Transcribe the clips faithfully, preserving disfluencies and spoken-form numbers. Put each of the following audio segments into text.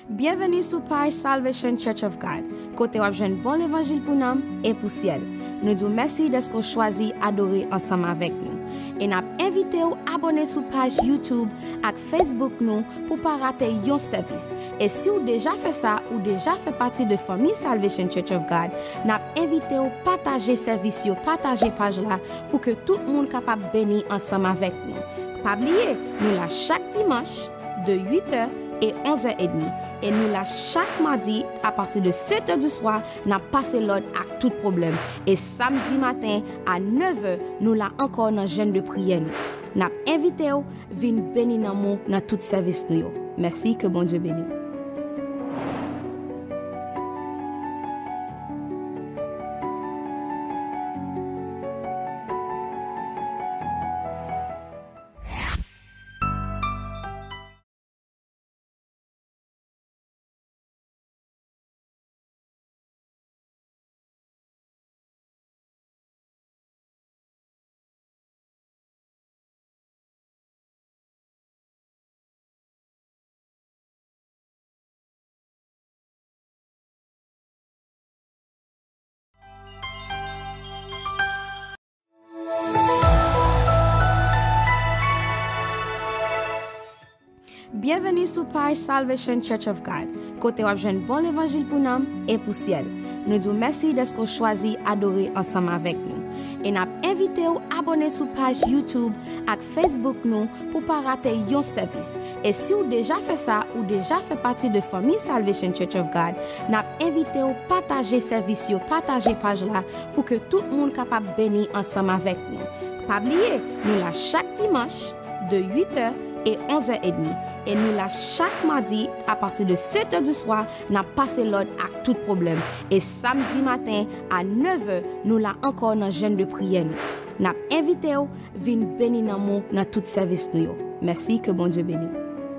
Bienvenue sur page Salvation Church of God. Côté wap jwenn bon l'évangile pour nous et pour ciel. Nous disons merci d'être qu'on choisi adorer ensemble avec nous. Et nous invitons à abonner sur page YouTube et Facebook nous pour ne pas rater yon service. Et si vous déjà fait ça ou déjà fait partie de la famille Salvation Church of God, nous invitons à partager service, partager page là pour que tout le monde soit capable de bénir ensemble avec nous. Pas oublier, nous là chaque dimanche de huit heures et onze heures trente. Et nous là chaque mardi à partir de sept heures du soir, nous passé l'ordre à tout problème. Et samedi matin à neuf heures, nous là encore dans jeûne de prière. Nous invité à venir bénir nous dans tout service nous. Merci, que bon Dieu bénisse. Bienvenue sur page Salvation Church of God. Côté wap jwenn bon l'évangile pour nous et pour ciel. Nous disons merci d'être qu'on choisi adorer ensemble avec nous. Et nous invitons à abonner sur page YouTube et Facebook nous pour ne pas rater yon service. Et si vous déjà fait ça ou déjà fait partie de la famille Salvation Church of God, nous invitons à partager service, partager page là pour que tout le monde soit capable de bénir ensemble avec nous. Pas oublier, nous là chaque dimanche de huit heures et onze heures trente. Et nous là chaque mardi à partir de sept heures du soir, nous passé l'ordre à tout problème. Et samedi matin à neuf heures, nous là encore dans jeûne de prière. Nous invité à venir bénir nous dans tout service nous. Merci, que bon Dieu bénisse.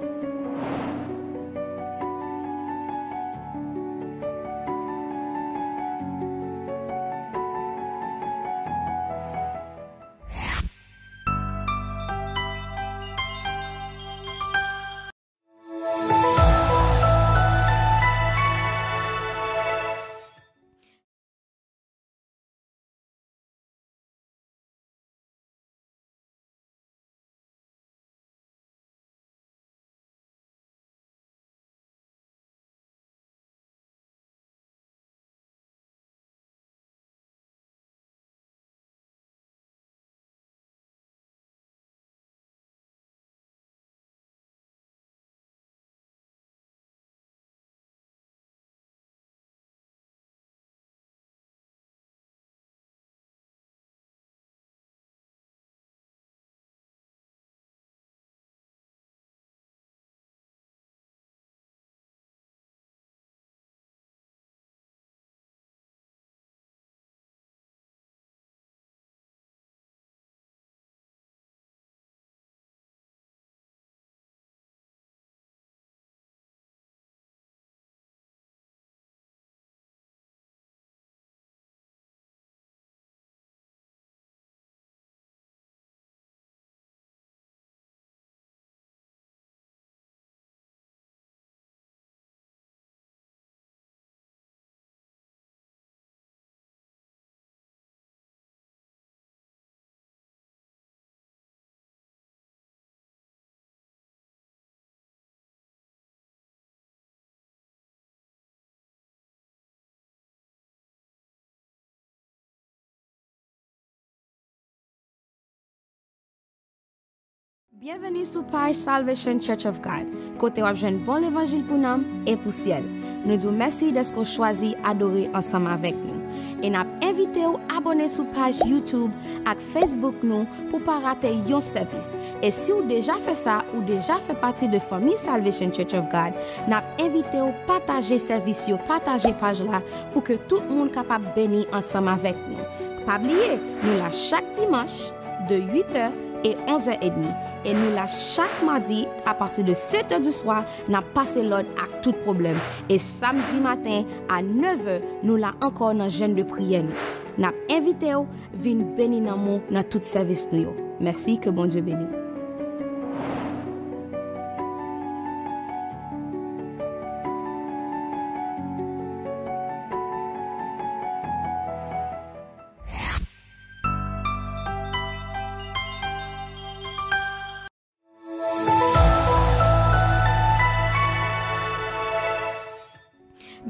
Bienvenue sur page Salvation Church of God. Côté wap jwenn bon l'évangile pour nous et pour ciel. Nous disons merci d'être qu'on choisi adorer ensemble avec nous. Et nous invitons à abonner sur page YouTube et Facebook nous pour ne pas rater yon service. Et si vous déjà fait ça ou déjà fait partie de la famille Salvation Church of God, nous invitons à partager service, partager page là pour que tout le monde soit capable de bénir ensemble avec nous. Pas oublier, nous là chaque dimanche de huit heures et onze heures trente. Et nous là chaque mardi à partir de sept heures du soir, nous passé l'ordre à tout problème. Et samedi matin à neuf heures, nous là encore dans jeûne de prière. Nous invité à venir bénir nous dans tout service nous. Merci, que bon Dieu bénisse.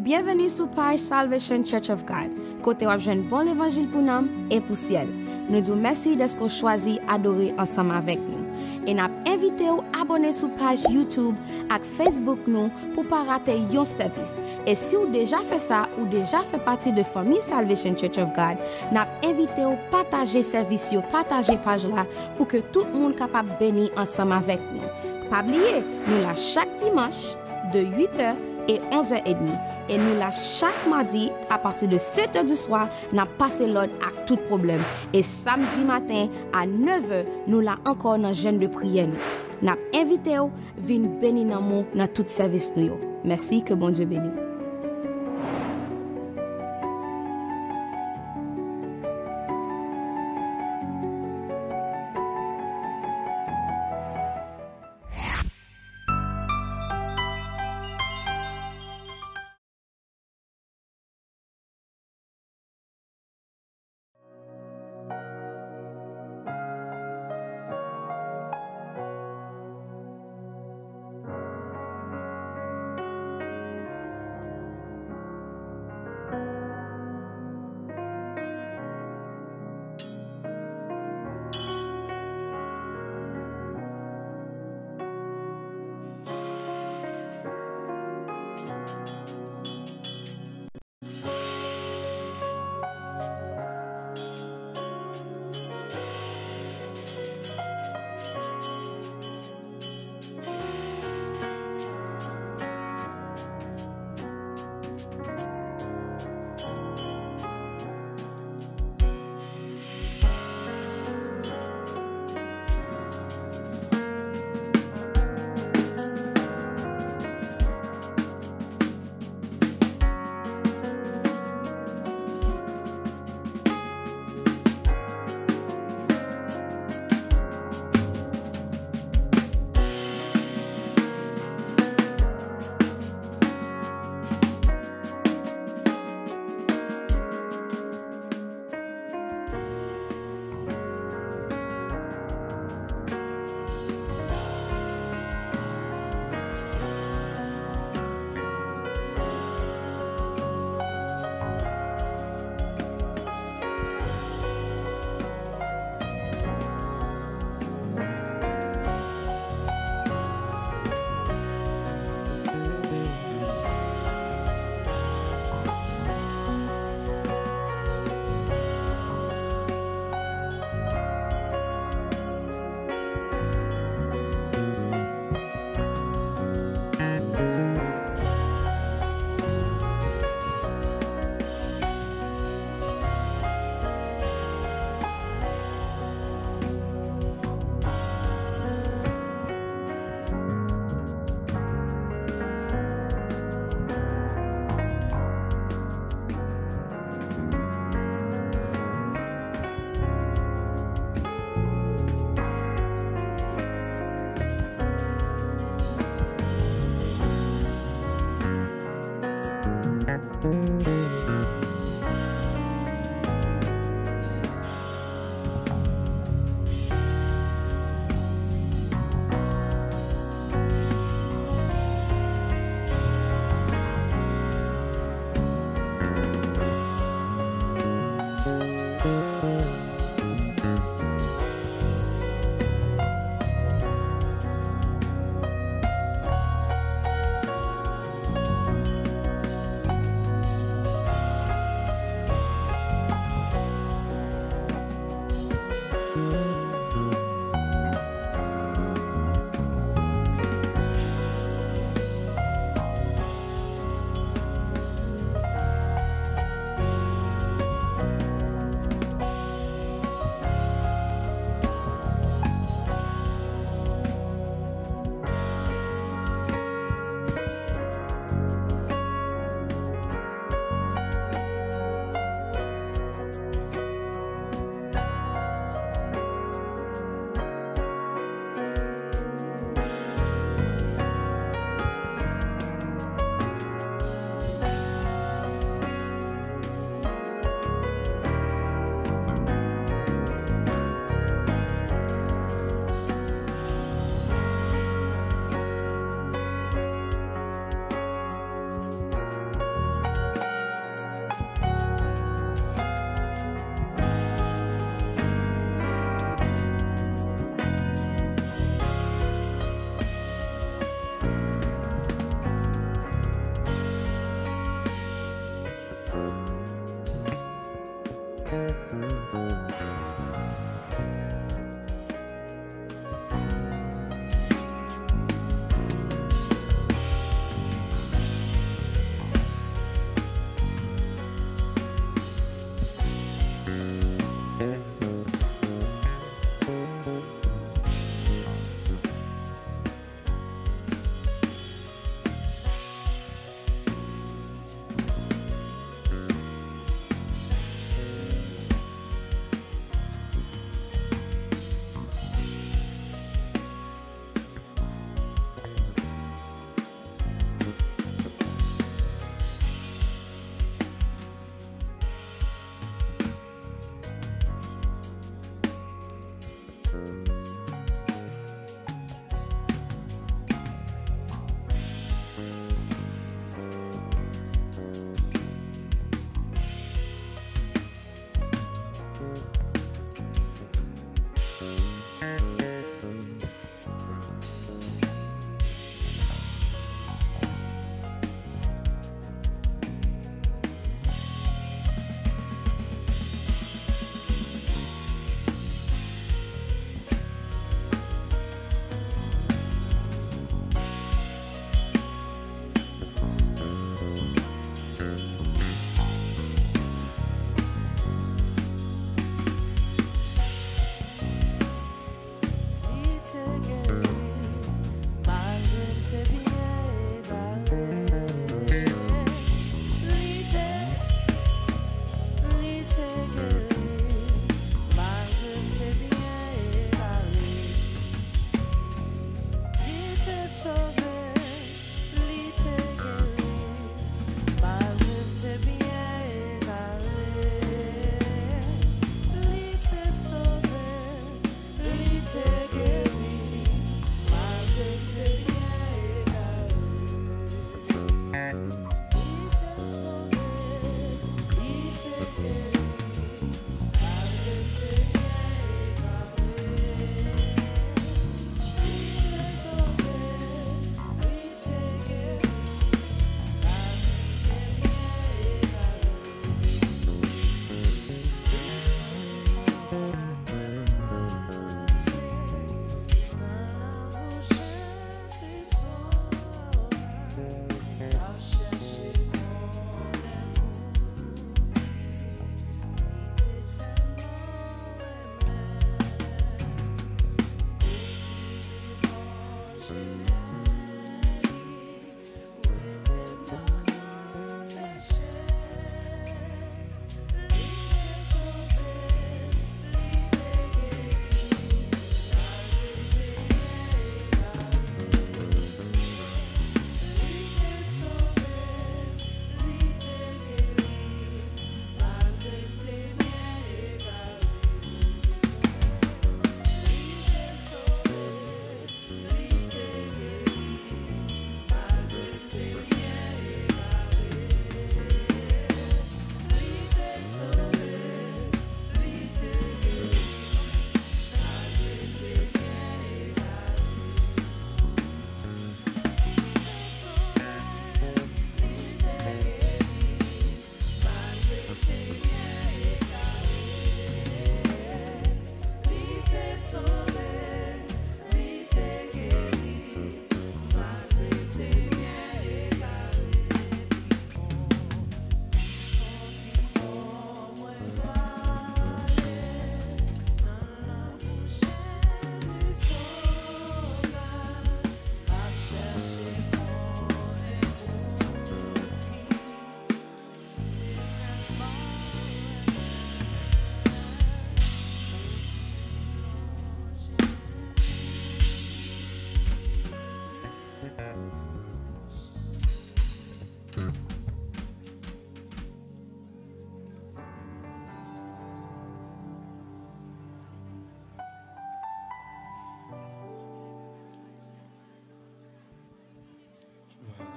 Bienvenue sur page Salvation Church of God. Côté où jeune bon l'évangile pour nous et pour ciel. Nous disons merci d'être choisi adorer ensemble avec nous. Et nous invitons à abonner sur page YouTube et Facebook nous pour pas rater yon service. Et si vous déjà fait ça ou déjà fait partie de famille Salvation Church of God, nous invitons à partager service, partager page là pour que tout le monde capable bénir ensemble avec nous. Pas oublier, nous là chaque dimanche de huit heures et onze heures trente. Et nous là chaque mardi à partir de sept heures du soir, n'a passé l'ordre à tout problème. Et samedi matin à neuf heures, nous là encore dans jeûne de prière. N'a invité à venir bénir dans dans tout service nous. Merci, que bon Dieu bénisse.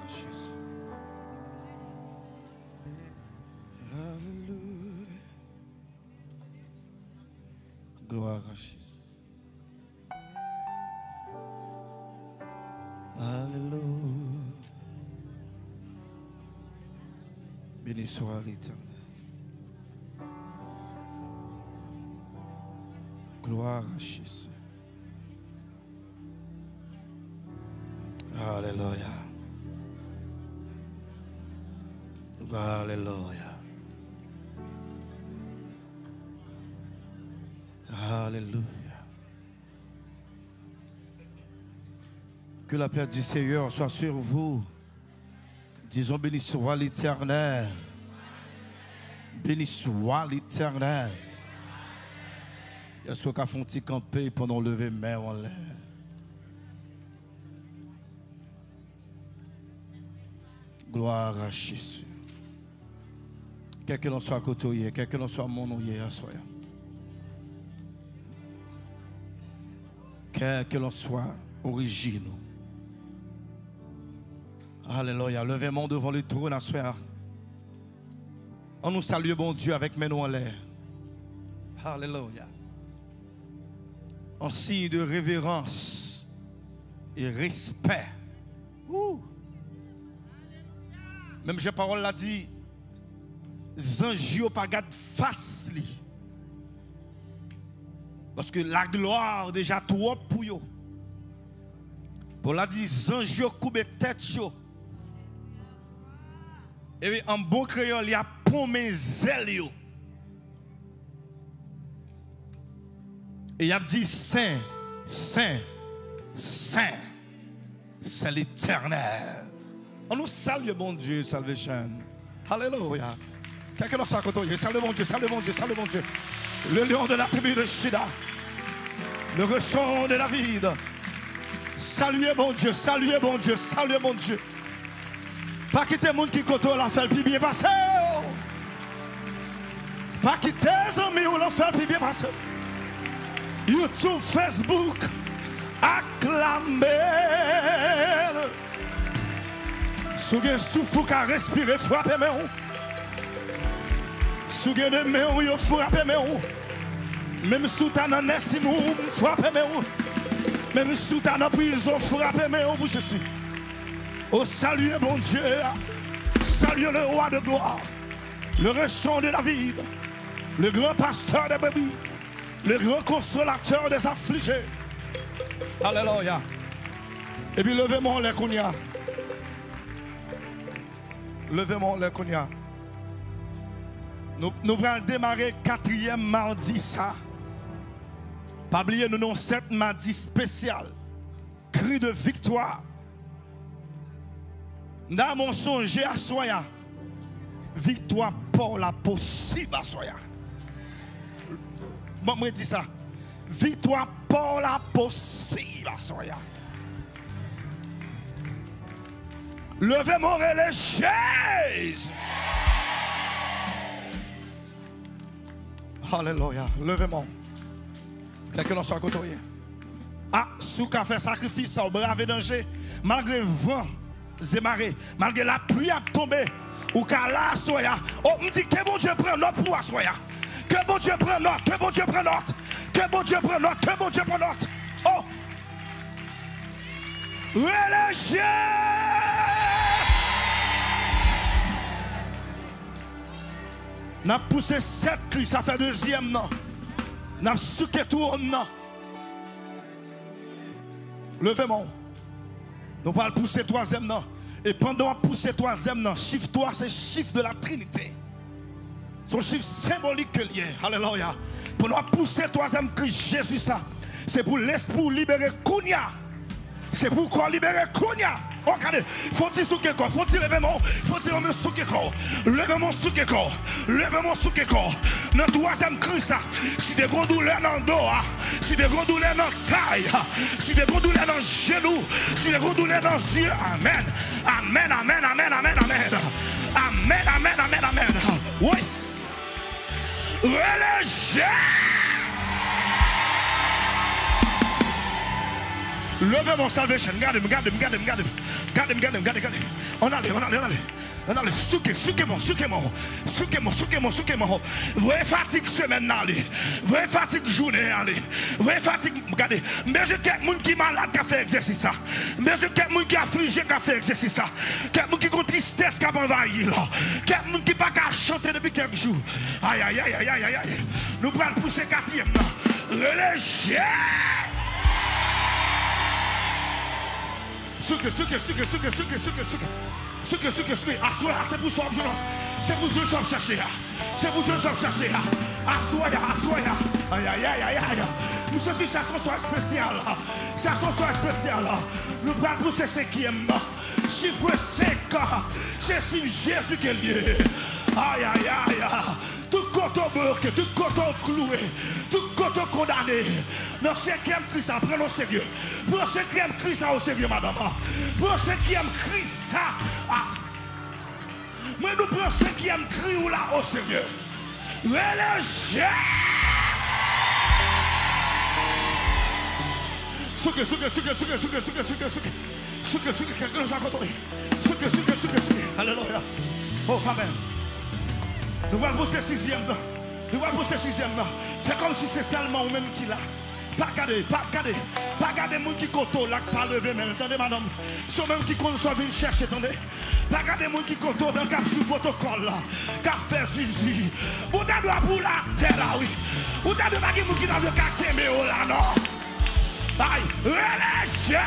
à Jésus. Alléluia. Gloire à Jésus. Alléluia. Béni soit l'Éternel. Gloire à Jésus. Alléluia. Alléluia. Alléluia. Que la paix du Seigneur soit sur vous. Disons béni soit l'Éternel. Béni soit l'Éternel. Est-ce que vous avez fait camper pendant lever main en l'air? Gloire à Jésus. Quel que l'on soit côtoyé, quel que l'on soit monouillé à soi. Quel que l'on soit original. Alléluia. Levez-moi devant le trône à soi. On nous salue, bon Dieu, avec mes noms en l'air. Alléluia. En signe de révérence et respect. Ouh. Même j'ai parole l'a dit, Zanjio pas garde face li. Parce que la gloire déjà trop pour yo. Pour la dit Zanjio coupe tête yo. Et puis en bon créole, il y a pommé zèle yo. Et il a dit Saint, Saint, Saint, c'est l'Éternel. On nous salue, bon Dieu, salvation. Alléluia. Quelqu'un d'autre à côté, salue mon Dieu, salue mon Dieu, salue mon Dieu. Le lion de la tribu de Shida, le ressort de David. Saluez mon Dieu, saluez mon Dieu, saluez mon Dieu. Pas quitter le monde qui côté la fait le plus bien passer. Pas quitter les amis ou la fait le plus bien passer. YouTube, Facebook, acclamez. Si vous avez souffle qu'à respirer, frappez mes roues. Si vous avez des mains, frappez mes roues. Même si vous avez un nez, frappez mes roues. Même si vous avez en prison, frappez mes roues, je suis. Oh, saluez mon Dieu. Saluez le roi de gloire. Le restant de David. Le grand pasteur des bébés. Le grand consolateur des affligés. Alléluia. Et puis levez-moi les kounia. Levez-moi les kounia. Nous, nous allons démarrer quatrième mardi ça. Pas oublier nous avons sept mardi spécial. Cri de victoire. Nous avons songé à soya. Victoire pour la possible à soya. Moi, je dis ça. Victoire pour la possible à soya. Levez mon relais chaise. Alléluia. Levez mon. Quelqu'un soit côté. Ah, sous qu'a fait sacrifice, ça brave danger. Malgré le vent, c'est marée. Malgré la pluie a tombé. Ou qu'à la soya. Oh, me dit que bon Dieu prend notre pour soya. Que bon Dieu prenne note, que bon Dieu prenne note, que bon Dieu prenne note, que bon Dieu prenne note. Oh! Relâchez! N'a poussé sept cris, ça fait deuxième non. N'a souqué tout non. Levez-moi. Nous allons pousser troisième non. Et pendant qu'on pousse troisième non, chiffre trois, c'est chiffre de la Trinité. Son chiffre symbolique que lié. Alléluia. Pour nous pousser troisième Christ Jésus ça. C'est pour l'esprit libérer Kounia. C'est pour qu'on libérer Kounia. Regardez, faut-il souquer corps, faut-il lever mon, faut-il me souquer corps, lever mon souquer corps, lever mon souquer corps. Notre troisième Christ ça. Si des gros douleurs dans le dos, si des gros douleurs dans la taille, si des gros douleurs dans le genou, si des gros douleurs dans les yeux. Amen. Amen, amen, amen, amen, amen. Amen, amen, amen, amen. Oui. Relâchez. Levez mon salvation. Regardez, regardez, regardez, regardez. Regardez, regardez, regardez, regardez. On allait, on allait, on allait. On allait. Souke, souke mon, souke mon. Souke mon, souke mon, souke mon. Vraie fatigue semaine allez. Vraie fatigue journée allez. Vraie fatigue, regardez. Mais je quelqu'un qui est malade qui a fait exercice ça. Mais je quelqu'un qui a affligé qui a fait exercice ça. Quelqu'un qui a tristesse qui a envahi là. Quelqu'un qui n'a pas qu'à chanter depuis quelques jours. Aïe, aïe, aïe, aïe, aïe, aïe. Nous prenons pousser quatrième là. Relâchez. Souke, souke, souke, souke, souke, souke, souke. Souke, souke, souke. Assoyez, c'est pour ça que je c'est pour ça que je chercher. C'est pour ça que je chercher. Assoyez, assoyez. Aïe, aïe, aïe, aïe, aïe. Nous sommes sur une soirée spéciale. C'est une soirée spéciale. Nous prenons pour ce cinquième. Chiffre cinq. C'est sur Jésus qui est lié. Aïe, aïe, aïe. Tout coton bloqué, tout coton cloué, tout coton condamné. Dans le cinquième cri, ça prend au sérieux. Pour le cinquième cri, ça au sérieux, madame. Pour le cinquième cri, ça. Ah. Mais nous prenons le cinquième cri ou là au sérieux. Relâchez. Souke, souke, souke, souke, souke, souke, souke, souke. Souke, souke, quelqu'un nous a contrôlé. Souke, souke, souke, souke. Alléluia. Oh, amen. Nous allons pousser sixième. Nous allons pousser sixième. C'est comme si c'est seulement vous même qui l'a. Pas garder, pas garder, pas garder les gens qui coto là, pas lever, mais attendez madame. Ceux même qui sont venus chercher, attendez. Pas garder les gens qui coto dans le cap sous protocole là. Qu'a fait zizi. Ou t'as droit pour la terre là, oui. Ou t'as droit pour les gens qui ont le caquet là, non. Aïe, relâchez.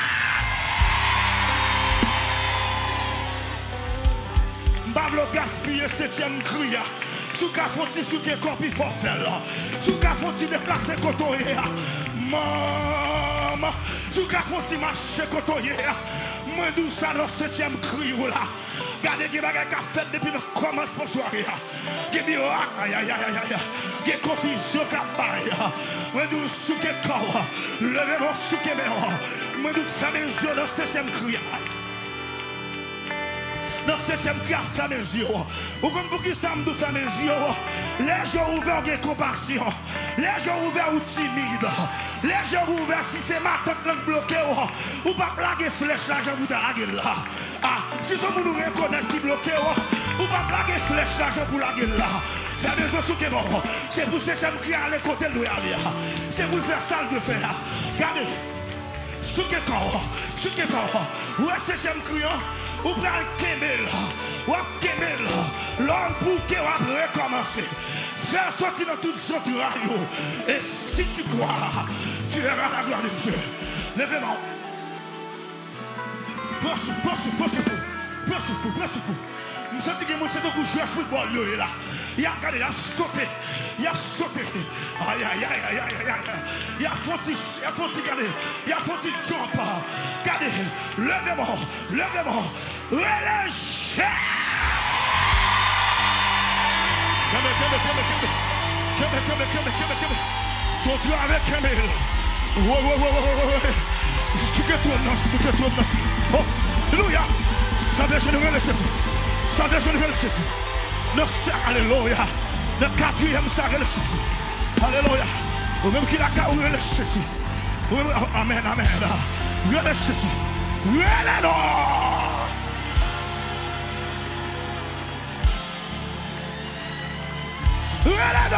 M'bavlo gaspiller septième cri. Sous ka fonti sous ke kopi faut faire là. Sous ka fonti déplacer kotoye. Maman, sous ka fonti marcher kotoye. Moi d'où ça dans septième cri là. Gardez qui bagay ka fait depuis le commencement soirée. Qui bi aïe aïe aïe aïe. Qui confusion ka bail. Moi d'où sous ke corps. Levez mon sous ke mer. Moi d'où fermer les yeux dans septième cri. Dans ce septième qui a fermé les yeux. Vous comprenez pour qui ça me ferme les yeux? Les gens ouverts ont compassion. Les gens ouverts ou timides. Les gens ouverts si c'est ma tête qui bloquée. Ou pas blaguer flèche là, j'en vous la là. Ah, si ça nous reconnaît qui bloqué. Ou pas blaguer flèche là, j'en pour la gueule là. Fermez les yeux sous que bon. C'est pour ce septième qui a les côtés de l'ouïe. C'est pour faire ça de faire. Regardez. Sous que corps. Sous que corps. Où est-ce que j'aime criant? Ou pral kemel, ou kemel, l'homme pour que vous recommencer. Faire sortir dans toute sorte de radio. Et si tu crois, tu verras la gloire de Dieu. Levez-moi. Pense, pense, pense, pense, pense, pense. Je sais que c'est beaucoup de jouer football là. Il a regardé, il a sauté. Il a sauté. Aïe aïe aïe aïe aïe aïe. Il a fauti, il a fauti, regardez. Il a fauti jump. Regardez, levez-moi, levez-moi. Relâchez. Come, come, come, come. Come, come, come, come, come. Sautez avec Kamel. Ouais, ouais, ouais, ouais, ouais. Souke-toi, non, souke-toi, non. Oh, alléluia. Ça va, je ne relâche pas. Ça veut dire que Jésus. Alléluia. Le quatrième, ça relâche Jésus. Alléluia. Ou même qu'il a qu'à relâche Jésus. Amen, amen. Relâche Jésus. Relâche. Relâche.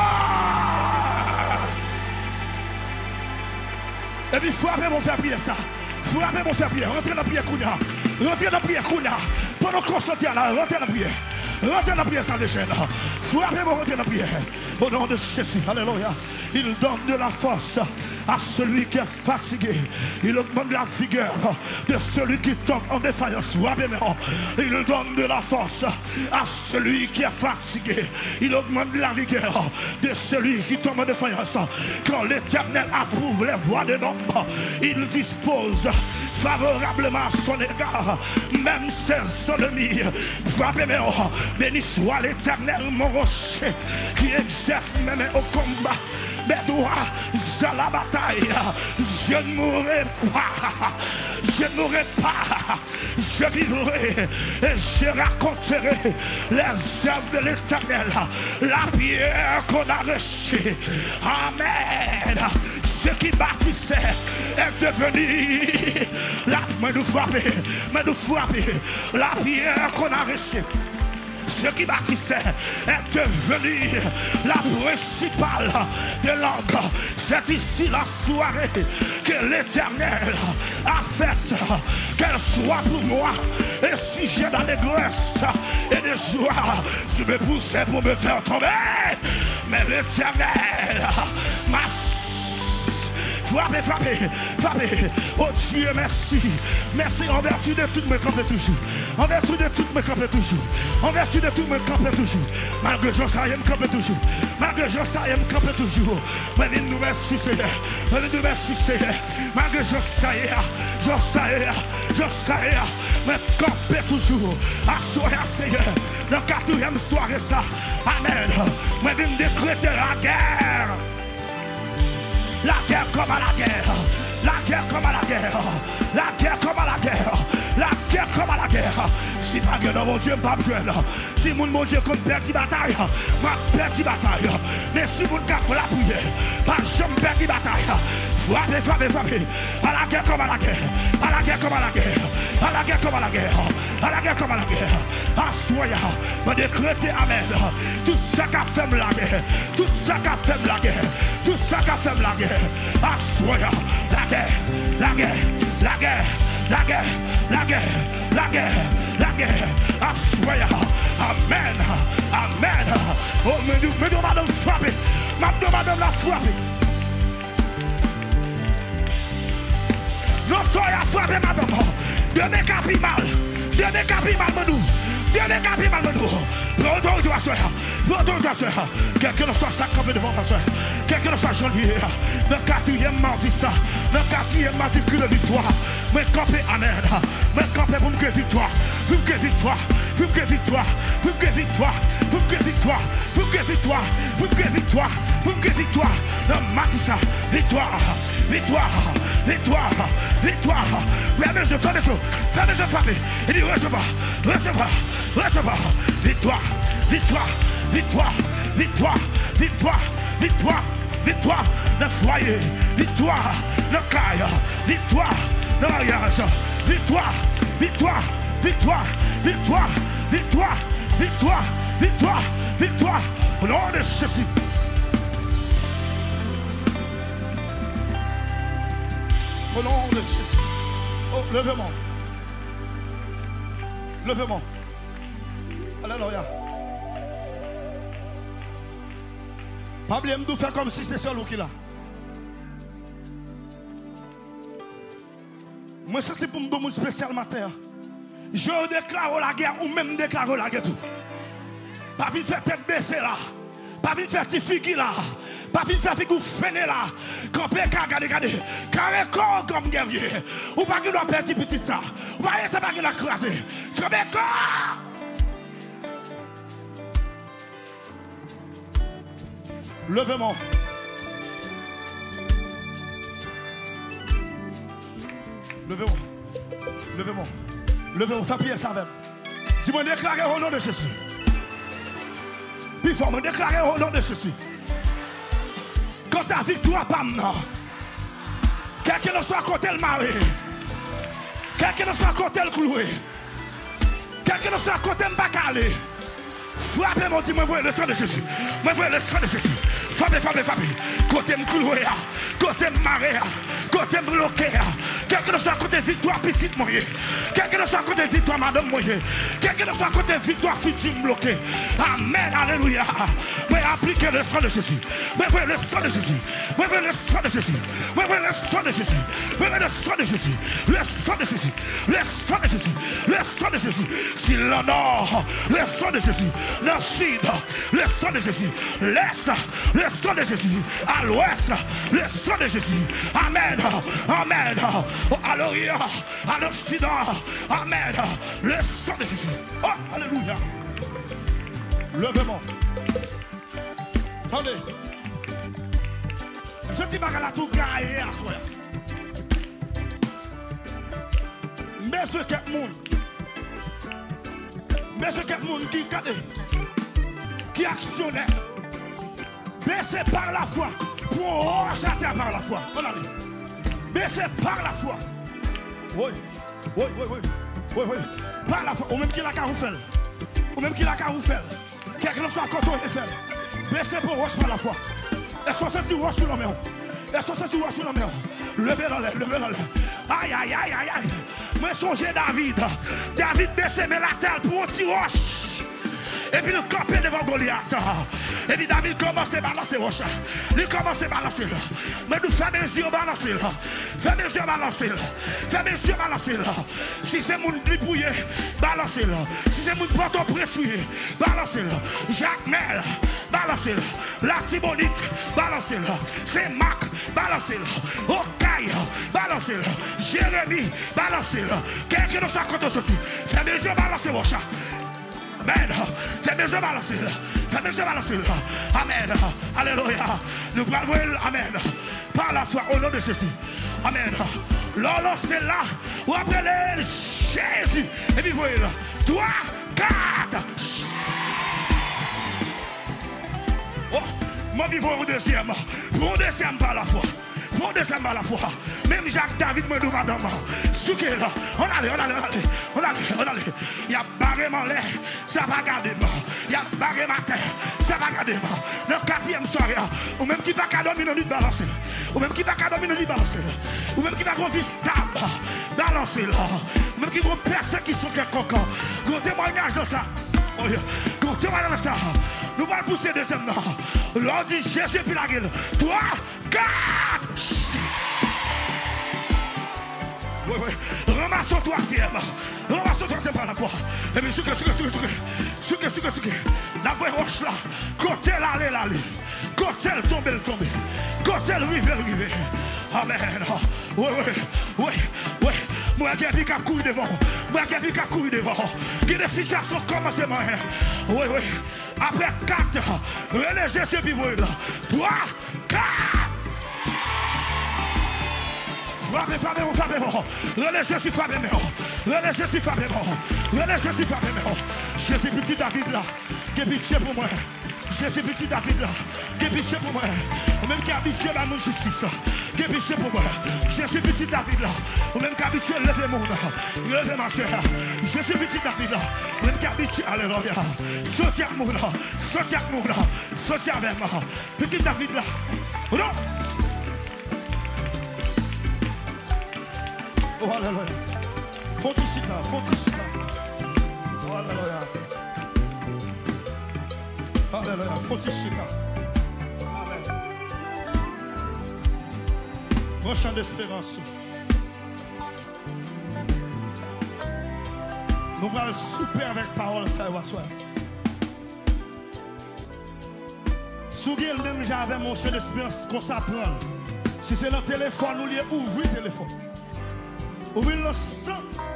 Et puis frappez mon frère prière ça. Frappez mon frère prière. Rentrez dans la prière Kounia. Rentrez dans la prière Kounia. Pendant qu'on sortit là, rentrez dans la prière. Rentrez dans la prière sans déchaîne. Frappez mon rentrez dans la prière. Au nom de Jésus. Alléluia. Il donne de la force à celui qui est fatigué. Il augmente la vigueur de celui qui tombe en défaillance. Il donne de la force à celui qui est fatigué. Il augmente la vigueur de celui qui tombe en défaillance. Quand l'Éternel approuve les voies de l'homme, il dispose favorablement à son égard, même ses ennemis. Frappez-moi, béni soit l'Éternel, mon rocher, qui exerce mes mains au combat. Mes doigts à la bataille. Je ne mourrai pas. Je ne mourrai pas. Je vivrai et je raconterai les œuvres de l'Éternel. La pierre qu'on a reçue. Amen. Ce qui bâtissait est devenu la main nous frapper, mais nous frapper, la pierre qu'on a restée. Ce qui bâtissait est devenu la principale de langue. C'est ici la soirée que l'Éternel a faite, qu'elle soit pour moi. Et si j'ai dans l'allégresse et des joies, tu me poussais pour me faire tomber. Mais l'Éternel m'a frappez, frappez, frappez. Oh Dieu, merci. Merci en vertu de tout me camper toujours. En vertu de tout me camper toujours. En vertu de tout me camper toujours. Malgré je ça, me camper toujours. Malgré je ça, me camper toujours. Mais nous merci Seigneur. Mais nous merci Seigneur. Malgré je ça, je ça, je ça, mais camper toujours. Assoyez Seigneur. Dans quatrième soirée ça. Amen. Mais nous décréter la guerre. La guerre comme à la guerre. La guerre comme à la guerre. La guerre comme à la guerre. La guerre comme à la guerre. Si pas que mon Dieu pas besoin. Si mon mon Dieu comme perdre bataille, m'a perdu bataille. Mais si mon cap la prière, pas jamais perdre bataille. Frappez, frappez, frappez. À la guerre comme à la guerre. À la guerre comme à la guerre. À la guerre comme à la guerre. À la guerre comme à la guerre. Assoya, me décréter amen. Tout ça qu'a fait la guerre. Tout ça qu'a fait la guerre. Tout ça qu'a fait la guerre. Assoya, la guerre, la guerre, la guerre, la guerre, la guerre, la guerre, la guerre. Assoya, amen, amen. Oh, mais nous, mais nous, madame, frapper. Madame, la frapper. Non, soyez frappé, madame. De mes capis mal. De mes capis mal, nous. De mes capis mal, nous. Prenons toi, soeur. Prenons toi, soeur. Quelqu'un ne soit ça comme devant ta soeur. Quelqu'un ne soit janvier. Le quatrième mardi, ça. Le quatrième mardi, que de victoire. Mais campé, amen. Mais campé pour me victoire. Pour me victoire. Pour me victoire. Pour me victoire. Pour me victoire. Pour me victoire. Pour me victoire. Pour me victoire. Le matin, ça. Victoire. Victoire. Victoire, victoire. Fermez les yeux, fermez les yeux, fermez les yeux, fermez. Il dit recevoir, recevoir, recevoir. Victoire, victoire, victoire, victoire, victoire, victoire, victoire. Le foyer, victoire, le caille, victoire, le mariage, victoire, victoire, victoire, victoire, victoire, victoire, victoire, victoire. Au nom de Jésus. Au nom de Jésus. Oh, levez-moi. Levez-moi. Alléluia. Pas oublier de faire comme si c'est seul ou qui là. Moi, ça c'est pour me donner spécial matin. Je déclare la guerre ou même déclare la guerre tout. Pas vite faire tête baissée là. Pas vite faire ti figi là. Pas vite faire figou fene là. Campé ka gade gade. Carré corps comme guerrier. Ou pas qu'il doit perdre petit ça. Ou pas ça pas qu'il a crasé. Campé corps. Levez-moi. Levez-moi. Levez-moi. Levez-moi. Fais prier ça même. Si moi déclarer au nom de Jésus. Puis il faut me déclarer au nom de Jésus. Quand ta victoire pas maintenant. Quelqu'un ne soit à côté le mari. Quelqu'un ne soit à côté le cloué. Quelqu'un ne soit à côté le bacalé. Frappez mon Dieu, me voyez le sang de Jésus. Me voyez le sang de Jésus. Frappez, frappez, frappez. Côté me cloué, côté me maré, côté me bloqué. Quelqu'un ne soit à côté victoire petite moyenne. Quelqu'un ne soit à côté victoire madame moyenne. Quelqu'un ne soit à côté victoire future bloquée. Amen, alléluia. Mais appliquez le sang de Jésus. Mais voyez le sang de Jésus. Mais voyez le sang de Jésus. Mais voyez le sang de Jésus. Mais voyez le sang de Jésus. Le sang de Jésus. Le sang de Jésus. Le sang de Jésus. Si le nord, le sang de Jésus. Le sud, le sang de Jésus. L'est, le sang de Jésus. À l'ouest, le sang de Jésus. Amen. Amen. Alléluia. À l'occident. Amen. Le sang de Jésus. Oh, alléluia. Levez-moi. Attendez. Je dis pas qu'elle a tout gagné à soi. Mais ce qu'est le monde. Mais ce qu'est le monde qui cadé. Qui actionnaire. Baissez par la foi. Pour acheter par la foi. On allez. Baissez par la foi. Oui. Oui, oui, oui. Oui, oui. Par la foi. Ou même qui la caroufel. Ou même qui la caroufel. Quelqu'un soit quand on est fait. Baissez pour roche par la foi. Est-ce que c'est roche sur la main? Est-ce que c'est roche sur la main? Levez dans l'air, levez dans l'air. Aïe, aïe, aïe, aïe, aïe. Moi, songez David. David baissait mais la terre pour un petit roche. Et puis le campé devant Goliath. Et puis David commence à balancer roche. Il commence à balancer. Mais nous fermons les yeux balancer. Fermez les yeux balancer. Fermez les yeux balancer. Si c'est mon dépouillé, balancez. Si c'est mon pantalon pressouillé, balancez. Jacques Mel, balancez. La Tibonite, balancez. C'est Marc, balancez. Okaï, balancez. Jérémie, balancez. Quelqu'un de sa côté ceci. Fermez les yeux balancer roche. Amen. Fais mes yeux balancer. Fais mes yeux balancer. Amen. Alléluia. Nous parlons. Amen. Par la foi au nom de Jésus. Amen. L'on c'est là. Ou après Jésus. Et puis voyez là. Trois, quatre. Oh, moi vivons au deuxième. Pour au deuxième par la foi. Pour deuxième par la foi. Même Jacques David me dit madame. Souké là. On allait, on allait, on allait. On allait, on allait. Il y a barré mon lait. Ça va garder moi. Il y a barré ma terre. Ça va garder moi. Le quatrième soirée. Ou même qui va dormir dans l'île balancer. Ou même qui va dormir dans l'île balancer. Ou même qui va gros stable. Balancer là. Ou même qui vont personne qui sont quelconque. Gros témoignage dans ça. Gros témoignage dans ça. Nous allons pousser deuxième nom. L'on dit Jésus puis la gueule. Trois, quatre. Oui, oui. Ramassons troisième. Ramassons troisième par la foi. Et puis, sucre, sucre, sucre, sucre. Sucre, sucre, sucre. La vraie roche là. Côté l'aller, l'aller. Côté le tomber, le tomber. Côté le river, le river. Amen. Oui, oui, oui, oui. Moi, j'ai vu qu'à courir devant. Moi, j'ai vu qu'à courir devant. Il y a des situations comme ça. Oui, oui. Après quatre, relais Jésus, puis vous là. Trois, quatre. Frappez, frappez, frappez, relais Jésus, frappez, relais Jésus, frappez, relais Jésus, frappez, Jésus, petit David là, qui est pitié pour moi. Jésus, petit David là, qui est pitié pour moi. Même qui est habitué à mon justice, qui est pitié pour moi. Jésus, petit David là, même qui est habitué à lever mon âme, lever ma soeur. Jésus, petit David là, même qui est habitué à alléluia. Sortir avec moi là, sortir avec moi là, sortir avec moi. Petit David là, non. Oh, alléluia. Fontichita, fontichita. Oh, alléluia. Alléluia, fontichita. Amen. Prochain d'espérance. Nous allons souper avec parole, ça va soir. Si vous avez même j'avais mon chien d'espérance qu'on s'apprend. Si c'est le téléphone, nous lui ouvrons le téléphone. Ouvrez le cent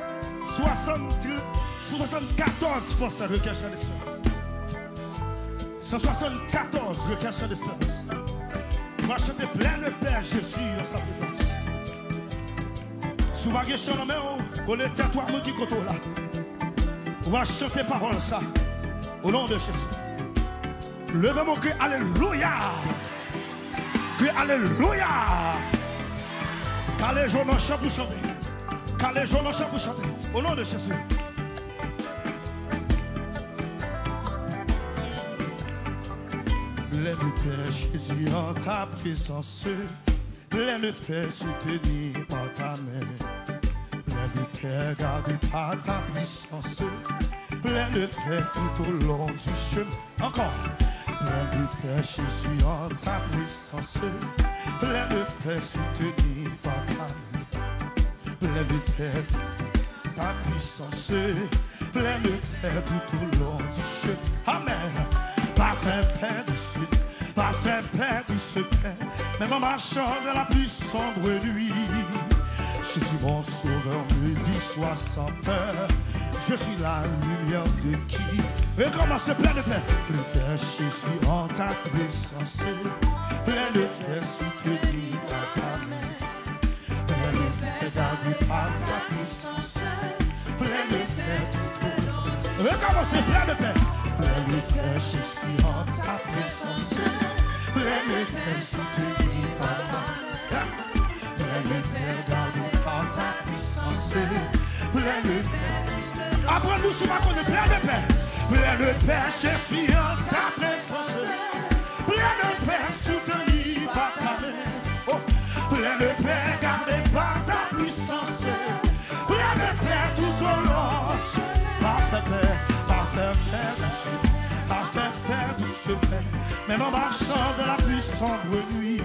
soixante-quatorze forces de requête d'espérance. cent soixante-quatorze requête d'espérance. On va chanter plein de Père Jésus dans sa présence. Si vous avez chanté, on est territoire, nous dit côté là. On va chanter parole ça au nom de Jésus. Levez mon cri, alléluia. Cri, alléluia. Car les gens n'ont pas pour chanter. Car les gens n'ont pas pour chanter. Au nom de Jésus. Plein de paix, Jésus en ta présence. Plein de paix, soutenu par ta main. Plein de paix, gardé par ta puissance. Plein de paix tout au long du chemin. Encore. Plein de paix, Jésus en ta puissance. Plein de paix, soutenu par ta main. Plein de paix, ta puissance. Plein de paix tout au long du chemin. Amen. Parfait paix de ce, parfait paix de ce paix. Même en marchant dans la plus sombre nuit, Jésus mon sauveur me dit sois sans peur. Je suis la lumière de qui. Et comment c'est plein de paix. Le paix Jésus en ta présence. Plein de paix soutenu par ta main. Plein de paix gardé par ta puissance. Plein de paix tout au long. Et comment c'est plein de paix. Plein de paix, Jésus en ta présence. plein de Père soutenu par ta main, plein de Père gardé par ta puissance, plein de Père. Apprends-nous ce matin de plein de Père, plein de Père, je suis en ta présence, plein de Père soutenu par ta main, oh, plein de Père gardé par ta puissance, plein de Père tout au long, parfait Père, parfait Père du ciel, parfait Père du secret, même en marchant dans la plus sombre nuit,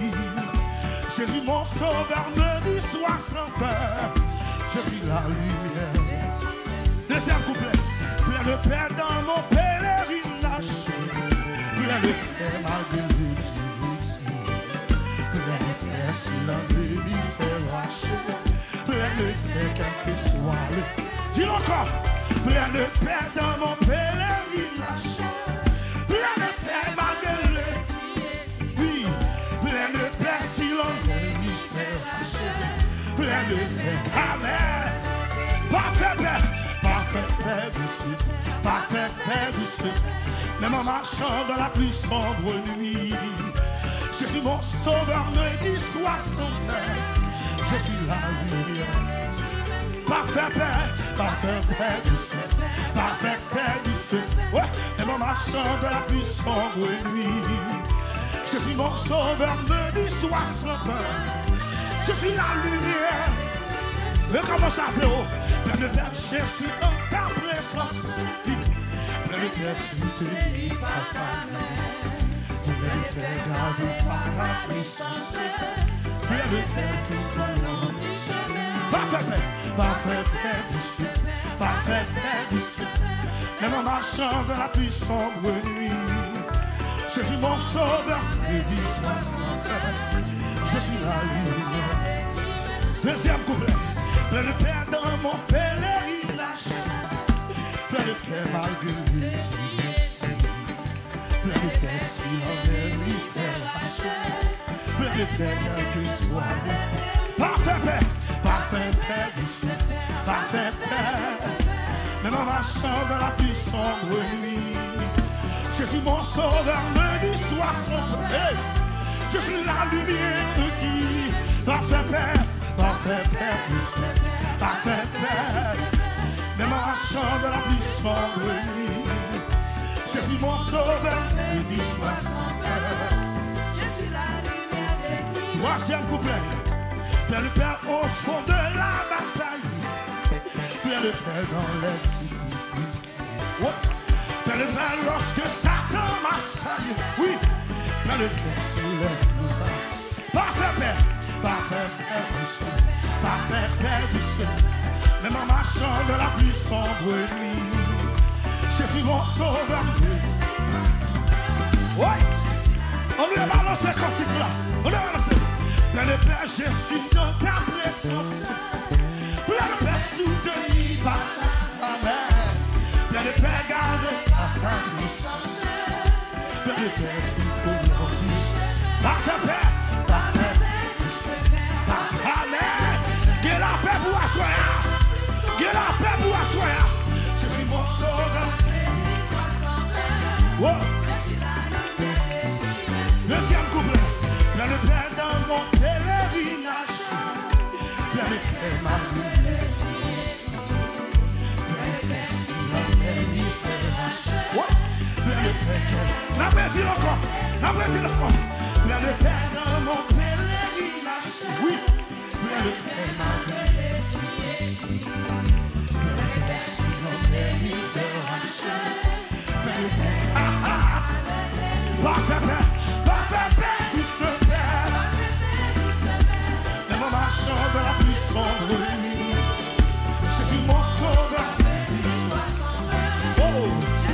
Jésus mon sauveur me dit sois sans peur, je suis la lumière. Deuxième couplet, plein de Père dans mon pèlerinage, plein de Père malgré l'utilité, plein de Père si l'ennemi fait racher, plein de Père quel que soit le. Dis-le encore, plein de Père dans mon pèlerinage, plein de Père malgré l'utilité, oui, plein de Père si l'ennemi fait racher, plein de Père, amen, parfait Père. Parfait Père du ciel, parfait Père du ciel, même en marchant dans la plus sombre nuit, Jésus mon sauveur me dit sois son Père, je suis la lumière. Parfait Père, parfait Père du ciel, parfait Père du ciel, ouais, même en marchant dans la plus sombre nuit, Jésus mon sauveur me dit sois son Père, je suis la lumière. Recommence à zéro. Plein de Père, je suis en ta présence. Plein de Père, soutenu par ta main. Plein de Père, gardé par ta puissance. Plein de Père, tout au long. Parfait Père, parfait Père du ciel, parfait Père du ciel. Même en marchant dans la plus sombre nuit, Jésus mon sauveur, me dit sois sans peur. Je suis la lumière. Deuxième couplet. Plein de Père dans mon pèlerinage, plein de Père malgré l'utilité, plein de Père si l'ennemi fait racher, plein de Père quel que soit le. Parfait Père, parfait Père du ciel, parfait Père, même en marchant dans la plus sombre nuit, Jésus mon sauveur me dit sois son Père, hey, je suis la lumière qui, parfait Père, parfait Père du ciel, parfait Père, même en marchant de la plus sombre nuit, Jésus mon sauveur, me dit sois sans peur. Je suis la lumière de qui. Troisième couplet, plein de Père au fond de la bataille, plein de Père dans les difficultés, ouais. Plein de Père lorsque Satan m'assaille, oui, plein de Père soulève-nous bas, parfait Père, parfait Père du ciel, parfait Père du ciel, même en marchant de la plus sombre nuit, Jésus mon sauveur. Ouais, on lui a balancé ce cantique là, on lui a balancé. Plein de Père, je suis dans ta présence, plein de Père soutenu par ta main, plein de Père gardé par ta puissance, plein de Père tout au long du parfait Père. Get la paix pour asseoir. Get la paix pour asseoir. Je suis mon sauveur. Wow. Deuxième couplet. Plein de Père dans mon pèlerinage. Plein de Père malgré les plein de Père si l'ennemi fait racher. Plein de Père. N'a pas dit encore. N'a pas dit encore. Plein de Père dans mon pèlerinage. Oui. Plein de Père malgré les plein de Père si l'ennemi fait racher, plein de Père, ah ah, parfait Père, parfait Père du feu Père, même en marchant dans la plus sombre nuit, Jésus mon sauveur, oh,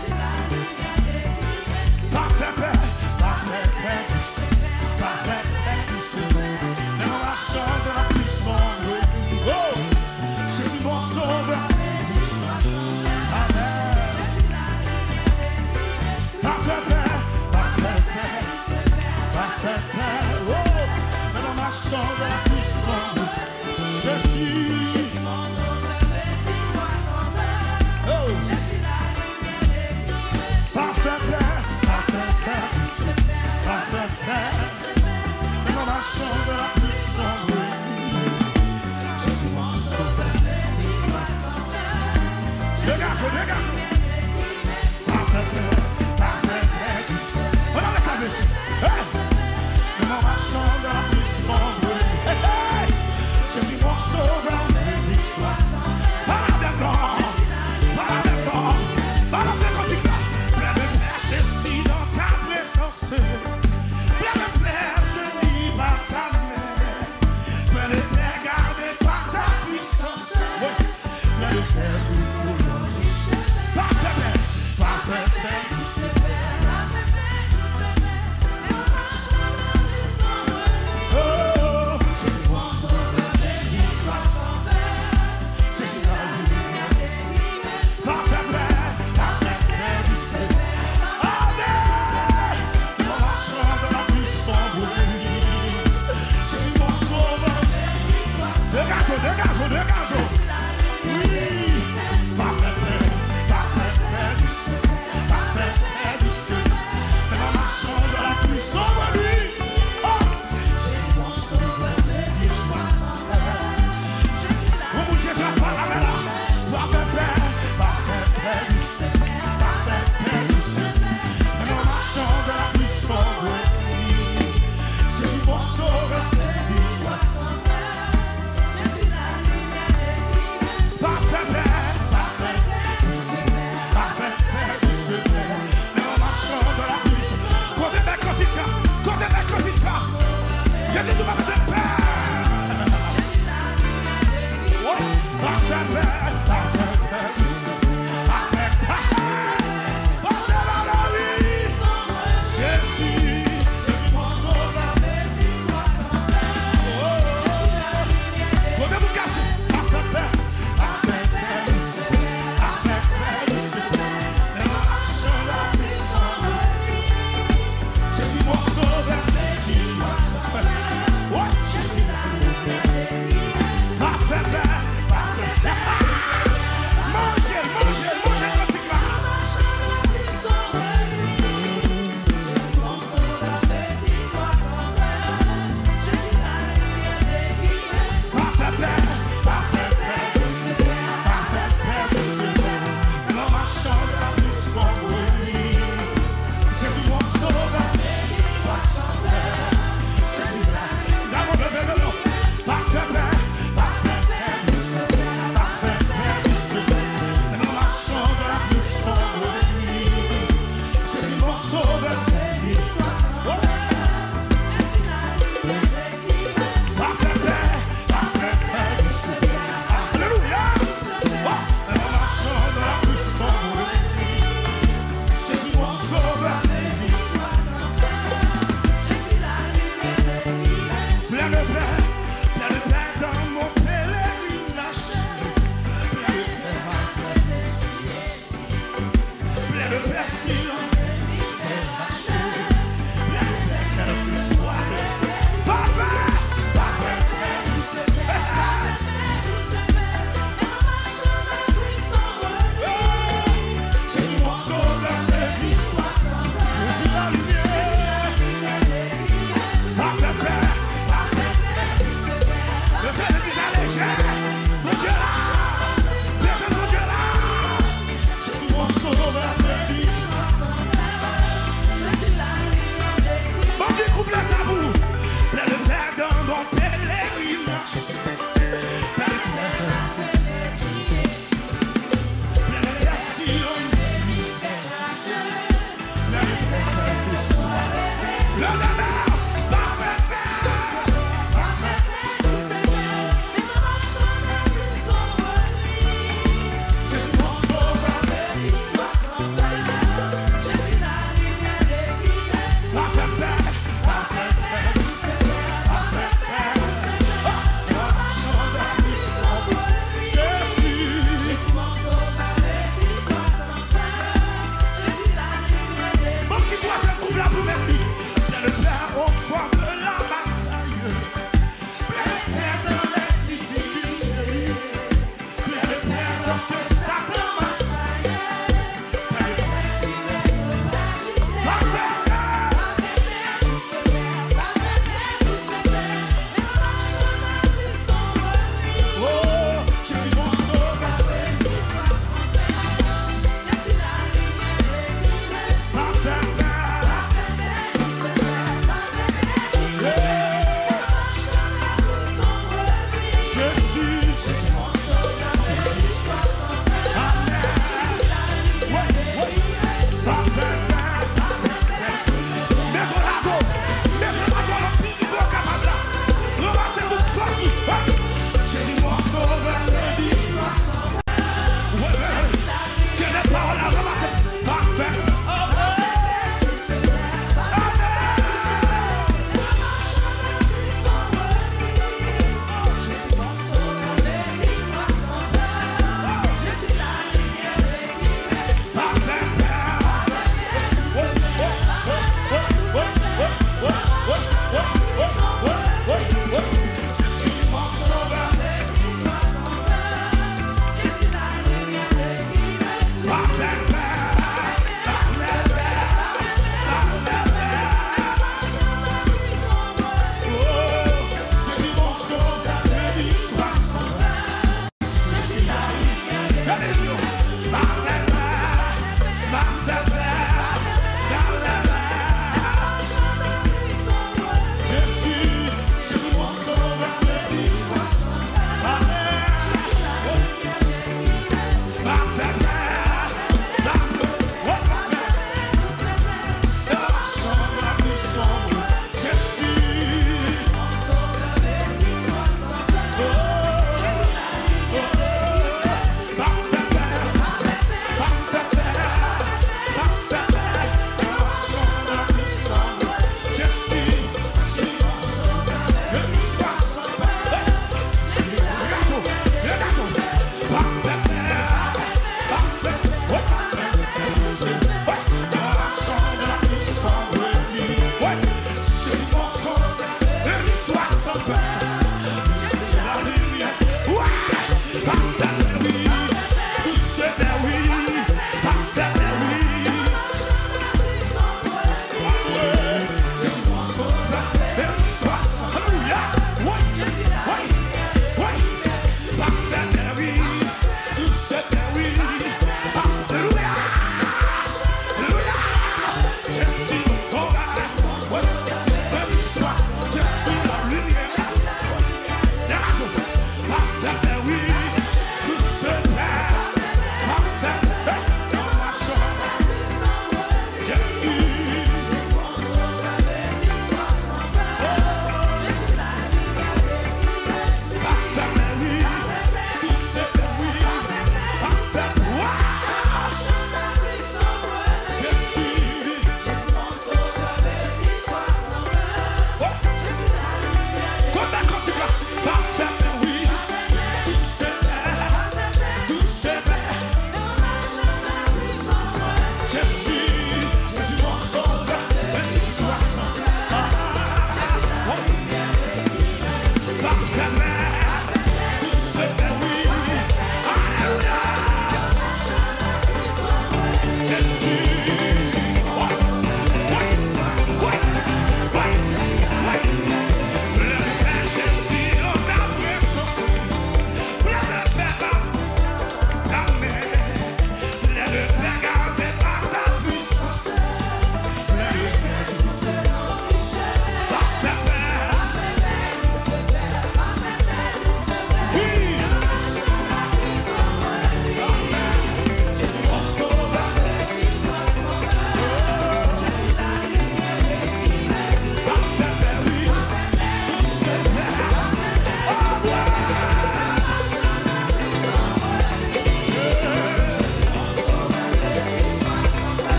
parfait Père, parfait Père du ciel, parfait Père du ciel, même en marchant dans la plus sombre nuit, oh, Jésus mon sauveur. Dégagez, dégagez. Parfait Père, parfait Père du ciel. On a laissé avec ça. Nous marchons dans la puissance de lui. Hey, hey. Jésus mon sauveur, l'histoire. Par la dedans, par la dedans. Balancez quand il va. Plein de péchés si dans ta présence. Plein de frères de vie par ta main. Plein de terre gardée par ta puissance. Plein de terre tout pour l'ange. Parfait Père, parfait Père du ciel. Oh, Jésus mon sauveur, l'histoire. Jésus la lumière. Parfait Père, parfait Père du ciel. Amen. Nous marchons dans la puissance de lui. Jésus mon sauveur. Dégageons, dégageons, dégageons. Oui. Parfait Père, parfait Père du ciel. Parfait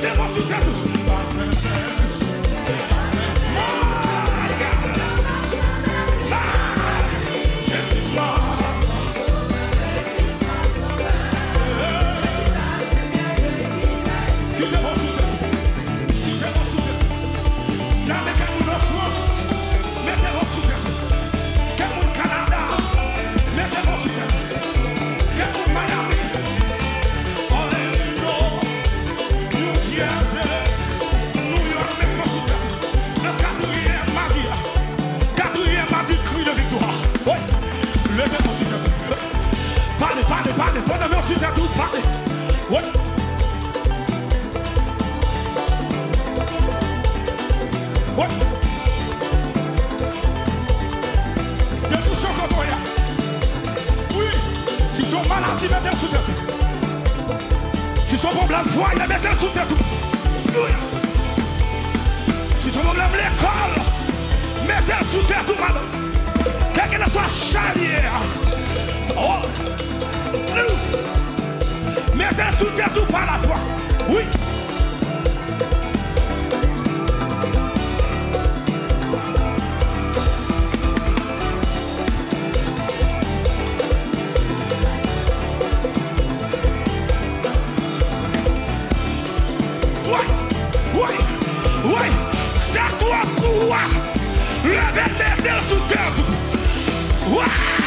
Mettez-moi sous tête. Parlez, pendant que je tout, parlez. Ouais. Ouais. De tout ce qu'on voit. Oui. Si son maladie, mettez sous tête. Si son problème foi, il mettez sous tête. Si son problème l'école, mettez sous tête, madame. Quel que soit chalière. Oh. Mettez sous tête tout par la foi. Oui. Oui. Oui. Oui. C'est toi pour levez mettez sous tête. Oui.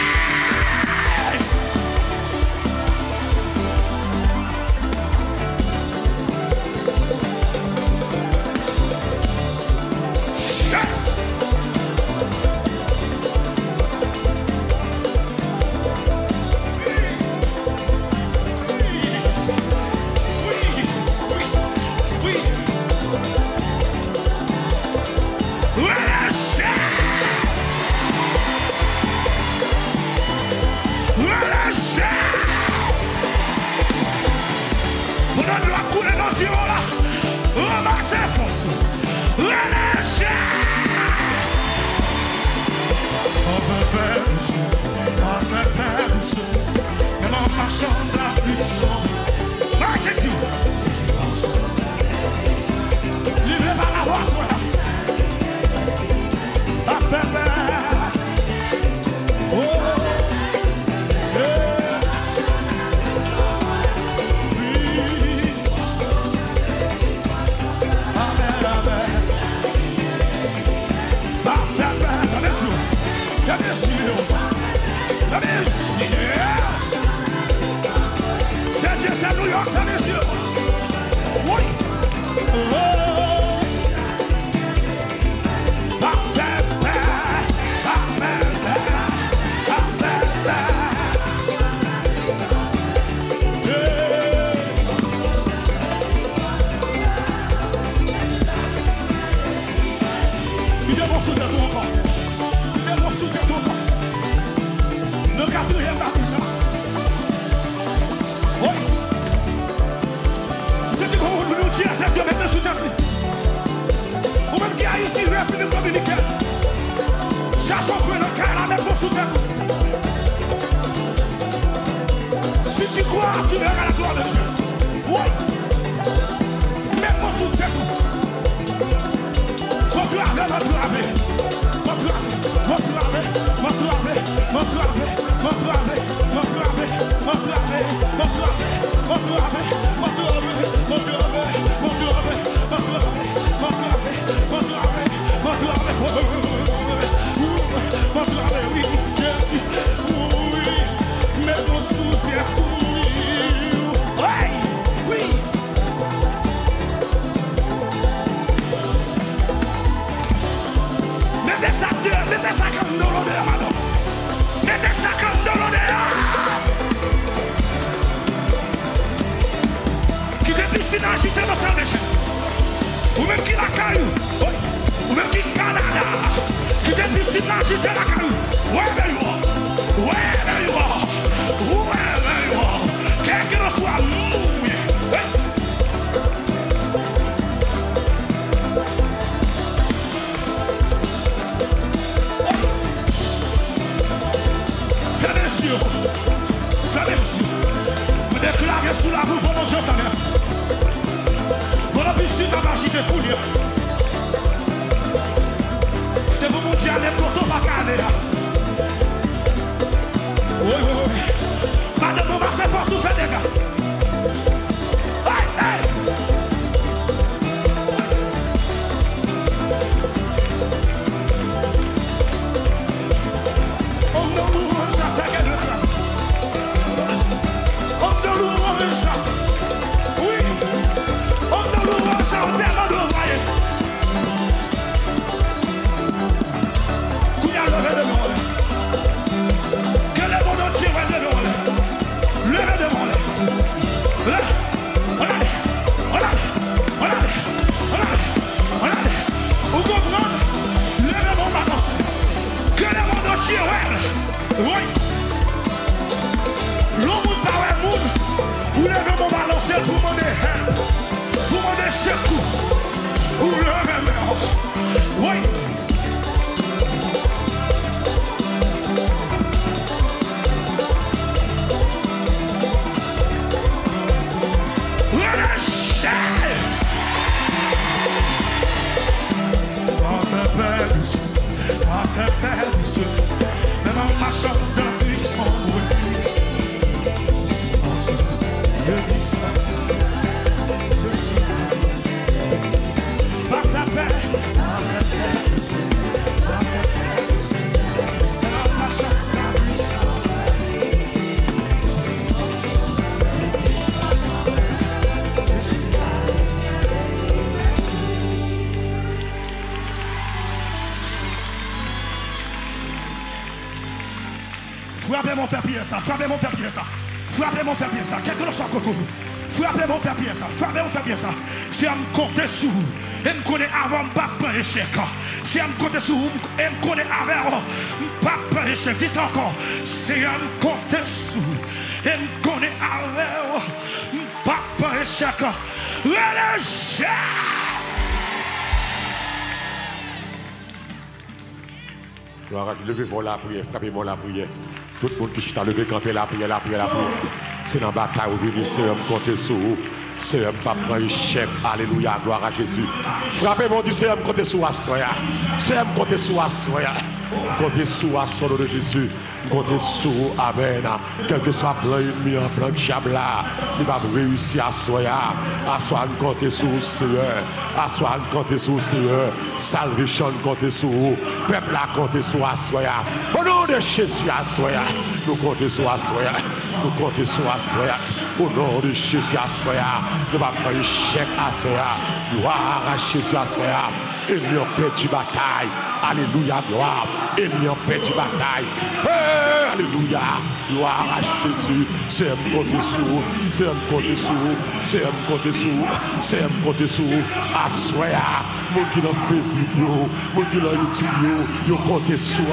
Si tu crois, tu verras la gloire de Dieu. Oui. Mets-moi sous tête. Sois travé, sois travé. Sois travé, sois travé, sois travé, sois travé, sois travé, sois travé, sois travé, sois travé, sois travé, sois travé, sois travé, sois travé, sois travé, sois travé, sois travé, sois travé, sois travé, sois travé, oui, Jésus, oui, mets-moi sous terre. Mettez ça dehors, mettez ça comme dans l'eau dehors, madame. Mettez ça comme dans l'eau dehors. Qui depuis si n'agite dans sa déchet. Ou même qui la caillou. Ou même qui Canada. Qui depuis si n'agite la caillou. Wherever you are. Wherever you are. Wherever you are. Quel que soit mouillé. Fermez les yeux. Vous déclarez sous la boue pendant que je ferme. Pendant que quitter pour lui. C'est pour mon Dieu, les coteaux pas calés. Oui, oui, oui. Madame, on va se faire souffrir des gars. Aïe, aïe. On ne loue ça, c'est quelle classe. On ne loue ça. Oui. On ne loue ça, on tellement de voyez. Qu'on y a levé de moi. Que le monde entier va de moi. Levez devant les. Là. Regardez. Regardez. Regardez. Regardez. Regardez. Vous comprenez? Levez mon balance. Que le monde entier ouais. Oui. L'homme par un monde. Vous levez mon balance pour mon help. Pour mon secours. Vous levez mon. Oui. Même en marchant dans la puissance, je suis pensé, je suis pensé, je suis par ta paix, par ta paix, par ta paix, même en marchant dans la puissance, je suis pensé, je suis frappez mon faire pire ça, frappez mon faire pire ça, frappez mon faire pire ça, quel que soit côté nous. Frappez mon faire pire ça, frappez mon faire pire ça. Si on me compte sur vous, et me connaît avant papa échec. Si on me compte sur vous, et me connaît avant papa échec. Dis ça encore. Si on me compte sur vous, et me connaît avant papa échec. Relâchez. Levez-moi la prière, frappez-moi la prière. Tout le monde qui chita levé, camper la prière, la prière, la prière. C'est dans la bataille où venez, c'est un compter sur vous. C'est un papa échec. Alléluia, gloire à Jésus. Frappez mon Dieu, c'est un compter sur Assoya. C'est un compter sur Assoya. Compter sur Assoya de Jésus. Compter sur Amen. Quel que soit plan ennemi, un plan de chabla, il va réussir à Soya. Assoya, compter sur le Seigneur. Assoya, compter sur le Seigneur. Salvation, compter sur vous. Peuple, compter sur Assoya. Au nom de Jésus, Assoya. Nous comptons sur Assoya. Nous comptons sur Assoya. Au nom de Jésus, Assoya. Nous allons faire un chèque Assoya. Gloire à Jésus, Assoya. Et nous avons perdu bataille. Alléluia, gloire. Et nous avons perdu bataille. Hey, alléluia, gloire à Jésus. C'est un côté sous, c'est un côté sous, c'est un côté sous, c'est un côté sous. Assoya, mon qui l'a fait, mon qui l'a utilisé, yo côté sous.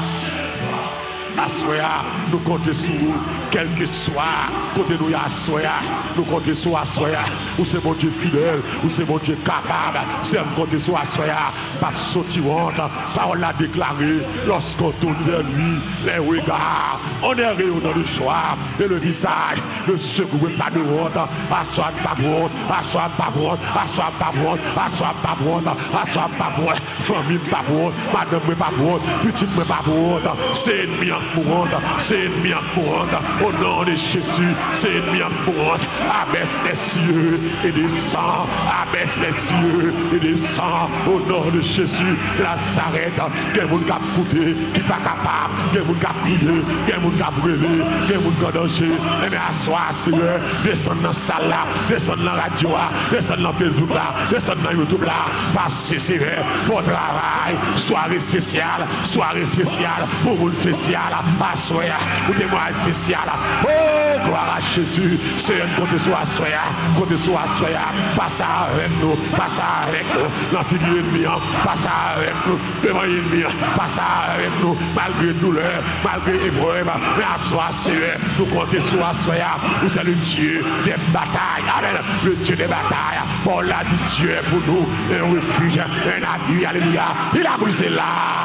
Assoya, nous comptons sur vous, quel que soit, côté nous Assoya, nous comptons sur Assoya, ou c'est mon Dieu fidèle, ou c'est mon Dieu capable, c'est un côté sur Assoya, pas sortir honte, parole l'a déclaré, lorsqu'on tourne vers lui, les regards, on est réunis dans le choix, et le visage, le secouer pas de honte, Assoya pas honte, Assoya pas honte, Assoya pas honte, Assoya pas honte, Assoya pas honte, famille pas honte, madame pas honte, petite pas honte, c'est ennemi pour honte, c'est ennemi pour honte, au nom de Jésus, c'est ennemi pour honte, abaisse les cieux et descend, abaisse les cieux et descend, au nom de Jésus, la s'arrête, il y a des gens qui ont coûté, qui n'est pas capable, il y a des gens qui ont crié, il y a des gens qui ont brûlé, il y a des gens qui ont danger, et bien assoir, Seigneur, descendre dans la salle là, descendre dans la radio là, descendre dans Facebook là, descendre dans YouTube là, passer Seigneur, pour travail, soirée spéciale, soirée spéciale, pour une spéciale, Assoya, ou témoin spécial. Oh, gloire à Jésus. C'est un côté sur Assoya, côté sur Assoya. Passe avec nous, passe avec nous. L'enfant de l'ennemi, passe avec nous. Devant l'ennemi, passe avec nous. Malgré douleur, malgré épreuve, mais Assoya, Seigneur, nous comptons sur Assoya. Vous êtes le Dieu des batailles. Amen. Le Dieu des batailles. Paul a dit Dieu est pour nous un refuge, un abri. Alléluia. Il a brisé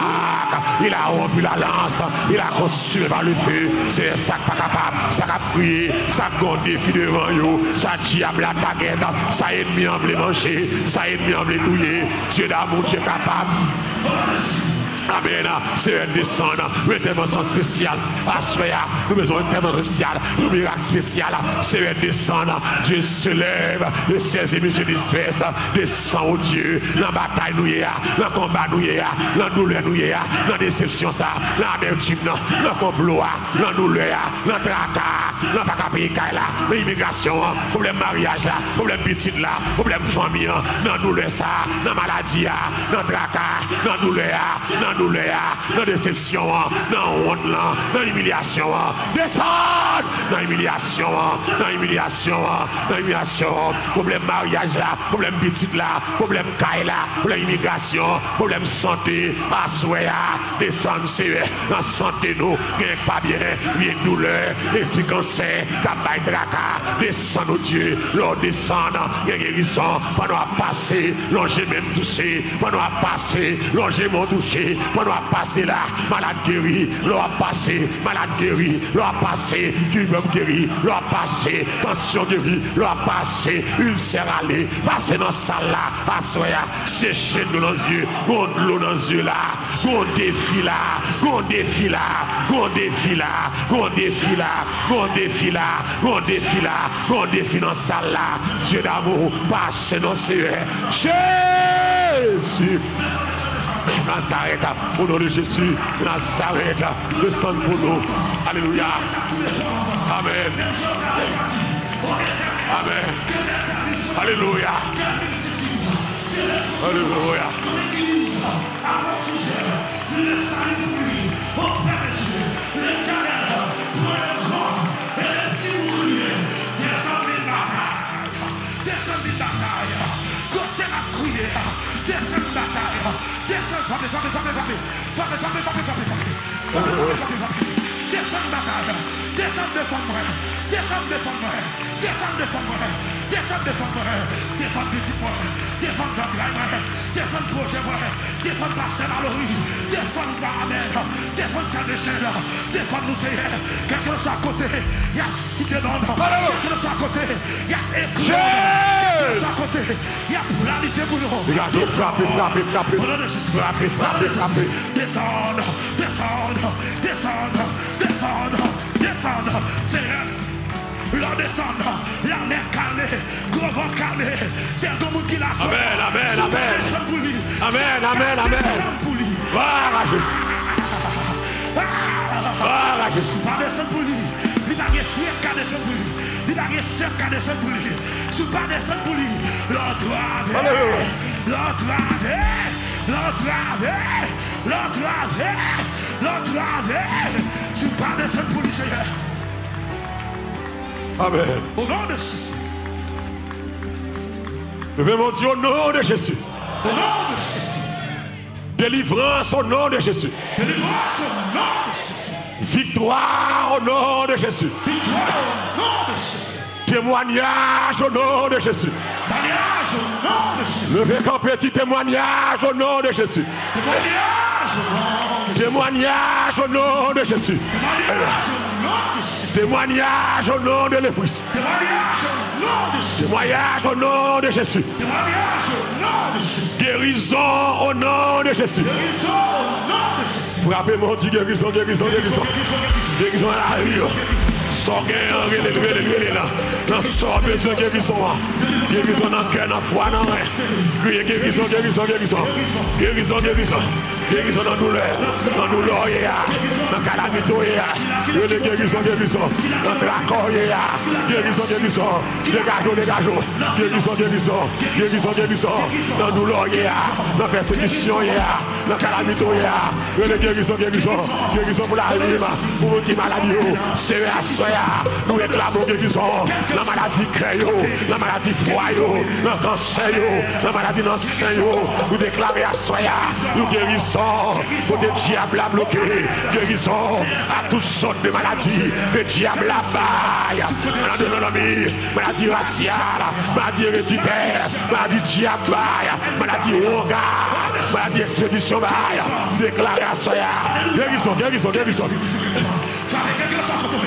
l'arc, il a rompu la lance, il a conçu par le feu. C'est ça pas capable, ça a prié. tuer, ça gonne défi devant eux, ça diable à ta guette, ça ennemi en blé manger, ça ennemi en blé touiller. Dieu d'amour, Dieu capable. Amen. C'est un descend, une intervention spéciale. Assoya, nous besoin d'une intervention spéciale, un miracle spécial. C'est un descend. Dieu se lève, le seize émissions disperse, descend au Dieu. Dans la bataille, nous y a, dans le combat, nous y a, dans la douleur, nous y a, dans la déception, ça, dans l'amertume, dans le complot, dans la douleur, dans le tracas, dans le pacapica, dans l'immigration, problème mariage, problème petit, problème famille, dans la douleur, ça, dans la maladie, dans le tracas, dans la douleur, dans la douleur, dans la déception, dans la honte, dans l'humiliation, descend, dans l'humiliation, dans l'humiliation, dans l'humiliation, problème mariage là, problème petit là, problème caille là, problème immigration, problème santé, assoya, descend, c'est en santé nous, gagne pas bien, bien douleur, esprit cancer, cabaye tracas, descend au Dieu, l'on descend, gagne guérison, pendant à passer, l'on j'ai même touché, pendant à passer, l'on j'ai mon touché, pendant à passer là, malade guéri, l'on a passé, malade guéri, l'on a passé, tumeur guéri, l'on a passé, tension guéri, l'on a passé, ulcère allé, passer dans la salle là, assoya, sécher nous dans les yeux, on de l'eau dans les yeux là, on défie là, on défie là, on défie là, on défie là, on défie là, on défie là, on défie dans la salle là, Dieu d'amour, passe dans ces yeux, Jésus. Nazareth, au nom de Jésus, Nazareth, le sang pour nous. Alléluia. Amen. Amen. Alléluia. Alléluia. Descends, bataille, descends, défends-moi, descends, défends-moi, descends, défends-moi, descends, défends-moi, défends petit-moi, défends Jean-Claude, descends projet-moi, défends Pasteur Mallory, défends Varamel, défends sa déchaîne, défends nous, Seigneur, quelqu'un soit à côté, il y a cité d'homme, quelqu'un soit à côté, il y a école, quelqu'un soit à côté, il y a planifié pour nous. Regardez, frappez, frappez, frappez, frappez, frappez, frappez. Descendre, descendre, descendre, descendre, descendre, Seigneur. La descendre, la mer calée, gros vent calé, c'est un grand monde qui l'a sauvé. Amen, amen, amen. Amen, amen, amen. Gloire à Jésus. Gloire à Jésus. Pas descendre pour lui. Il n'a rien sûr qu'à descendre pour lui. Il n'a rien sûr qu'à descendre pour lui. Si pas descendre pour lui, l'entrave, l'entrave, l'entrave, l'entrave, l'entrave. Si pas descendre pour lui, Seigneur. Amen. Au nom de Jésus. Je vais mon Dieu au nom de Jésus. Au nom de Jésus. Délivrance au nom de Jésus. Délivrance au nom de Jésus. Victoire au nom de Jésus. Victoire au nom de Jésus. Témoignage au nom de Jésus. Témoignage au nom de Jésus. Levez qu'un petit témoignage au nom de Jésus. Témoignage au nom de Jésus. Témoignage au nom de Jésus. Témoignage au nom de Jésus. Témoignage au nom de l'Église. Témoignage au nom de Jésus. Témoignage au nom de Jésus. Témoignage au nom de Jésus. Guérison au nom de Jésus. Guérison au nom de Jésus. Frappez mon Dieu, guérison, guérison, guérison. Guérison à la rue. Sors gain, relé, relé, relé là. Dans sort besoin guérison. Guérison dans le cœur, dans le foie, dans le rein. Guérison, guérison, guérison. Guérison, guérison. Guérison dans la douleur. Dans la douleur, dans la calamité. Relé, guérison, guérison. Dans le tracas, guérison, guérison. Dégageons, dégageons. Guérison, guérison. Guérison, guérison. Dans la douleur, dans la persécution, dans la calamité. Relé, guérison, guérison. Guérison pour la vie, pour les maladies. C'est à soi. Nous réclamons guérison. La maladie cœur, la maladie foie, le cancer, la maladie dans le sein. Nous déclarons à soi. Nous guérissons. Pour des diables à bloquer. Guérison à toutes sortes de maladies. Le diable à baille. Maladie de l'ennemi, maladie raciale, maladie héréditaire, maladie diable, maladie ronga, maladie expédition baille. Déclarez à soi. Guérison, guérison, guérison. Quelqu'un soit à côté.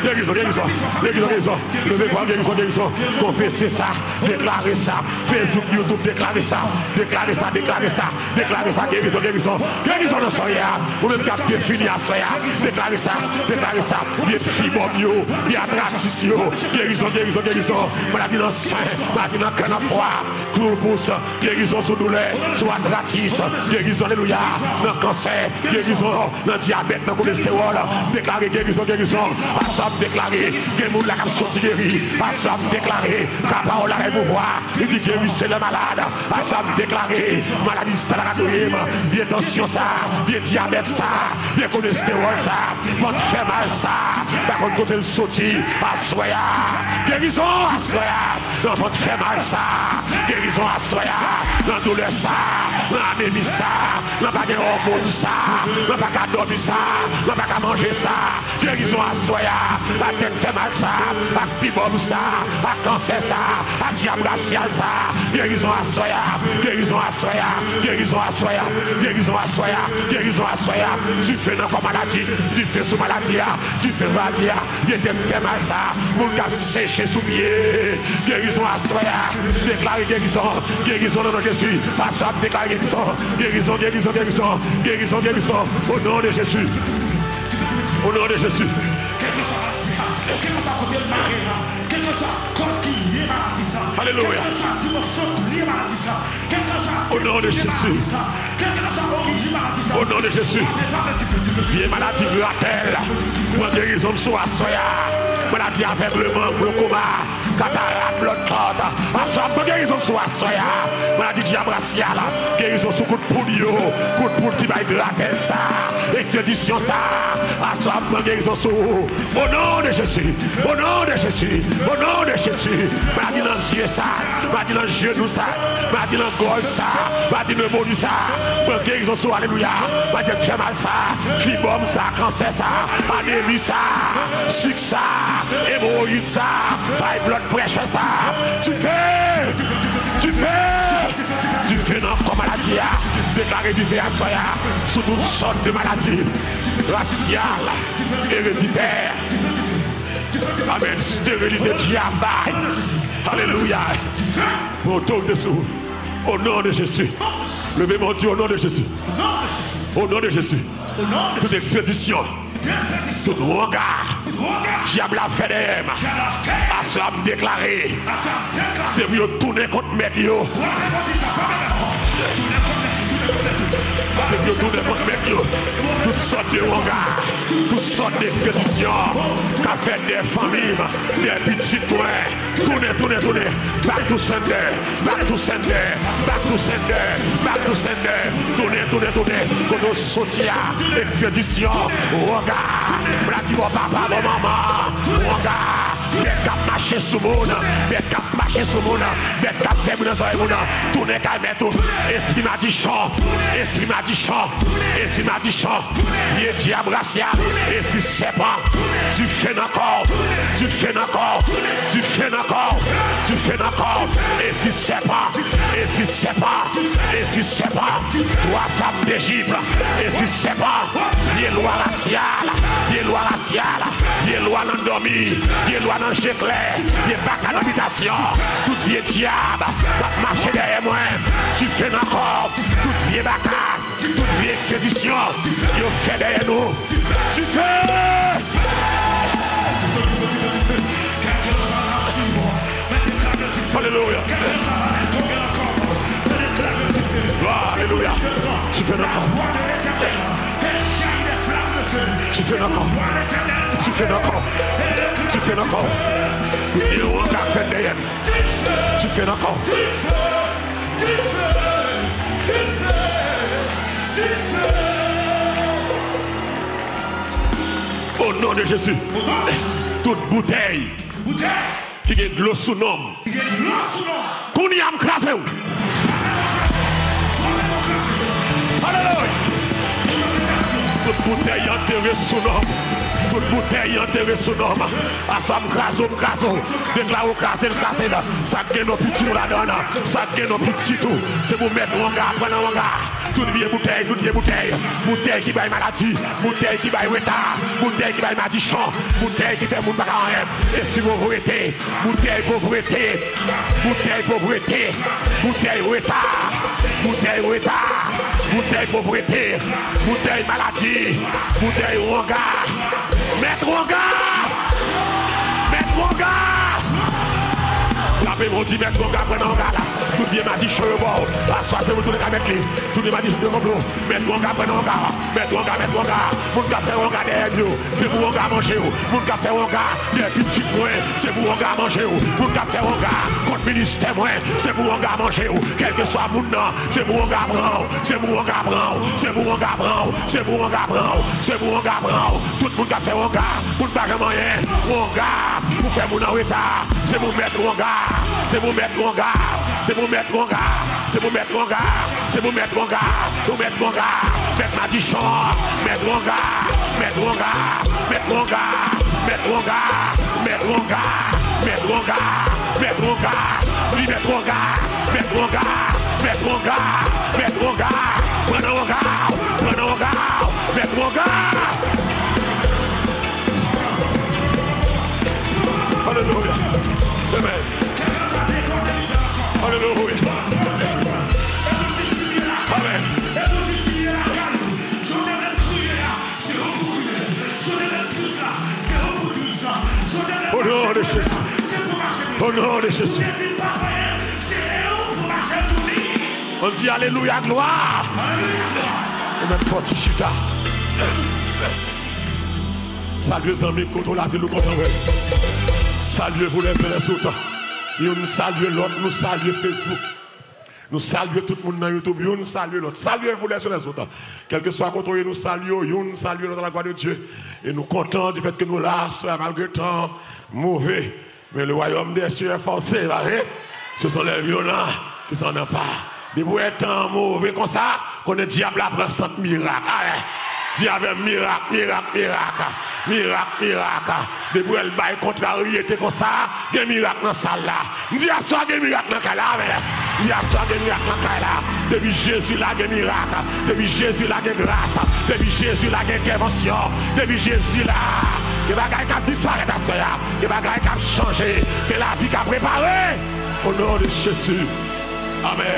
guérison, guérison, guérison, guérison. Levez-vous, guérison, guérison. Confessez ça, déclarez ça. Facebook, YouTube, déclarez ça. Déclarez ça, déclarez ça. Déclarez ça, guérison, guérison. Guérison de soya. Ou même qu'à définir à soya. Déclarez ça, déclarez ça. Bien fibom yo, bien attratis yo. Guérison, guérison, guérison. Maladie dans le sein, maladie dans le canal froid. Clou pouce, guérison sous douleur, sous attratis. Guérison, alléluia. Dans le cancer, guérison, dans le diabète, dans le cholestérol. Déclarez guérison, guérison. À ça, déclarez. Guérison, la cap sorti guéri. À ça, déclarez. Parole à pouvoir. Il dit guérissez les malades. À ça, déclarez. Maladie salaradoïme. Bien tension ça. Bien diabète ça. Bien cholestérol ça. Votre fait mal ça. Par contre, côté le sorti. À soya. Guérison à soya. Dans votre fait mal ça. Guérison à soya. Dans douleur ça. Dans anémie ça. Dans pas de hormones ça. Dans pas qu'à dormir ça. Dans pas qu'à manger ça. Guérison à soya. La tête fait mal ça. La fibome ça. La cancer ça. La diable racial ça. Guérison à soya. Guérison à soya. Guérison à soya. Guérison à soya. Guérison à soya. Tu fais dans la maladie. Tu fais sous maladie. Tu fais maladie. Il te fait mal ça. Mon cap séché sous pied. Guérison à soya. Déclarez guérison. Guérison dans Jésus. À soi déclarer guérison. Guérison, guérison, guérison. Guérison, guérison. Au nom de Jésus. Au nom de Jésus. Alléluia. Au nom de Jésus. Au nom de Jésus. Viens maladie ratelle. Moi guérison sous à soya. Maladie aveuglement, glaucoma, cataracte, blood clot. Assomme guérison sous à soya. Maladie diabraciale. Guérison sous coup de poule. Coup de poule qui va gratter ça. Expédition ça. Assomme guérison sous. Au nom de Jésus. Au nom de Jésus. Au nom de Jésus. Maladie dans les yeux ça. Maladie dans le genou ça. Maladie dans le gorge ça. Maladie dans le bonus ça. Guérison sous. Alléluia. Maladie fait mal ça. Fibome ça. Cancer ça. Anémie ça. Sucre ça. Hémorroïde ça. High blood pressure ça. Tu fais. Tu fais. Tu fais non comme maladie. Déclarer du V à soya. Sous toutes sortes de maladies. Raciales. Héréditaires. Amen. Stérilité diable. Alléluia. Mon tour dessous. Au nom de Jésus. Levez mon Dieu au nom de Jésus. Au nom de Jésus. Toute expédition. Tout regard. Diable a fait des aimes. À cela me déclarer. C'est mieux tourner contre mes dieux. C'est mieux tourner contre mes dieux. Toutes sortes de regards. Toutes sortes d'expéditions. Qu'a fait des familles. Des petits points. Tournez, tournez, tournez. Back to sender. Back to sender. Back to sender. Back to sender. Tournez, tournez, tournez. Quand on sortit à expédition. Regard. Blati mon papa, mon maman. Regard. Bête cap marcher sous mon. Bête cap marcher sous mon. Bête cap fait mon oeil mon. Tournez qu'à mettre. Esprit m'a dit chant. Esprit m'a dit chant. Esprit m'a dit chant. Il est diable racial. Esprit serpent. Tu fais encore. Tu fais encore. Tu fais encore. Tu fais encore. Esprit serpent. Esprit serpent. Esprit serpent. Toi femme d'Égypte. Esprit serpent. Il est loi raciale. Il est loi raciale. Il est loi l'endormi. Il est loi dans le clair. Il est pas qu'à l'habitation. Tout vieux diable. Va marcher derrière moi. Tu fais encore. Tout vieux bacard. Toute vieille expédition. Il fait derrière nous. Tu fais. Alléluia. Alléluia. Tu fais encore. Tu fais encore. Tu fais encore. Tu fais encore. Il est encore fait derrière. Tu fais encore. Au nom de Jésus. Toute bouteille qui a de l'eau sous nom. Qu'on y a écrasé. Alléluia. Toute bouteille enterrée sous nom. toute bouteille enterrée sous l'homme. À ça, m'craso, m'craso. Déclare au crasé, le crasé là. Ça gagne nos petits là dedans. Ça gagne nos petits tout. C'est pour mettre un gars, prendre un gars. Toute vieille bouteille, toute vieille bouteille. Bouteille qui baille maladie. Bouteille qui baille retard. Bouteille qui baille madichon. Bouteille qui fait moun baka en rêve. Esprit pauvreté. Bouteille pauvreté. Bouteille pauvreté. Bouteille retard. Bouteille retard. Bouteille pauvreté. Bouteille maladie. Bouteille ronga. Mettre ronga. Mettre ronga. Frappez mon petit mettre ronga, prenez ronga là. Tout bien m'a dit cheveux bon. La soirée c'est vous tous les gars mettre les. Tout le monde m'a dit cheveux bon. Mettre ronga, prenez ronga. Mettre ronga, mettre ronga. Moun ka fait ronga derrière nous. C'est pour ronga manger ou. Moun ka fait ronga. Les petits points. C'est pour ronga manger ou. Moun ka fait ronga. Contre ministère moins. C'est pour ronga manger ou. Quel que soit moun nan. C'est pour ronga bran. C'est pour ronga bran. C'est pour ronga bran. C'est pour ronga bran. C'est pour ronga bran. Tout le monde ka fait ronga. Moun pas jamais rien. Ronga. Pour faire moun en retard. C'est pour mettre ronga. C'est pour mettre ronga. C'est pour mettre ronga. C'est pour mettre ronga. C'est pour mettre ronga. Pour mettre ronga. Mettre madichon. Mettre ronga. Mettre ronga. Mettre ronga. Mettre ronga. Mettre ronga. Mettre ronga. Mettre ronga. Lui mettre ronga. Mettre ronga. Mettre ronga. Mettre ronga. Prenez ronga. Prenez ronga. Mettre ronga. Alléluia. Amen. Alléluia. Amen. Au nom de Jésus. Au nom de Jésus. On dit Alléluia, gloire. Amen. Forti chita. Salut les amis, contre la nous contre salut pour les frères et sœurs. Nous saluons l'autre, nous saluons Facebook. Nous saluons tout le monde dans YouTube, nous saluons l'autre. Saluez vous les frères et sœurs. Quel que soit contre nous, nous saluons, nous saluons dans la gloire de Dieu. Et nous contents du fait que nous là, malgré le temps mauvais. Mais le royaume des cieux est forcé, ce sont les violents qui s'en emparent. Mais pour être mauvais comme ça, qu'on est diable après cent miracles. Allez, diable miracle, miracle, miracle. Miracle, miracle. Depuis elle baille contrariété comme ça, il y a des miracles dans la salle là. Je dis à soi, il y a des miracles dans la salle. Je dis à soi, il y a des miracles dans la salle. Depuis Jésus là, il y a des miracles. Depuis Jésus là, il y a des grâces. Depuis Jésus là, il y a des interventions. Depuis Jésus là, il y a des bagages qui ont disparu à soi. Il y a des bagages qui ont changé. Que la vie qui a préparé. Au nom de Jésus. Amen.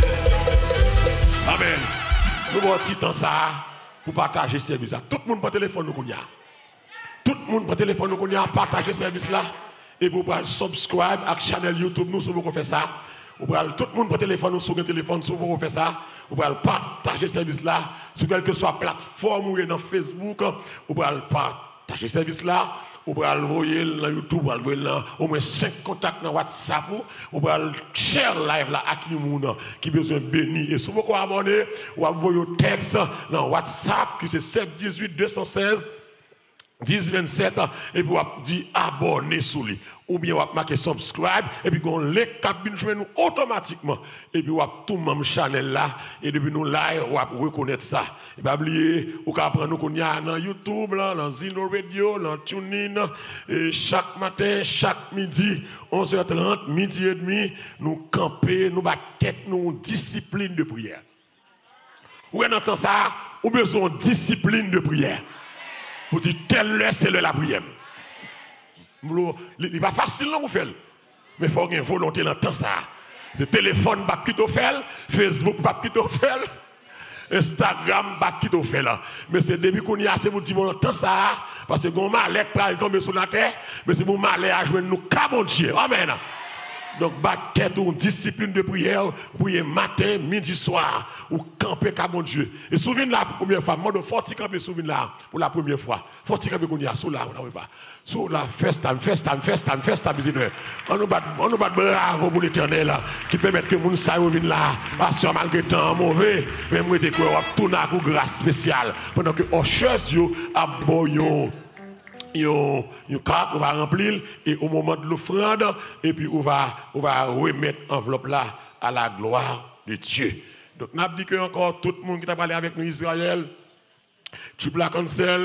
Amen. Nous avons un petit temps ça pour partager ce service. Tout le monde par téléphone nous connaît. Tout le monde par téléphone nous connaît, partager ce service là. Et vous pouvez subscribe à la chaîne YouTube, nous, si vous faites ça. Vous pouvez tout le monde par téléphone, nous, sur le téléphone, si vous faites ça. Vous pouvez partager ce service là. Sur quelle que soit plateforme ou dans Facebook, vous pouvez partager ce service là. Vous pouvez le voir dans YouTube, vous pouvez le au moins cinq contacts dans WhatsApp. Vous pouvez le share live là à qui qui besoin de béni. Et si vous pouvez abonner, vous pouvez envoyer un texte dans WhatsApp qui c'est sept un huit deux un six. dix vingt-sept et puis on dit abonner sous lui ou bien on marquer subscribe et puis on les cabines jouer nous automatiquement et puis on tout même channel là et depuis nous là on reconnaître ça et pas oublier ou qu'à prendre nous qu'on y a dans YouTube là dans Zino Radio dans TuneIn et chaque matin chaque midi onze heures trente midi et demi nous camper nous battre tête nous discipline de prière ou entend ça ou besoin discipline de prière. Pour dire, telle heure, c'est la prière. Il n'est pas facile, non, vous faites. Mais il faut avoir une volonté dans le temps, ça. Le téléphone, pas qui fait, Facebook, pas qui fait, Instagram, pas qui fait. Mais c'est depuis qu'on y a, c'est pour dire, dans le temps, ça. Parce que mon malheur peut tomber sur la terre, mais c'est mon malheur à jouer nous, comme Dieu. Amen. Donc, battez une discipline de prière, prier matin, midi, soir, ou camper comme Dieu. Et souvenez la première fois, moi, de forti camper, souvenez là, pour la première fois. Forti camper qu'on y a, sous là, on n'a pas. Sous la first time, first time, first time, first time, on nous bat, on nous bat bravo pour l'éternel, qui permet que moun sa revienne là, parce que malgré temps mauvais, même moi, on va tourner à grâce spéciale, pendant que aux choses, yo, à boyon. Yon, yon cap, on va remplir et au moment de l'offrande, et puis on va, on va remettre l'enveloppe là à la gloire de Dieu. Donc, nous avons dit que encore tout le monde qui t'a parlé avec nous, Israël, tu la cancel,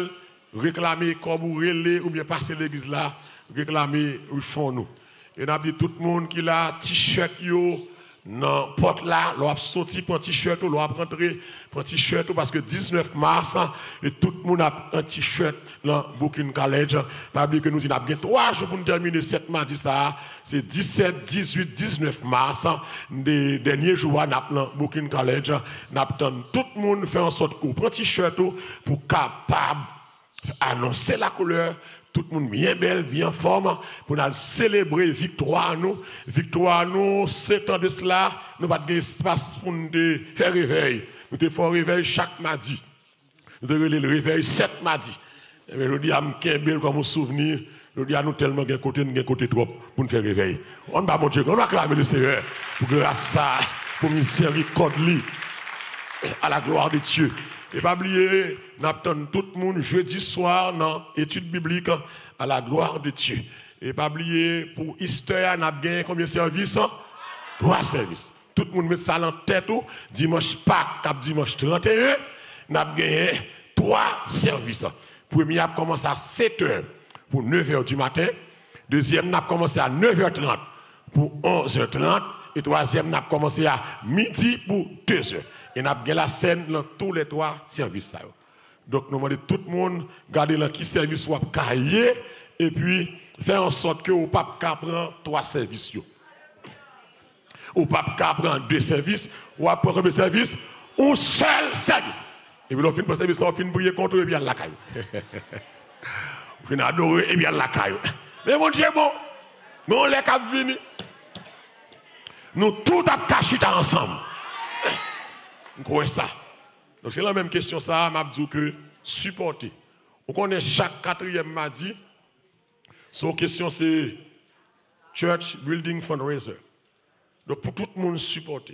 réclamer comme ou relais ou bien passer l'église là, réclamer au fond nous. Et on a dit tout le monde qui a t-shirt yo non porte là, l'on a sorti pour un t-shirt, l'on a rentré pour un t-shirt parce que dix-neuf mars et tout le monde a un t-shirt dans Booking College. Pas oublier que nous avons bien trois jours pour nous terminer sept mardi ça, c'est dix-sept, dix-huit, dix-neuf mars des derniers jours dans Booking College. Nous attendons tout le monde faire en sorte qu'on prend un t-shirt pour capable annoncer la couleur. Tout le monde bien belle, bien forme, pour nous célébrer victoire nous. Victoire nous, sept ans de cela, nous n'avons pas d'espace pour nous faire réveil. Nous avons fait réveil chaque mardi. Nous avons le réveil sept mardi. Et je dis à Mkembel comme un souvenir, je dis à nous tellement de côté, nous côté trop pour nous faire réveil. On va mon Dieu, on va acclamer le Seigneur pour grâce à ça, pour nous servir contre à la gloire de Dieu. Et pas oublier, nous attendons tout le monde jeudi soir dans l'étude biblique à la gloire de Dieu. Et pas oublier, pour Easter, nous avons gagné combien de services? Trois services. Tout le monde met ça en tête. Dimanche Pâques, cap dimanche trente et un, nous avons gagné trois services. Premier a commencé à sept heures pour neuf heures du matin. Deuxième a commencé à neuf heures trente pour onze heures trente. Et troisième a commencé à midi pour deux heures. Et nous avons la scène dans tous les trois services. Donc nous demandons tout le monde garder dans qui service soit cahier et puis faire en sorte que au pape prend trois services. Au pape prend deux services, ou après combien de services? Un seul service. Et puis on finit par service, on finit prier contre et bien la caille. On finit adorer et bien la caille. Mais mon Dieu, bon, nous les cap venus. Nous tout avons caché ensemble. Nous ça. Donc c'est la même question ça, m'a dit que supporter. On connaît chaque quatrième mardi. Son question c'est Church Building Fundraiser. Donc pour tout le monde supporter.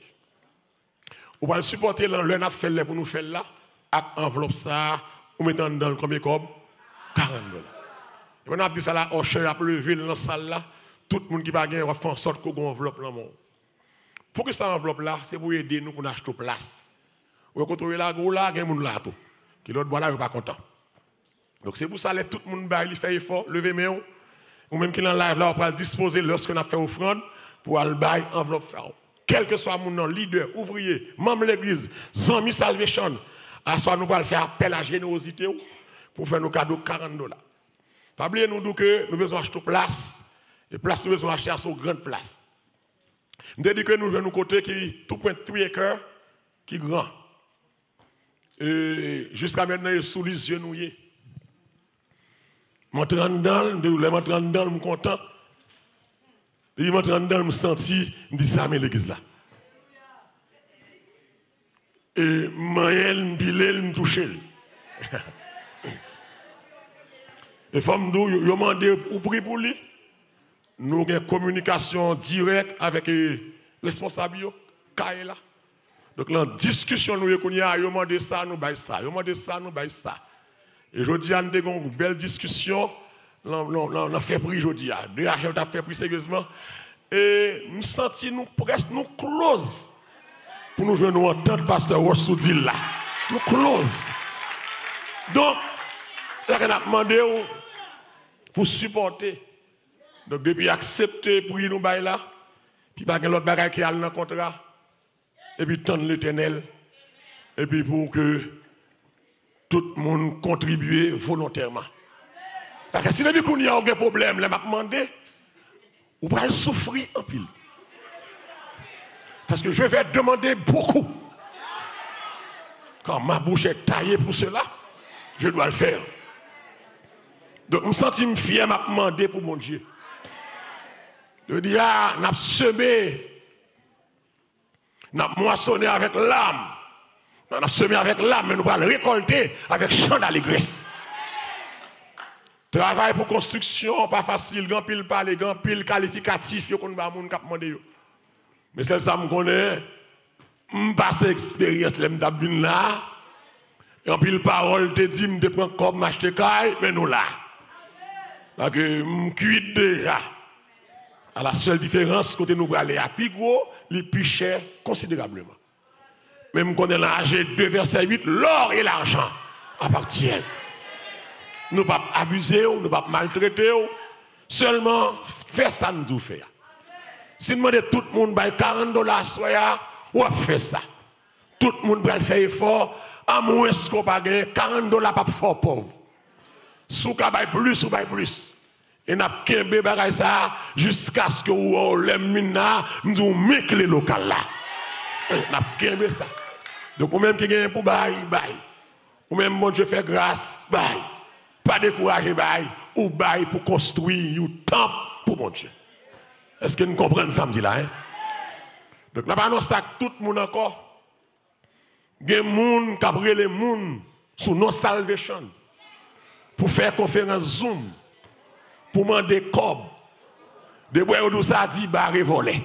On va le supporter là, l'un a fait là pour nous faire là, avec enveloppe ça, on met dans le combien comme quarante dollars. Et on a dit ça là, Osher a levé dans la salle là, tout le monde qui va gagner va faire en sorte qu'on ait une enveloppe là. Pour que cette enveloppe là, c'est pour aider nous pour acheter place. Ou quand on est là, il y a des gens là, qui l'autre bois là, ils sont pas contents. Donc c'est pour ça que tout le monde il fait effort, lever main, ou même qui est en live là, on peut le disposer lorsqu'on a fait offrande pour aller bailler enveloppe faire. Quel que soit mon nom, leader, ouvrier, membre de l'église, Zami Salvation, à soit nous allons faire appel à la générosité pour faire nos cadeaux quarante dollars. Pas oublier nous dire que nous besoin acheter place, et place nous besoin acheter à son grande place. Nous dit que nous venons nous côté qui tout point trois écart qui grand. Et jusqu'à maintenant, il est sous les yeux nous. Je suis dedans, je suis dedans, je suis content. Je suis dedans, je me sens, je me dis ça, mais l'église là. Et je me bilé, je me touche. Et femme nous, je demande ou prier pour lui. Nous avons une communication directe avec les responsables là. Donc la discussion nous y a, yo demandé ça, nous bail ça, yo demandé ça, nous bail ça. Et jodi an nous avons une belle discussion, on a fait prix jodi a, deux achats on a fait prix sérieusement et nous senti nous presque nous close pour nous joindre entendre pasteur Rosoudil là. Nous close. Donc là on a demandé pour supporter. Donc depuis accepter prix nous bail là, puis pas l'autre bagaille qui a dans contrat. Et puis tendre l'Éternel, et puis pour que tout le monde contribue volontairement. Parce que si il y a un problème, je vais demander, vous allez souffrir en pile. Parce que je vais demander beaucoup. Quand ma bouche est taillée pour cela, je dois le faire. Donc je me sens fier, je vais demander pour mon Dieu. Je dis, ah, on a semé. Nous avons moissonné avec l'âme. Nous avons semé avec l'âme, mais nous allons récolter avec chant d'allégresse. Travail pour construction, pas facile, grand pile parler, grand pile qualificatif, yo qu'on va moun k'ap mande yo. Mais celle ça me connaît, m passe expérience les m'dabine là. Et en pile parole te dit me prend comme m'acheter caille, mais nous là. Parce que m cuit déjà. À la seule différence côté nous aller à plus gros, les plus cher considérablement. Même qu'on est là, A G deux verset huit, l'or et l'argent appartiennent. nous ne pas abuser, nous ne pas maltraiter. Seulement, fais ça nous faire. Si nous demandons tout le monde quarante dollars, ou fait ça. Tout le monde va faire effort, à moins qu'on pas gagner quarante dollars pas fort pauvre. Si vous avez plus, vous avez plus. Et nous avons fait ça jusqu'à ce que vous nous mettions les locales là. Nous avons fait ça. Donc, vous même qui gagnez pour bail, bail. Ou même, bon Dieu fait grâce, bail. Pas décourager, bail. Ou bail pour construire un temple pour mon Dieu. Est-ce que nous comprenons ça, me dit là, hein? Donc, là-bas, nous avons tout le monde encore. Il y a des gens qui ont pris les gens sous nos salvation pour faire conférence Zoom, pour demander cob. De bois où ça dit barré volé.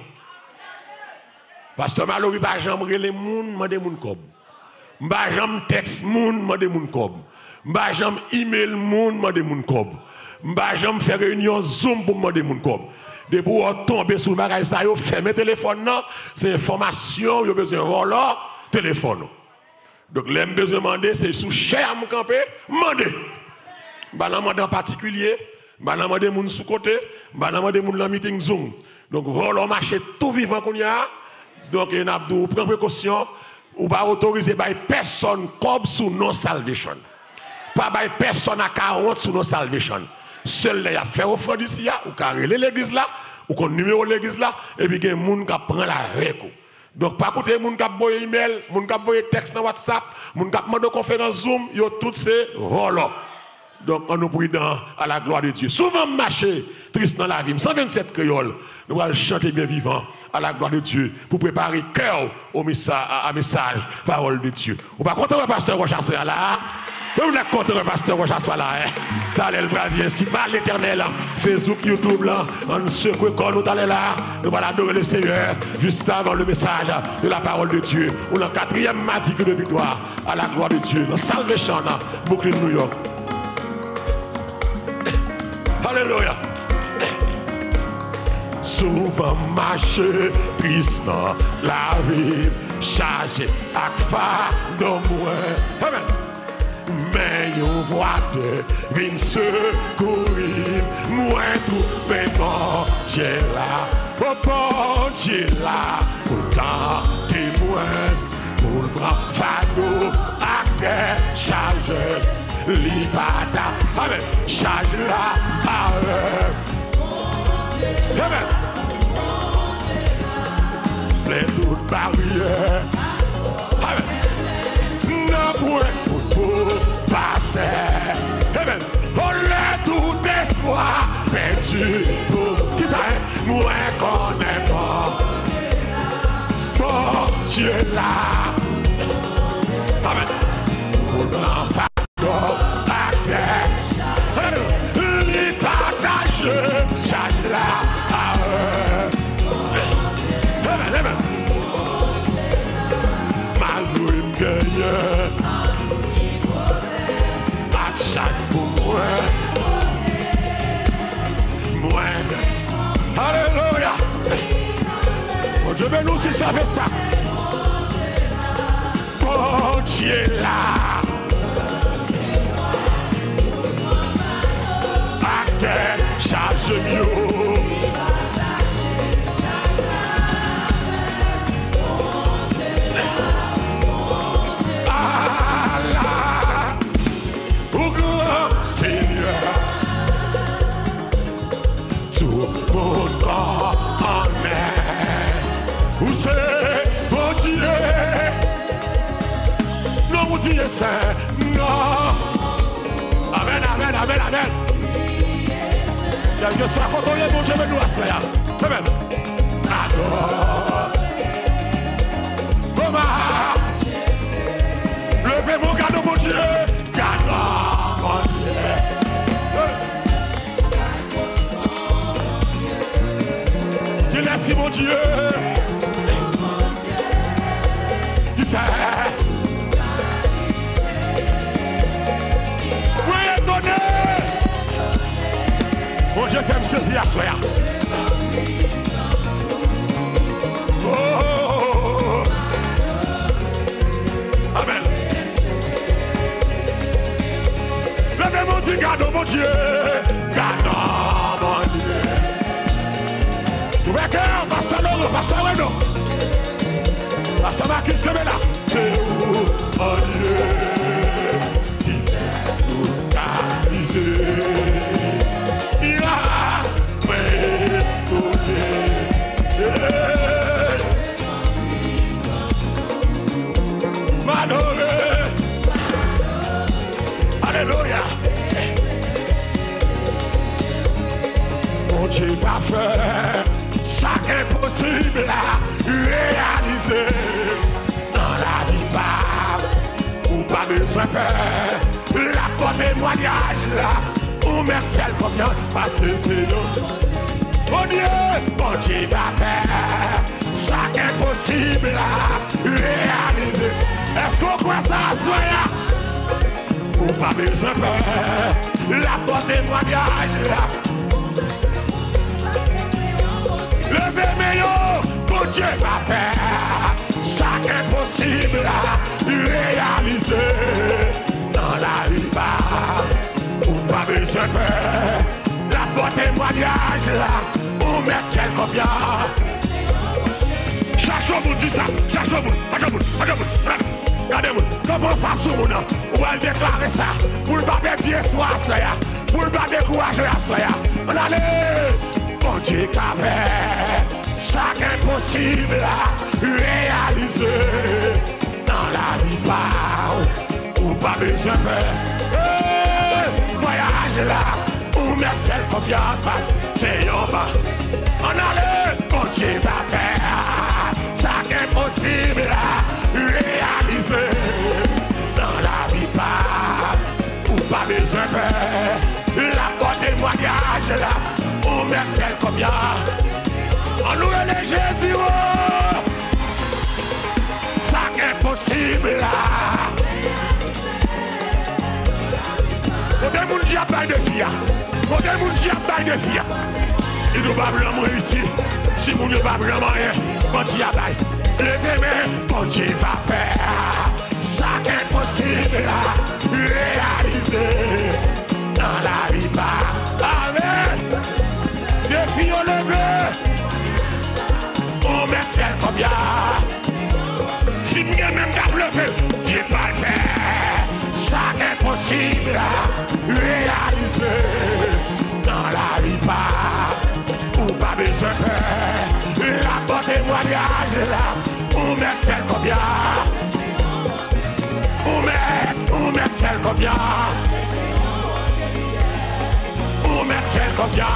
Parce que malheureusement, il n'y a pas jamais les gens demander mon cob. Il n'y a pas jamais texte moun demander mon cob. Il n'y a pas jamais email moun demander mon cob. Il n'y a pas jamais faire réunion Zoom pour demander mon cob. De pour tomber sur le bagage ça, yo fermer téléphone non, c'est information, yo besoin voler téléphone. Donc les besoin demander c'est sous cher mon camper, demander. Ba nan demander en particulier, ba nan demander moun sous côté, ba nan demander moun dans meeting Zoom. Donc voler marché tout vivant qu'on y a. Donc il n'a pas prendre précaution ou pas autoriser by personne comme sous nos salvation. Pas by personne à quarante sous nos salvation. Seul les a fait offrande ici, ou carré l'église là, ou qu'on numéro l'église là, et puis il y a des gens qui prennent la réco. Donc, par contre, il y a des gens qui envoient email, des gens qui envoient texte dans WhatsApp, des gens qui demandent conférence Zoom, ils ont tous ces rôles. Donc, on nous prie à la gloire de Dieu. Souvent, marcher triste dans la vie, cent vingt-sept créoles, nous allons chanter bien vivant à la gloire de Dieu pour préparer cœur au message, à message, parole de Dieu. Vous pas content, pasteur Rochasson là? Vous êtes content, pasteur Rochasson là? T'allez le Brésil, ainsi par l'éternel, Facebook, YouTube, là, on se reconnaît, nous allons là, nous allons adorer le Seigneur, juste avant le message de la parole de Dieu, ou le quatrième matin de victoire à la gloire de Dieu, dans Salvation, Brooklyn, New York. Alléluia. Souvent marcher triste dans la vie, chargé avec fardeau moi. Amen. Mais on voit de vin secourir, moi tout paiement, j'ai là, oh bon, j'ai là, pourtant témoin, pour le prendre fardeau, acte chargé. Libata, amen, charge la parole. Amen. Plein toute barrière. Amen. Non point pour passer. Amen. On l'a tout espoir perdu pour qui ça est? Moi connais pas. Bon Dieu là. Amen. Pour l'enfant. Les partages, charge la parole. Malgré me gagner, à chaque pour moi, moi. Alléluia. Mon Dieu, mais nous, c'est ça, c'est ça. Bon Dieu là. Charge mieux. Allah, au grand Seigneur, tout mon corps en est. Où c'est mon Dieu? Non, mon Dieu, c'est non. Amen, amen, amen, amen. Je suis content de mon Dieu, mais nous à Amen. Adore. Maman. Levez mon cadeau, mon Dieu. Cadeau, mon Dieu. Il laisse mon Dieu. Il fait. Oui, donnez. Mon Dieu fait me saisir à soi. Oh, oh, oh. Amen. Levez mon Dieu, garde. Gardons mon Dieu, gardons mon Dieu. Tout le cœur, pasteur Noro, pasteur Renaud. Pasteur Marcus Kemela. C'est vous, mon Dieu, qui fait tout réaliser. Il a fait tout m'adorer. Alléluia. Mon Dieu va faire ça qu'impossible à réaliser dans la vie. Ou pas besoin de peur. La bonne témoignage là, ou même quelle confiance parce que c'est nous. Mon Dieu, mon Dieu va faire ça qu'impossible à réaliser. Est-ce qu'on croit ça à soi? Ou pas besoin de peur. La bonne témoignage là. Levez meilleur, mon Dieu va faire ça qu'impossible à réaliser dans la vie. Ou pas besoin de peur. La bonne témoignage là, ou mettre quelle confiance. Chaque jour vous dit ça, chaque jour vous, chaque jour vous, chaque jour vous. Regardez-moi, comment façon vous non, ou elle déclare ça, pour ne pas perdre espoir à ça, pour ne pas décourager à ça. On allait, mon Dieu qu'a fait, ça qu'impossible à réaliser dans la vie. Ou pas besoin de peur. Voyage là, ou mettre quelle confiance face, c'est yon bas. On allait, mon Dieu va faire ça qu'impossible à réaliser dans la vie. Ou pas besoin de peur. La bonne témoignage là, ou mettre quelle confiance. On nous est Jésus, oh, ça qu'impossible là. Quand des gens qui a pas de vie, quand des gens qui a pas de vie, il ne doit pas vraiment réussir. Si vous ne pas vraiment rien, quand il y a pas, levez-moi, mon Dieu va faire ça qu'impossible à réaliser dans la vie. Amen. Depuis on levé, on met quel combien. Si vous même qu'à lever, Dieu va le faire. Ça qu'impossible à réaliser dans la vie. Ou pas besoin de peur. La bonne témoignage là, ou met quel combien. Ou met, ou met quel combien. Ou met quel combien.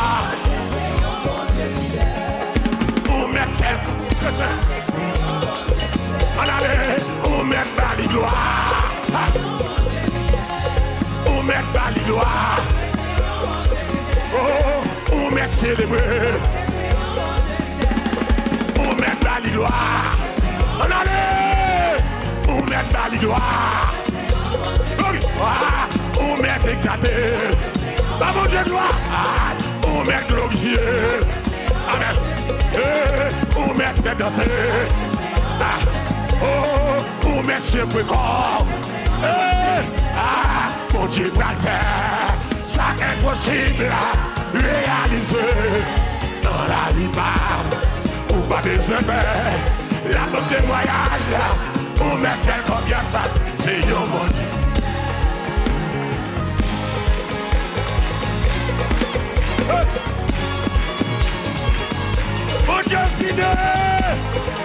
Ou met quel combien. On allait, ou met pas les gloires. On met pas les gloires. Oh, on met célébrer. On met pas les gloires. On allait. On met pas les gloires. On met exalté. Pas mon Dieu gloire. On met glorifié. Amen. On met danser. Oh, on met surpris corps. Ah, mon Dieu va le faire, ça impossible à réaliser dans la vie. Ou pas besoin de peur. La bonne témoignage là, on met quel combien de face, c'est yo mon Dieu. Hey. Mon Dieu fidèle.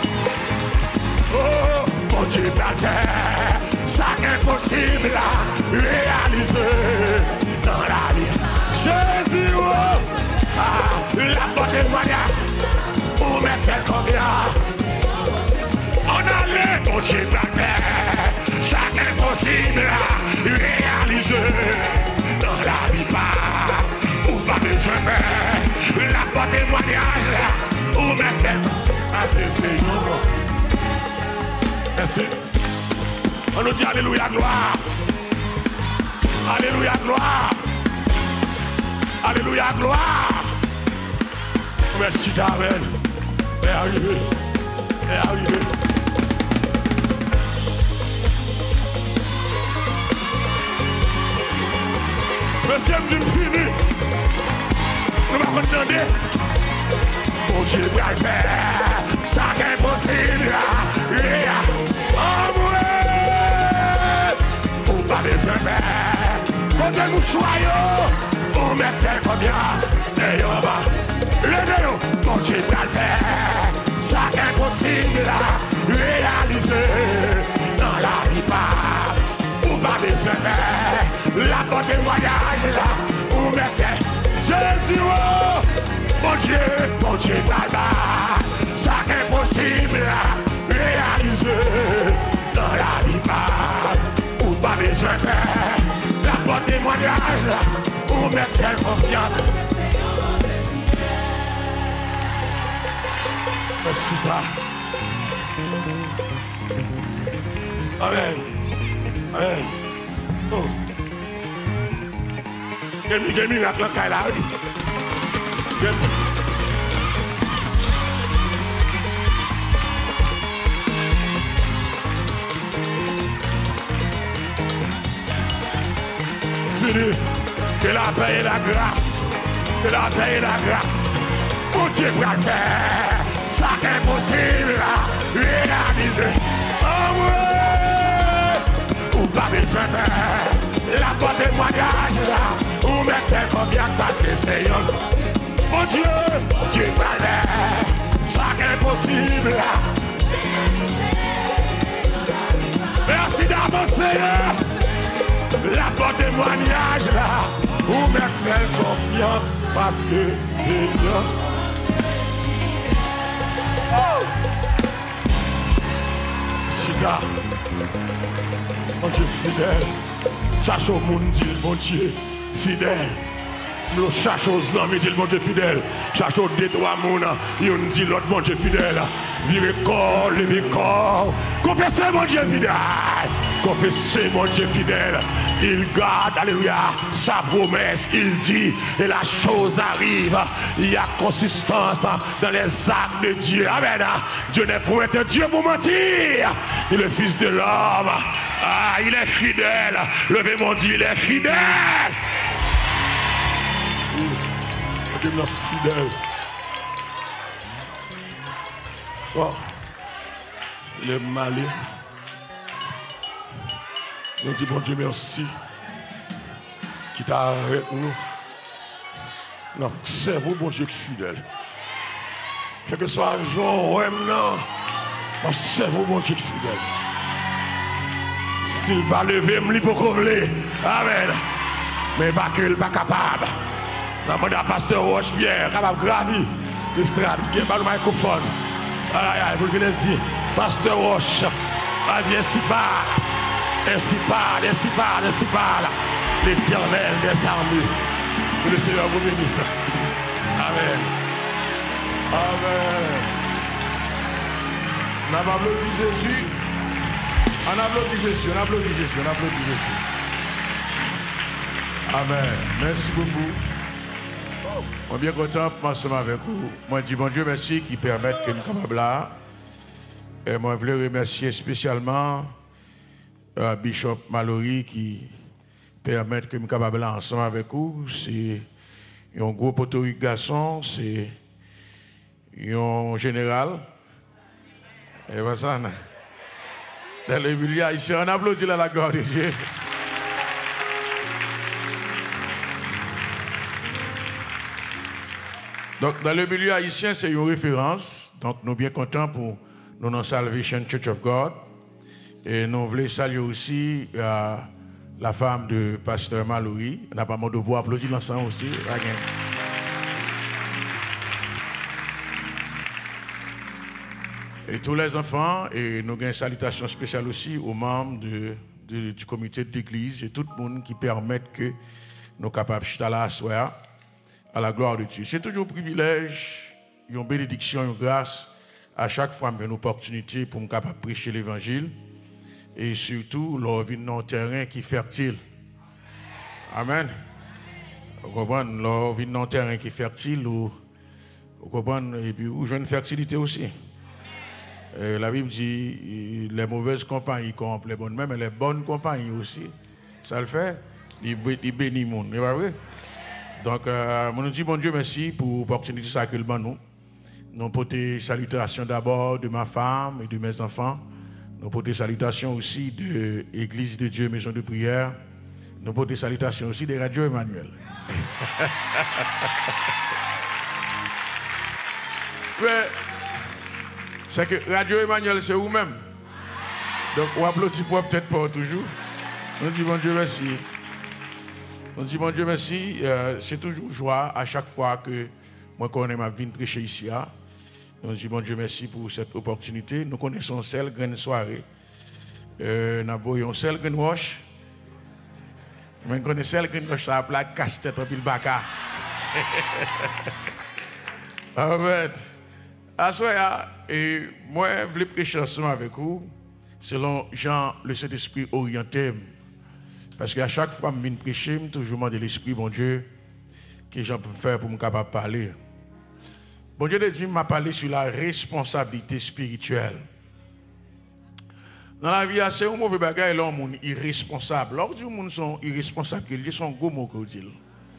Oh, mon Dieu va le faire. Ça impossible à réaliser dans la vie. Jésus, oh, ah, la bonne témoignage, on met quel combien. On allait, mon Dieu va faire. Ça impossible à réaliser dans la vie. Ou pas besoin de faire. La bonne témoignage, on met quel. Parce que c'est nous. Merci. On nous dit alléluia, gloire. Alléluia, gloire. Alléluia, gloire. Merci David. est arrivé, est arrivé. Monsieur même dit fini. Nous allons demander. Bon Dieu va le faire. Ça est impossible. Oh ouais. Ou pas besoin de faire. Quand on nous choisit, on met quelque bien. Et on va. Levez-nous. Bon Dieu va le faire. Ça est impossible à réaliser dans la vie pas. Ou pas besoin de faire. La bonne témoignage là. Ou mettez Jésus. Mon Dieu, mon Dieu, baba, ça est possible à réaliser dans la vie pas. Ou pas besoin de faire la bonne témoignage là. Ou mettre confiance. Merci pas. Amen. Amen. Oh. Gemi, gemi, la cloque est là. Fini. Que la paix et la grâce. Que la paix et la grâce. Mon Dieu va le faire. Ça est impossible à réaliser. Oh ouais. Ou pas besoin de faire la bonne témoignage là. Ou mettez combien parce que c'est un. Mon Dieu, Dieu va le faire. Ça est impossible là. Merci d'avancer. La bonne témoignage là. Ou mettez confiance parce que c'est Dieu. Oh! Sida, mon Dieu fidèle, cherche au monde, dit mon Dieu fidèle. Nous cherchons aux amis, dit mon Dieu fidèle. Cherchons aux deux, trois moun, yon dit l'autre mon Dieu fidèle. Vivez corps, levez corps. Confessez mon Dieu fidèle. Confessez mon Dieu fidèle. Il garde, alléluia, sa promesse. Il dit, et la chose arrive. Il y a consistance dans les actes de Dieu. Amen. Dieu n'est point un Dieu pour mentir. Il est le Fils de l'homme. Ah, il est fidèle. Levez mon Dieu, il est fidèle. Dieu est fidèle. Oh. Il est malin. Nous disons, bon Dieu, merci. Qui t'a avec nous. Non, c'est vous, bon Dieu, qui est fidèle. Quel que soit le jour, ouais, non. C'est vous, bon Dieu, qui est fidèle. S'il va lever, me pour couvrir. Amen. Mais pas qu'il n'est pas capable. Je demande à Pasteur Roche Pierre, capable de gravir l'estrade, qui est pas le microphone. Aïe, aïe, vous venez dire, Pasteur Roche, a dit ainsi pas. Ainsi parle, ainsi parle, ainsi parle l'Éternel des armées. Que le Seigneur vous bénisse. Amen. Amen. On applaudit Jésus. On applaudit Jésus, on applaudit Jésus, on applaudit Jésus. Amen. Merci beaucoup. Je suis bien content de m'asseoir avec vous. Moi, je dis bon Dieu merci qui permet que nous soyons capables là. Et moi, je voulais remercier spécialement Uh, Bishop Mallory qui permet que nous soyons capables ensemble avec vous. C'est un gros poteau garçon, c'est un général. Et voilà ça. Dans le milieu haïtien, on applaudit là la gloire de Dieu. Donc, dans le milieu haïtien, c'est une référence. Donc, nous sommes bien contents pour nous dans Salvation Church of God. Et nous voulons saluer aussi euh, la femme de Pasteur Mallory. On n'a pas mot de bois, applaudir l'ensemble aussi. Et tous les enfants, et nous avons une salutation spéciale aussi aux membres de, de, du comité de l'église et tout le monde qui permet que nous soyons capables de là à la gloire de Dieu. C'est toujours un privilège, une bénédiction, une grâce à chaque fois une opportunité pour nous capables de prêcher l'évangile. Et surtout, leur vie dans un terrain qui est fertile. Amen. Vous comprenez? Leur vie dans un terrain qui est fertile, ou, vous comprenez? Et puis, où j'ai une fertilité aussi. Et la Bible dit les mauvaises compagnies corrompent les bonnes, mais les bonnes compagnies aussi. Ça le fait. Il bénit le monde, c'est pas vrai? Donc, euh, nous disons bon Dieu merci pour l'opportunité ça que le ban nous. Nous portons salutations d'abord de ma femme et de mes enfants. Nous portons salutations aussi de l'Église de Dieu, Maison de prière. Nous portons salutations aussi de Radio Emmanuel. Mais, c'est que Radio Emmanuel, c'est vous-même. Donc, on applaudit pour peut-être pas toujours. On dit bon Dieu merci. On dit bon Dieu merci. Euh, c'est toujours joie à chaque fois que moi connais ma vie prêcher ici. Hein. On dit bon Dieu merci pour cette opportunité. Nous connaissons celle grande soirée. Euh, nous voyons celle grande roche. Mais nous connaissons celle grande roche, ça a plat casse-tête en pile baka. Amen. À ce moment-là, et moi, je voulais prêcher ensemble avec vous, selon Jean, le Saint-Esprit orienté. Parce qu'à chaque fois que je viens prêcher, je toujours demande l'Esprit, bon Dieu, que j'en peux faire pour me capable de parler. Bon Dieu dit, m'a parlé sur la responsabilité spirituelle. Dans la vie, c'est un mauvais bagage, là, on est irresponsable. Lorsque les gens sont irresponsables, ils sont gros mots qu'on dit.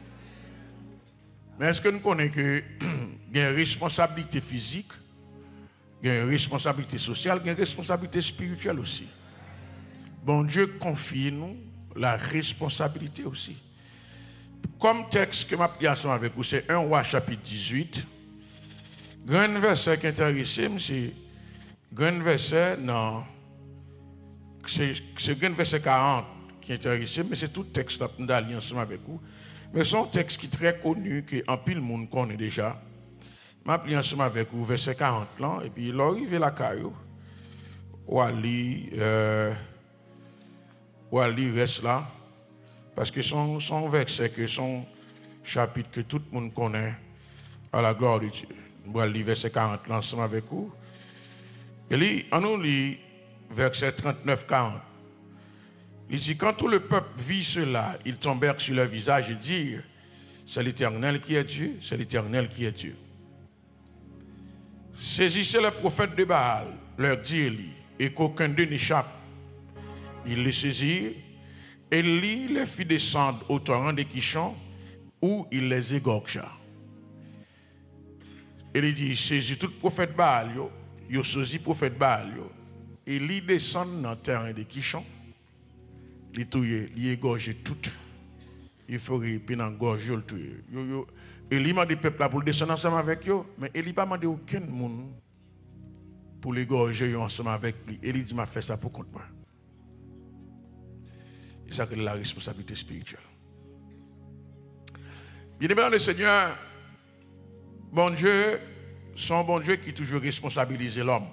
Mais est-ce que nous connaissons qu'il y a une responsabilité physique, il y a une responsabilité sociale, il y a une responsabilité spirituelle aussi. Bon Dieu confie nous la responsabilité aussi. Comme texte que je vais ensemble avec vous, c'est un roi chapitre dix-huit. Grand verset qui intéresse, c'est grand verset, non, c'est grand verset quarante qui intéresse, mais c'est tout texte que je vais ensemble avec vous. Mais c'est un texte qui est très connu, que en pile monde connaît déjà. Je vais ensemble avec vous, verset quarante, là, et puis l'arrivée la caillou, ou Ali, euh, ou Ali reste là, parce que son, son verset, que son chapitre que tout le monde connaît, à la gloire de Dieu. Je vais lire verset quarante là ensemble avec vous. Et lui, on nous lit verset trente-neuf quarante. Il dit, quand tout le peuple vit cela, ils tombèrent sur leur visage et dirent, c'est l'Éternel qui est Dieu, c'est l'Éternel qui est Dieu. Saisissez les prophètes de Baal, leur dit-il, et qu'aucun d'eux n'échappe. Ils les saisirent, et Élie les fit descendre au torrent de Kishon, où il les égorgea. Et il dit, saisis tout prophète Baal, yo, yo saisi prophète Baal, yo. Élie descend dans le terrain de Kishon, il touye, il égorge tout. Il faut puis dans gorge le touye. Yo yo, Élie m'a dit peuple pour descendre ensemble avec yo, mais Élie pas demandé aucun monde pour l'égorger ensemble avec lui. Élie dit m'a fait ça pour compte moi. C'est ça que c'est la responsabilité spirituelle. Bien-aimé dans le Seigneur, bon Dieu, son bon Dieu qui toujours responsabilise l'homme.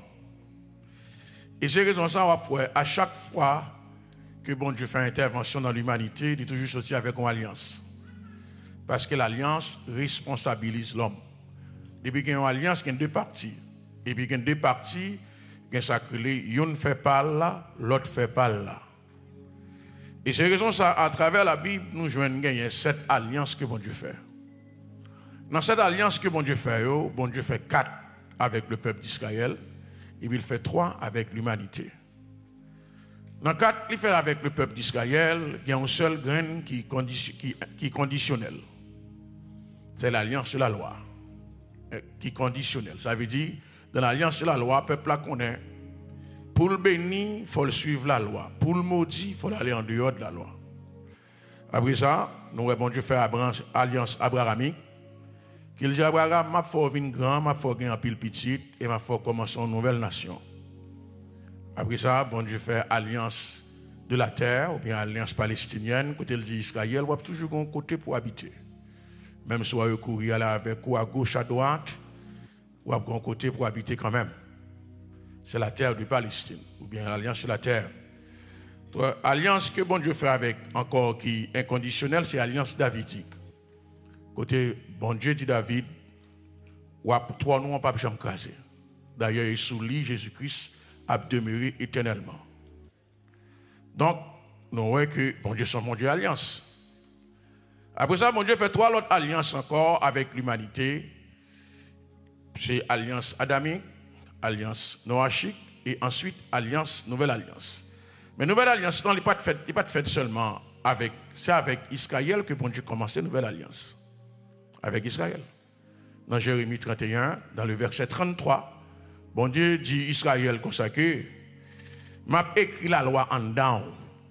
Et c'est raison ça, à chaque fois que bon Dieu fait intervention dans l'humanité, il est toujours sorti avec une alliance. Parce que l'alliance responsabilise l'homme. Depuis qu'il y a une alliance, il y a deux parties. Et puis il y a deux parties, il y a ça que l'une fait pas là, l'autre fait pas là. Et c'est raison ça, à travers la Bible, nous jouons cette alliance que bon Dieu fait. Dans cette alliance que bon Dieu fait, bon Dieu fait quatre avec le peuple d'Israël, et puis il fait trois avec l'humanité. Dans quatre, il fait avec le peuple d'Israël, il y a un seul grain qui, condition, qui, qui est conditionnel. C'est l'alliance de la loi, qui est conditionnelle. Ça veut dire, dans l'alliance de la loi, le peuple la connaît. Pour le bénir, il faut suivre la loi. Pour le maudit, il faut aller en dehors de la loi. Après ça, nous avons Dieu faire alliance abrahamique. Qu'il dit Abraham, m'a faut venir grand, m'a faut gagner un pile petit et m'a faut commencer une nouvelle nation. Après ça, bon Dieu fait alliance de la terre ou bien alliance palestinienne. Côté il dit Israël, on a toujours un côté pour habiter. Même si on courir avec ou à gauche à droite, on a un côté pour habiter quand même. C'est la terre de Palestine, ou bien l'alliance sur la terre. Alliance que bon Dieu fait avec, encore qui est inconditionnelle, c'est l'alliance davidique. Côté bon Dieu dit David, toi nous on pas jamais craser. D'ailleurs, il sous lui Jésus-Christ a demeuré éternellement. Donc, nous voyons que bon Dieu son bon Dieu alliance. Après ça, bon Dieu fait trois autres alliances encore avec l'humanité. C'est alliance adamique, alliance noachique et ensuite alliance, nouvelle alliance. Mais nouvelle alliance, non, il n'est pas faite fait seulement avec, c'est avec Israël que bon Dieu commençait une nouvelle alliance. Avec Israël. Dans Jérémie trente et un, dans le verset trente-trois, bon Dieu dit Israël consacré, m'a écrit la loi en dedans,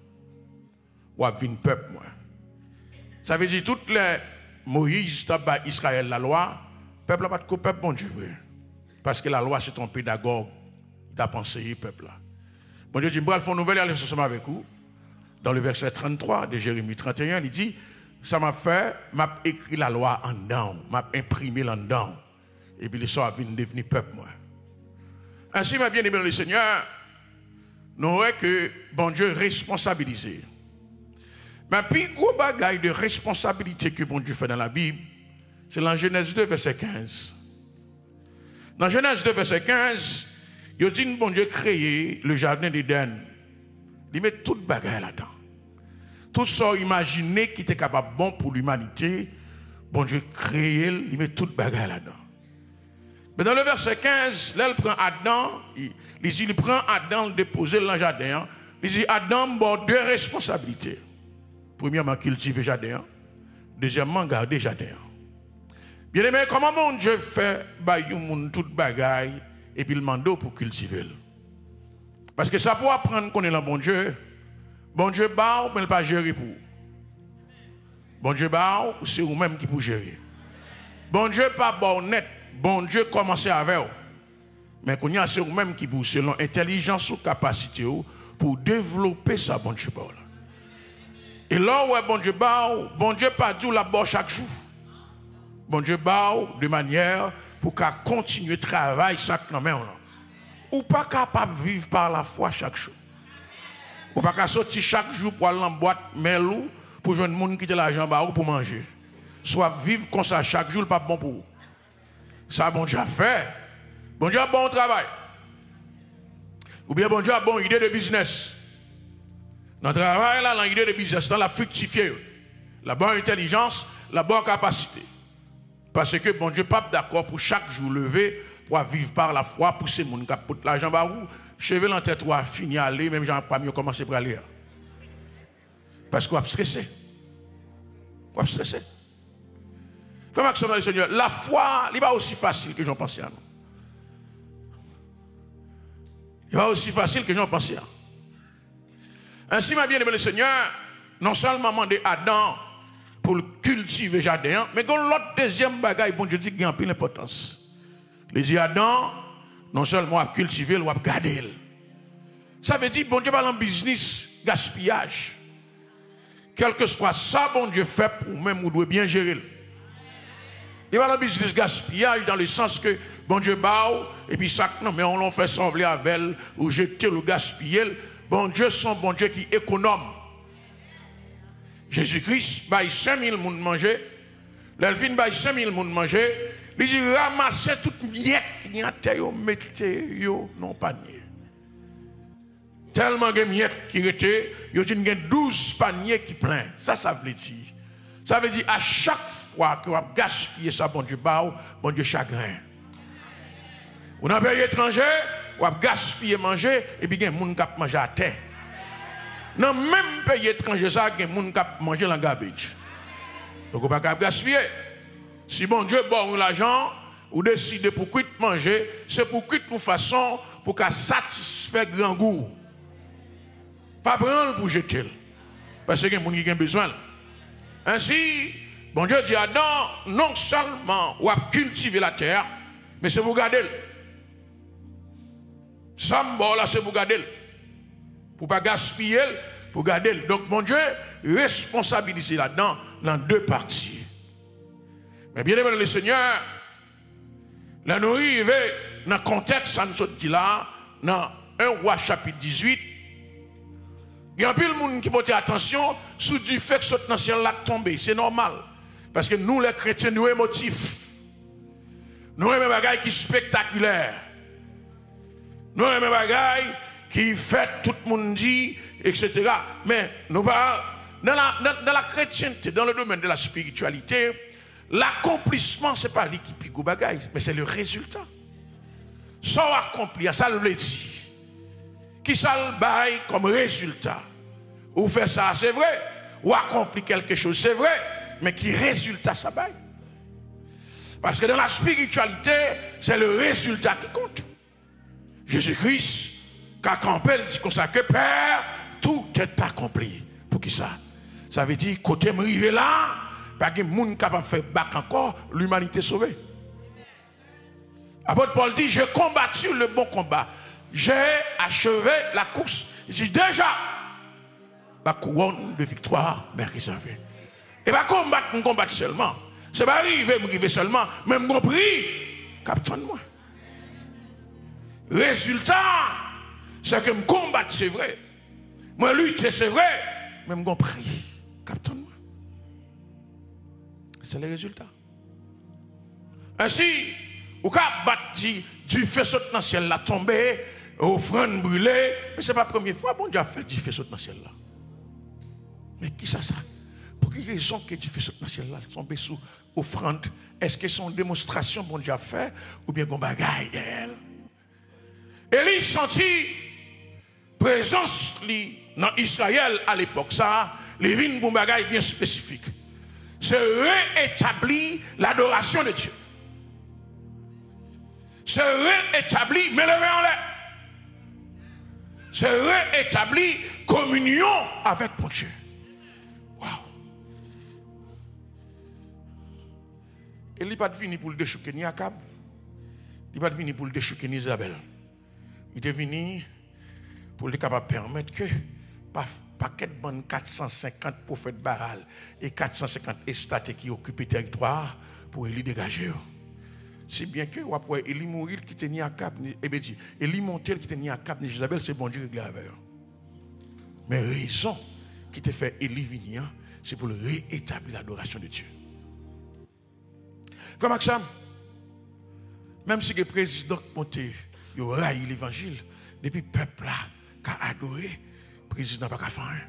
ou à vin peuple moi. Ça veut dire toutes les Moïse t'a bat Israël la loi, peuple n'a pas de peuple bon Dieu vrai. Parce que la loi c'est ton pédagogue, t'a pensé peuple là. Bon Dieu dit, je vais faire une nouvelle alliance ensemble avec vous. Dans le verset trente-trois de Jérémie trente et un, il dit, ça m'a fait, m'a écrit la loi en dedans, m'a imprimé là dedans. Et puis les soirs viennent devenir peuple moi. Ainsi, ma bien-aimé le Seigneur, nous voyons que bon Dieu responsabilisé. Mais puis gros bagaille de responsabilité que bon Dieu fait dans la Bible, c'est dans Genèse deux, verset quinze. Dans Genèse deux, verset quinze, il dit bon Dieu créé le jardin d'Éden. Il met toute bagaille là-dedans. Tout ça imaginé qui était capable bon pour l'humanité, bon Dieu créé, il met toute bagaille là-dedans. Mais dans le verset quinze, là, il prend Adam, il, il dit, il prend Adam, le déposer dans le jardin. Il dit, Adam, bon, deux responsabilités. Premièrement, cultiver le jardin. Deuxièmement, garder le jardin. Bien aimé, comment mon Dieu fait, bah, il toute bagaille, et puis il demande pour cultiver. Parce que ça pour apprendre qu'on est là, bon Dieu. Bon Dieu, bah, mais il ne pas gérer pour. Bon Dieu, bah, c'est vous-même qui pour gérer. Bon Dieu, pas bon net. Bon Dieu commence avec vous. Mais qu'on y a c'est vous-même qui vous, selon intelligence ou capacité pour développer ça, bon Dieu. Et là où bon Dieu, bah, bon Dieu pas dit la bas chaque jour. Bon Dieu, bah, de manière pour qu'à continuer le travail chaque main. Ou pas capable de vivre par la foi chaque jour. Ou pas capable sortir chaque jour pour aller en boîte, melou, pour joindre le monde qui te l'argent ou pour manger. Soit vivre comme ça chaque jour, pas bon pour vous. Ça, bon Dieu a fait. Bon Dieu a bon travail. Ou bien bon Dieu a bonne idée de business. Dans le travail, là, dans l'idée de business, dans la fructifier. La bonne intelligence, la bonne capacité. Parce que bon Dieu n'est pas d'accord pour chaque jour lever, pour vivre par la foi, pour ces gens qui ont l'argent par où, cheveux en tête, ou à finir à aller, même gens pas mieux commencer par aller. Parce qu'on a stressé. On a stressé. Frère Maxime, le Seigneur, la foi n'est pas aussi facile que j'en pensais à nous. Il n'est pas aussi facile que j'en pensais à. Ainsi, ma bien-aimé le Seigneur, non seulement demandé Adam pour cultiver le jardin, mais quand l'autre deuxième bagaille, bon Dieu dit qu'il y a un peu d'importance. Il dit Adam, non seulement à cultiver, il va garder. Ça veut dire, bon Dieu va dans le business, gaspillage. Quel que soit ça, bon Dieu fait pour même, vous devez bien gérer. Il va dans le business gaspillage dans le sens que bon Dieu bat et puis chaque non mais on l'en fait sembler avec elle ou jeter le gaspiller. Bon Dieu son bon Dieu qui économe. Jésus-Christ baille cinq mille monde manger. L'elvin baille cinq mille monde manger. Il dit ramassez toute miette qui y a terre mettez yo non panier. Tellement de miettes qui étaient, yo dit douze paniers qui plein. Ça ça veut dire. Ça veut dire à chaque fois que vous gaspillez ça, bon Dieu, bah, bon Dieu, chagrin. Vous dans un pays étranger, vous gaspillez manger, et puis il y a des gens qui mangent à terre. Dans le même pays étranger, ça, il y a des gens qui mangent dans le garbage. Donc vous ne pouvez pas gaspiller. Si bon Dieu bon l'argent, vous décidez pour quitter manger, c'est pour quitter une façon pour qu'à satisfaire grand goût. Pas prendre pour jeter. Parce qu'il y a des gens qui ont besoin. Ainsi, bon Dieu dit à Adam, non seulement on va cultiver la terre, mais c'est pour garder. Ça, là, c'est pour garder. Pour ne pas gaspiller, pour garder. Donc, bon Dieu responsabilise là-dedans dans deux parties. Mais bien aimé le Seigneur, là nous arrivons dans le contexte, ça nous dit là, dans un roi chapitre dix-huit, il y a un peu de monde qui porte attention sur du fait que ce ciel là tombé. C'est normal. Parce que nous, les chrétiens, nous émotifs. Nous aimons des bagailles qui sont spectaculaires. Nous aimons des bagailles qui fait tout le monde dit, et cetera. Mais nous pas dans la, dans, dans la chrétienté, dans le domaine de la spiritualité, l'accomplissement, ce n'est pas l'équipe qui bagaille, mais c'est le résultat. Ça accompli, ça le dit. Qui ça le bail comme résultat? Ou fait ça, c'est vrai. ou accompli quelque chose, c'est vrai, mais qui résultat ça baille. Parce que dans la spiritualité, c'est le résultat qui compte. Jésus-Christ, quand campé, dit comme ça que Père, tout est accompli. Pour qui ça? Ça veut dire, côté m'arriver là, pas que monde capable de faire bac encore, l'humanité sauvée. Apôtre Paul dit, j'ai combattu le bon combat. J'ai achevé la course. J'ai déjà la couronne de victoire m'est réservée. Et pas combattre, me combattre seulement. C'est pas arriver, me arriver seulement, mais me compris, capitaine moi. Résultat, c'est que me combattre, c'est vrai. Moi lutter, c'est vrai, mais me compris, capitaine moi. C'est le résultat. Ainsi, ou ka bâti du feu saute dans le ciel là tombé, offrande brûlée, mais c'est pas la première fois bon Dieu a fait du feu saute dans le ciel là. Mais qui ça ça? Pour quelle raison que du feu saute dans le ciel là tombé sous offrande? Est-ce que c'est une démonstration bon Dieu a fait ou bien qu'on bagaille d'elle? Élie sentit présence dans Israël à l'époque ça, les vignes pour bagaille bien spécifique. C'est réétablir l'adoration de Dieu. C'est réétablir, mais levé en l'air. C'est réétablir communion avec mon Dieu. Waouh. Et il n'est pas venu pour le déchouquer ni Akab. Il n'est pas venu pour le déchouquer ni Isabelle. Il est venu pour le capable permettre que paquet de bonnes quatre cent cinquante prophètes Baal et quatre cent cinquante estates qui occupent le territoire pour Élie dégager. Si bien que après Élie mourir qui tenait à Cap, et bien dit, Élie monter qui tenait à Cap, Isabelle, c'est bon Dieu réglé avec eux. Mais raison qui te fait Élie venir, c'est pour le réétablir l'adoration de Dieu. Comme Maxime, même si le président monté, il aura l'évangile, depuis le peuple là, qui a adoré, le président n'a pas qu'à faire.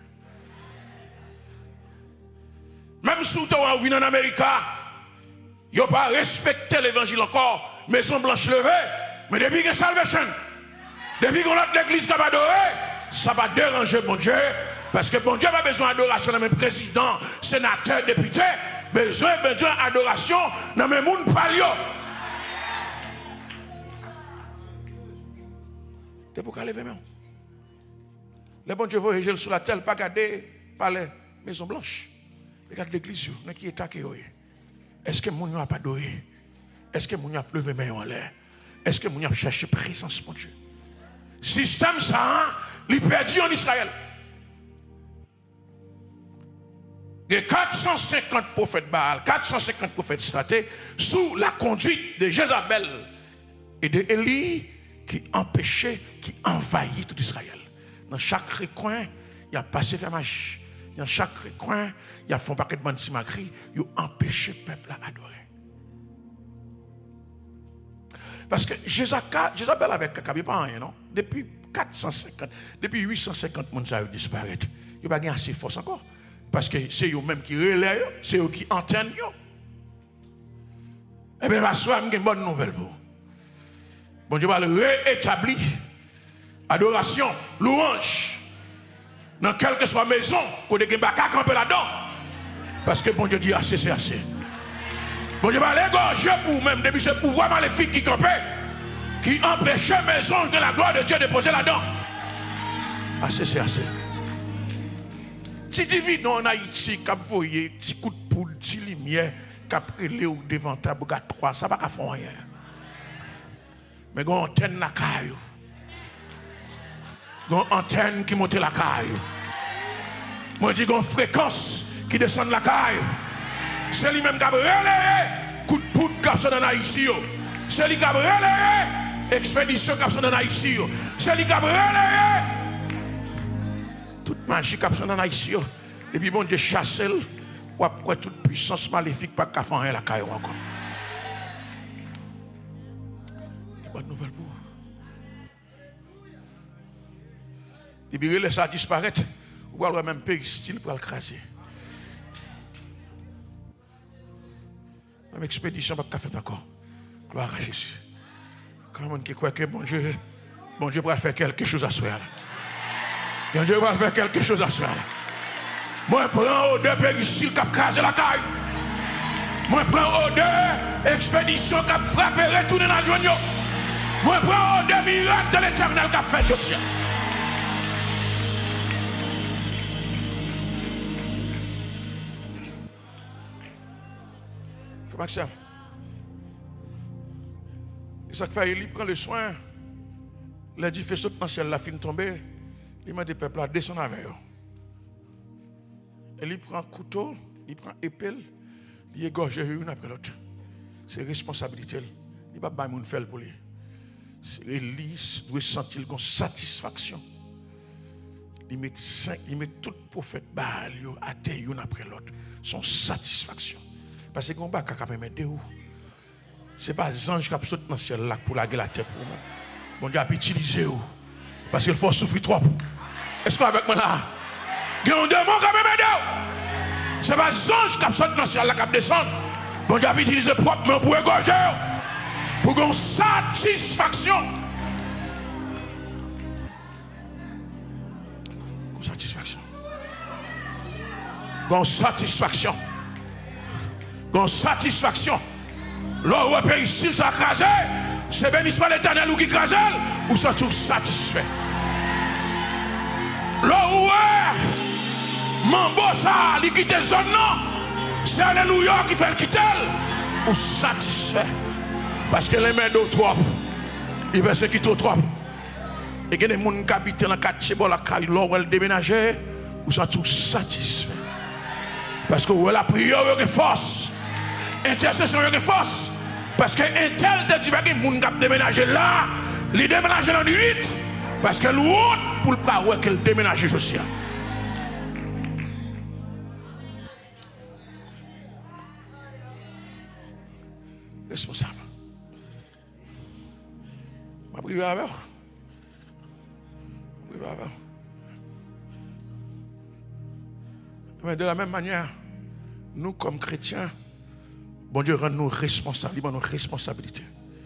Même si tu as vu en Amérique, ils n'ont pas respecté l'évangile encore, maison blanche levée, mais depuis que salvation, depuis qu'on a l'église qui va adorer, ça va déranger bon Dieu, parce que bon Dieu n'a pas besoin d'adoration dans mes présidents, sénateurs, députés, besoin, besoin d'adoration dans mes monde palio. C'est pour qu'elle lève main. Le bon Dieu voit gel sur la terre, pas garder par les maisons blanches. Regarde l'église, qui est attaqué. Est-ce que mon n'a pas adoré? Est-ce que mon a levé main en l'air? Est-ce que mon a cherché présence mon Dieu? Système ça, il perdu en Israël. Il y a quatre cent cinquante prophètes Baal, quatre cent cinquante prophètes statés sous la conduite de Jézabel et de Élie qui empêchait, qui envahit tout Israël. Dans chaque recoin, il y a passé fermage. Dans chaque recoin, il y a fait un paquet de bandes simagri, ils ont empêché le peuple à adorer. Parce que Jézabel avec Kakab, pas rien, non? Depuis quatre cent cinquante, depuis huit cent cinquante personnes ont disparu. Il n'y a pas assez de force encore. Parce que c'est eux-mêmes qui relaient, c'est eux qui antennent. Eh bien, ma soeur, j'ai une bonne nouvelle pour vous. Bon Dieu va le réétablir. Adoration, louange. Dans quelle que soit maison, qu'on ait un camper là-dedans. Parce que bon Dieu dit assez, c'est assez. Bon Dieu va l'égorger pour vous-même, depuis ce pouvoir maléfique qui campait, qui empêchait maison de la gloire de Dieu de poser là-dedans. Assez, c'est assez. Si tu vis dans Haïti, quand vous voyez, petit coup de poule, petit lumière, qu'après les ou devant ta bouga trois, ça va pas faire rien. Mais il y a une antenne la caille. Il y a une antenne qui monte la caille. Moi, je dis qu'il y a une fréquence qui descend la caille. C'est lui-même qui a relayé coup de poudre qui a dans Haïti. C'est lui qui a relayé expédition qui a dans Haïti. C'est lui qui a relayé toute magie qui a dans Haïti. Et puis bon Dieu chasse ou après toute puissance maléfique pas qu'à faire la caille encore. Bonne nouvelle pour vous. Et puis laisse ça disparaître. Ou alors même péristyle pour le craser. Même expédition pas qu'à faire encore. Gloire à Jésus. Comment qui croit que bon Dieu, bon Dieu va faire quelque chose à soi. Bon Dieu va faire quelque chose à soi. Moi, je prends odeur péricile qui a crasé la caille. Moi, je prends odeur expédition qui a frappé, retourné dans le journal. Moi, je prends odeur miracle de l'éternel qui a fait tout ça. Frère Maxime, et ça fait, il prend le soin. Il a dit, fait sauter dans le ciel, la fin tombée. Il m'a dit, peuple, descend avec eux. Et il prend couteau, il prend épée, il égorge une après l'autre. C'est responsabilité. Il ne va pas faire pour lui. Élie doit sentir une satisfaction. Il met, il met tout prophète Baal à terre une après l'autre. Son satisfaction. Parce que on va pas mettre où. Ce n'est pas les anges qui sautent dans le ciel pour la la terre pour moi. Mon Dieu a utilisé où. Parce qu'il faut souffrir trop. Est-ce qu'on avec moi là? Il y a un démon qui a m'aider. Ce n'est pas les anges qui sautent dans le ciel qui descendent. Mon Dieu a utilisé propre pour égorger. Pour une satisfaction. Une satisfaction. Une satisfaction. Une satisfaction. Là où est périssile, ça crasé. C'est béni soit l'éternel ou qui crase, ou ça tout satisfait. Là où est Mambo ça, il quitte zone non. C'est Alléluia qui fait le quitter. Ou satisfait. Parce que les mains d'eau trop. Il va se quitter trop. Et il y a des gens qui habitent dans le quartier de la caille, là où elle déménage, ou ça tout satisfait. Parce que où la prière, il y a une force. Intercession, il y a une force. Parce que un tel te dit que les gens qui déménagé là, ils déménagent dans la nuit. Parce que l'autre, pour le pas, ouais, qu'elle déménage aussi. Responsable. Ma prière avec. Ma prière avec. Mais de la même manière, nous comme chrétiens, bon Dieu rend nous responsables, il rend nos responsabilités.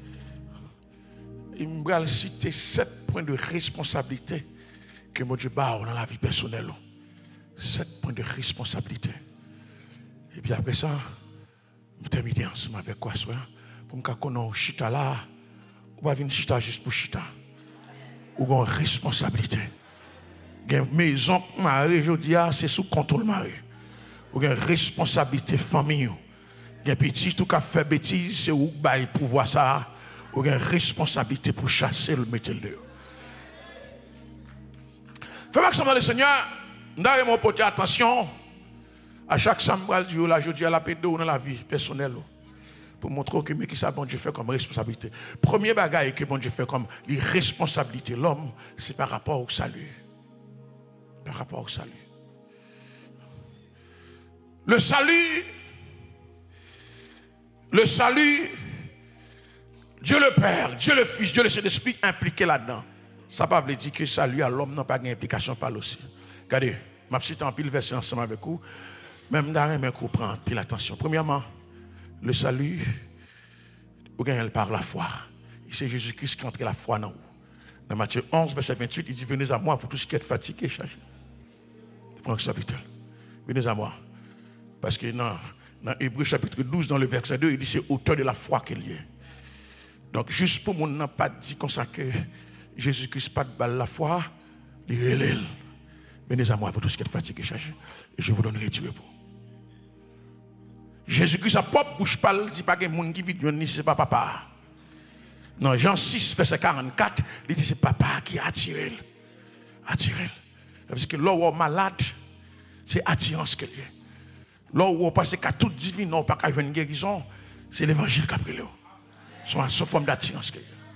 Il me va citer sept points de responsabilité que mon Dieu bat dans la vie personnelle. Sept points de responsabilité. Et puis après ça, je termine ensemble avec quoi soit pour me connaître chita là, ou pas venir chita juste pour chita. Ou une responsabilité. Une maison mariée, je dis, c'est sous contrôle marié. Ou une responsabilité famille. Un petit tout qui a fait bêtise, c'est où il pour voir ça. Ou une responsabilité pour chasser le mettre dehors. Fais maximum le Seigneur, d'ailleurs mon pote attention à chaque sambral du là je dis à la paix dans la vie personnelle pour montrer que mais qui ça bon Dieu fait comme responsabilité. Premier bagage que bon Dieu fait comme les responsabilités l'homme, c'est par rapport au salut. Par rapport au salut. Le salut Le salut, Dieu le Père, Dieu le Fils, Dieu le Saint-Esprit impliqué là-dedans. Ça ne veut pas dire que le salut à l'homme n'a pas d'implication par aussi. Regardez, je vais citer un pile verset ensemble avec vous. Même dans un coup, prendre pile attention. Premièrement, le salut, vous gagnez par la foi. C'est Jésus-Christ qui entre la foi dans vous. Dans Matthieu onze, verset vingt-huit, il dit, venez à moi, vous tous qui êtes fatigués, chargés. Prends ça, venez à moi. Parce que non. Dans Hébreux chapitre douze, dans le verset deux, il dit c'est auteur de la foi qu'il y est. Donc, juste pour mon n'a pas dit comme ça que Jésus-Christ pas de balle la foi, il relève. Venez à moi, vous tous qui êtes fatigués, chargés, et je vous donnerai du repos. Jésus-Christ, sa propre bouche parle, dit pas que les gens qui vivent ni c'est pas papa. Non, Jean six, verset quarante-quatre, il dit c'est papa qui attire. Attire. Parce que là où on est malade, c'est attirance qu'il y a. Là où on passe qu'à tout divin, non pas qu'à une guérison, c'est l'évangile qui a pris là. C'est une forme d'attirance.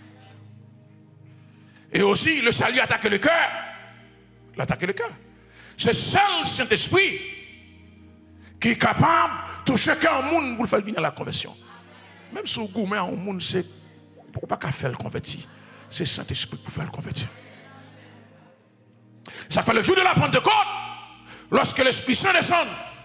Et aussi, le salut attaque le cœur. L'attaque le cœur. C'est seul Saint-Esprit qui est capable de toucher un monde pour le faire venir à la conversion. Même si vous gourmez un monde, c'est pas qu'à faire le convertir. C'est Saint-Esprit pour faire le convertir. Ça fait le jour de la Pentecôte, lorsque l'Esprit Saint descend.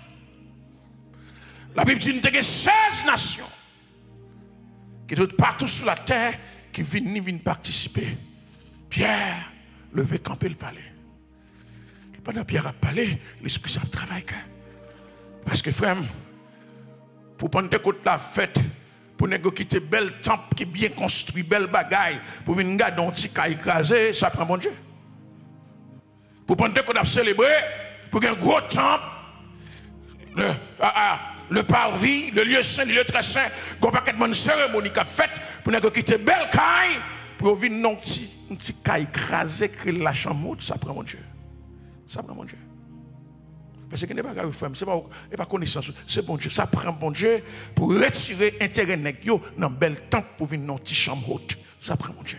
La Bible dit qu'il y a seize nations qui sont partout sur la terre qui viennent, viennent participer. Pierre, levé camper le palais. Pendant Pierre a parlé, l'Esprit Saint travaille. Parce que frère, pour Pentecôte la fête, pour nous quitter bel temple qui est bien construit, belle bagaille, pour venir garder un petit cas écrasé, ça prend bon Dieu. Pour Pentecôte a célébré, pour un gros temple, le, ah, ah, le parvis, le lieu saint, le lieu très saint, qu'on pas qu'être une cérémonie qui a faite, pour nous quitter belle caille, pour venir un petit, un petit cas écrasé, que la chambre, ça prend bon Dieu. Ça prend bon Dieu. Parce que ce n'est pas grave, ce n'est pas connaissance, c'est bon Dieu. Ça prend bon Dieu pour retirer l'intérêt dans un bel temps pour venir dans une petite chambre haute. Ça prend bon Dieu.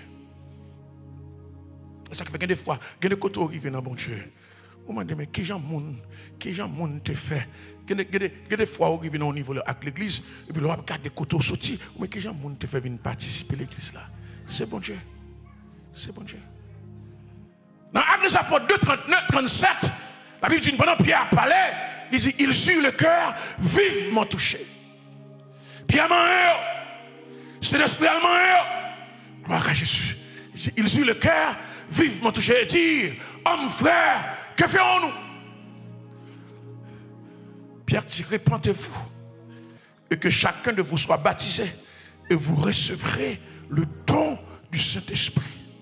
Ça fait que des fois, il y a des côtés qui arrivent dans bon Dieu. Vous me dites, mais quel genre de monde, quel genre de monde te fait? Il y a des fois où arrivent au niveau de l'église, et puis on regarde des côtés sortis. Mais quel genre de monde te fait venir participer à l'église là? C'est bon Dieu. C'est bon Dieu. Dans Actes des Apôtres deux, trente-neuf, trente-sept, la Bible dit, pendant Pierre parlait, il dit, il eut le cœur vivement touché. Pierre m'a c'est l'esprit allemand. Gloire à Jésus. Il dit, il eut le cœur vivement touché et dit, homme frère, que ferons-nous? Pierre dit, répentez-vous et que chacun de vous soit baptisé et vous recevrez le don du Saint-Esprit.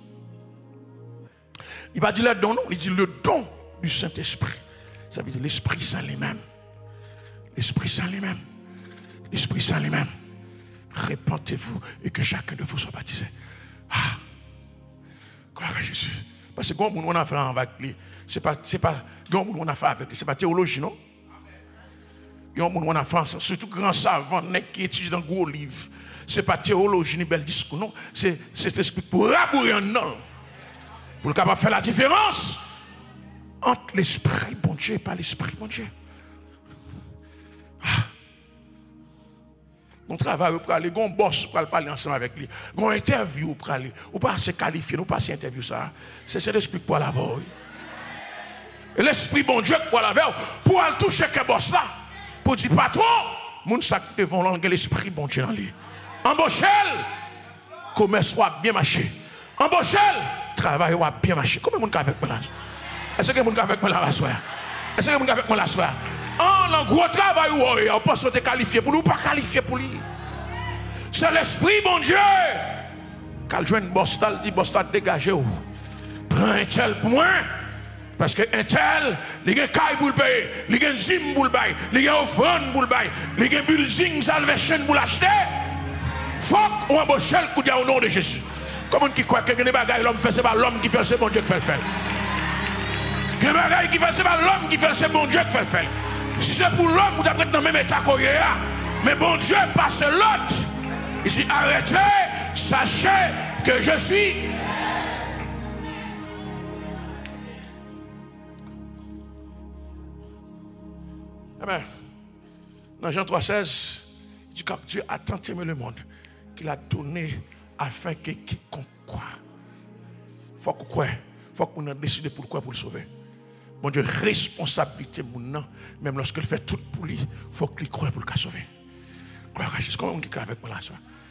Il va dire le don, non, il dit le don du Saint-Esprit. Ça veut dire l'Esprit Saint lui-même. L'Esprit Saint lui-même. L'Esprit Saint lui-même. Répentez-vous et que chacun de vous soit baptisé. Ah, gloire à Jésus. Parce que quand on a fait avec lui, c'est pas, c'est pas, quand on a fait avec lui, c'est pas théologie, non? Quand on a fait surtout grand savant, qui étudie dans gros livre, c'est pas théologie ni bel discours, non? C'est cet esprit pour rabouiller un nom. Pour le capable de faire la différence entre l'esprit bon Dieu et pas l'esprit bon Dieu. Ah. On travaille pour aller, on bosse pour parler ensemble avec lui. On interview pour aller. On pas se qualifier, on pas s'interview ça. C'est cet esprit pour la voix. Et l'esprit bon Dieu pour la voix, pour aller toucher que boss là, pour dire patron, mon sac devant l'angle l'esprit bon Dieu dans lui. Embaucher, commerce soit bien marché. Embaucher, travail va bien marcher. Combien de monde avec moi là? Est-ce que vous avez avec moi là la soirée? Est-ce que vous avez avec moi la soirée? En un gros travail, on peut se qualifier pour nous, pas qualifier pour lui. C'est l'esprit, bon Dieu. Quand je viens de Boston, dit Boston dégagez vous. Prends un tel pour moi. Parce que un tel, il y a un caille pour le payer, il y a un gym pour le payer, il y a un offrande pour le payer, il y a un building salvation pour l'acheter. Faut qu'on embauche le coup au nom de Jésus. Comment qui croit que les bagailles l'homme fait, c'est pas l'homme qui fait, c'est bon Dieu qui fait le faire. Les bagailles qui fait, c'est pas l'homme qui fait, c'est bon Dieu qui fait le faire. Si c'est pour l'homme, vous êtes dans le même état qu'on est là. Mais bon Dieu passe l'autre. Il dit arrêtez, sachez que je suis. Amen. Dans Jean trois seize, il dit car Dieu a tant aimé le monde qu'il a donné afin que quiconque croit. Il faut qu'on croit. Il faut qu'on décide pour quoi pour le sauver. Mon Dieu, responsabilité, mon nom, même lorsqu'il fait tout pour lui, il faut qu'il croie pour le sauver. Gloire à Jésus. Comment on dit avec moi là?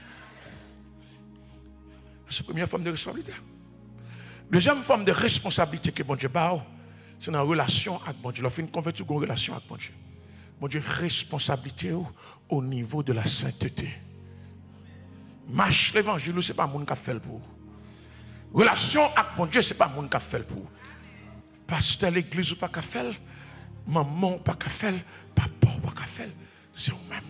C'est la première forme de responsabilité. Deuxième forme de responsabilité que bon Dieu a, c'est dans la relation avec bon Dieu. Lorsqu'il fait une convertir une relation avec bon Dieu. Mon Dieu, responsabilité au niveau de la sainteté. Marche l'évangile, ce n'est pas mon qui a fait pour vous. Relation avec mon Dieu, ce n'est pas mon qui a fait pour vous. Pasteur l'église ou pas qu'à faire, maman pas qu'à faire, papa pas qu'à faire, c'est vous-même.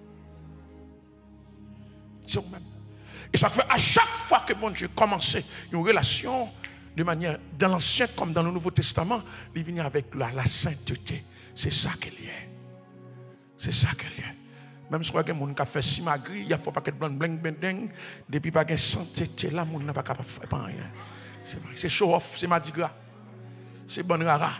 C'est vous-même. Et ça fait à chaque fois que mon Dieu commence une relation de manière, dans l'Ancien comme dans le Nouveau Testament, il vient avec la, la sainteté. C'est ça qu'il y a. C'est ça qu'il y a. Même si quelqu'un qui a fait si magri, il n'y a pas de blanc bling bling, depuis pas de sainteté, là, on n'a pas capable de faire rien. C'est show off, c'est mardi gras. C'est bon rara.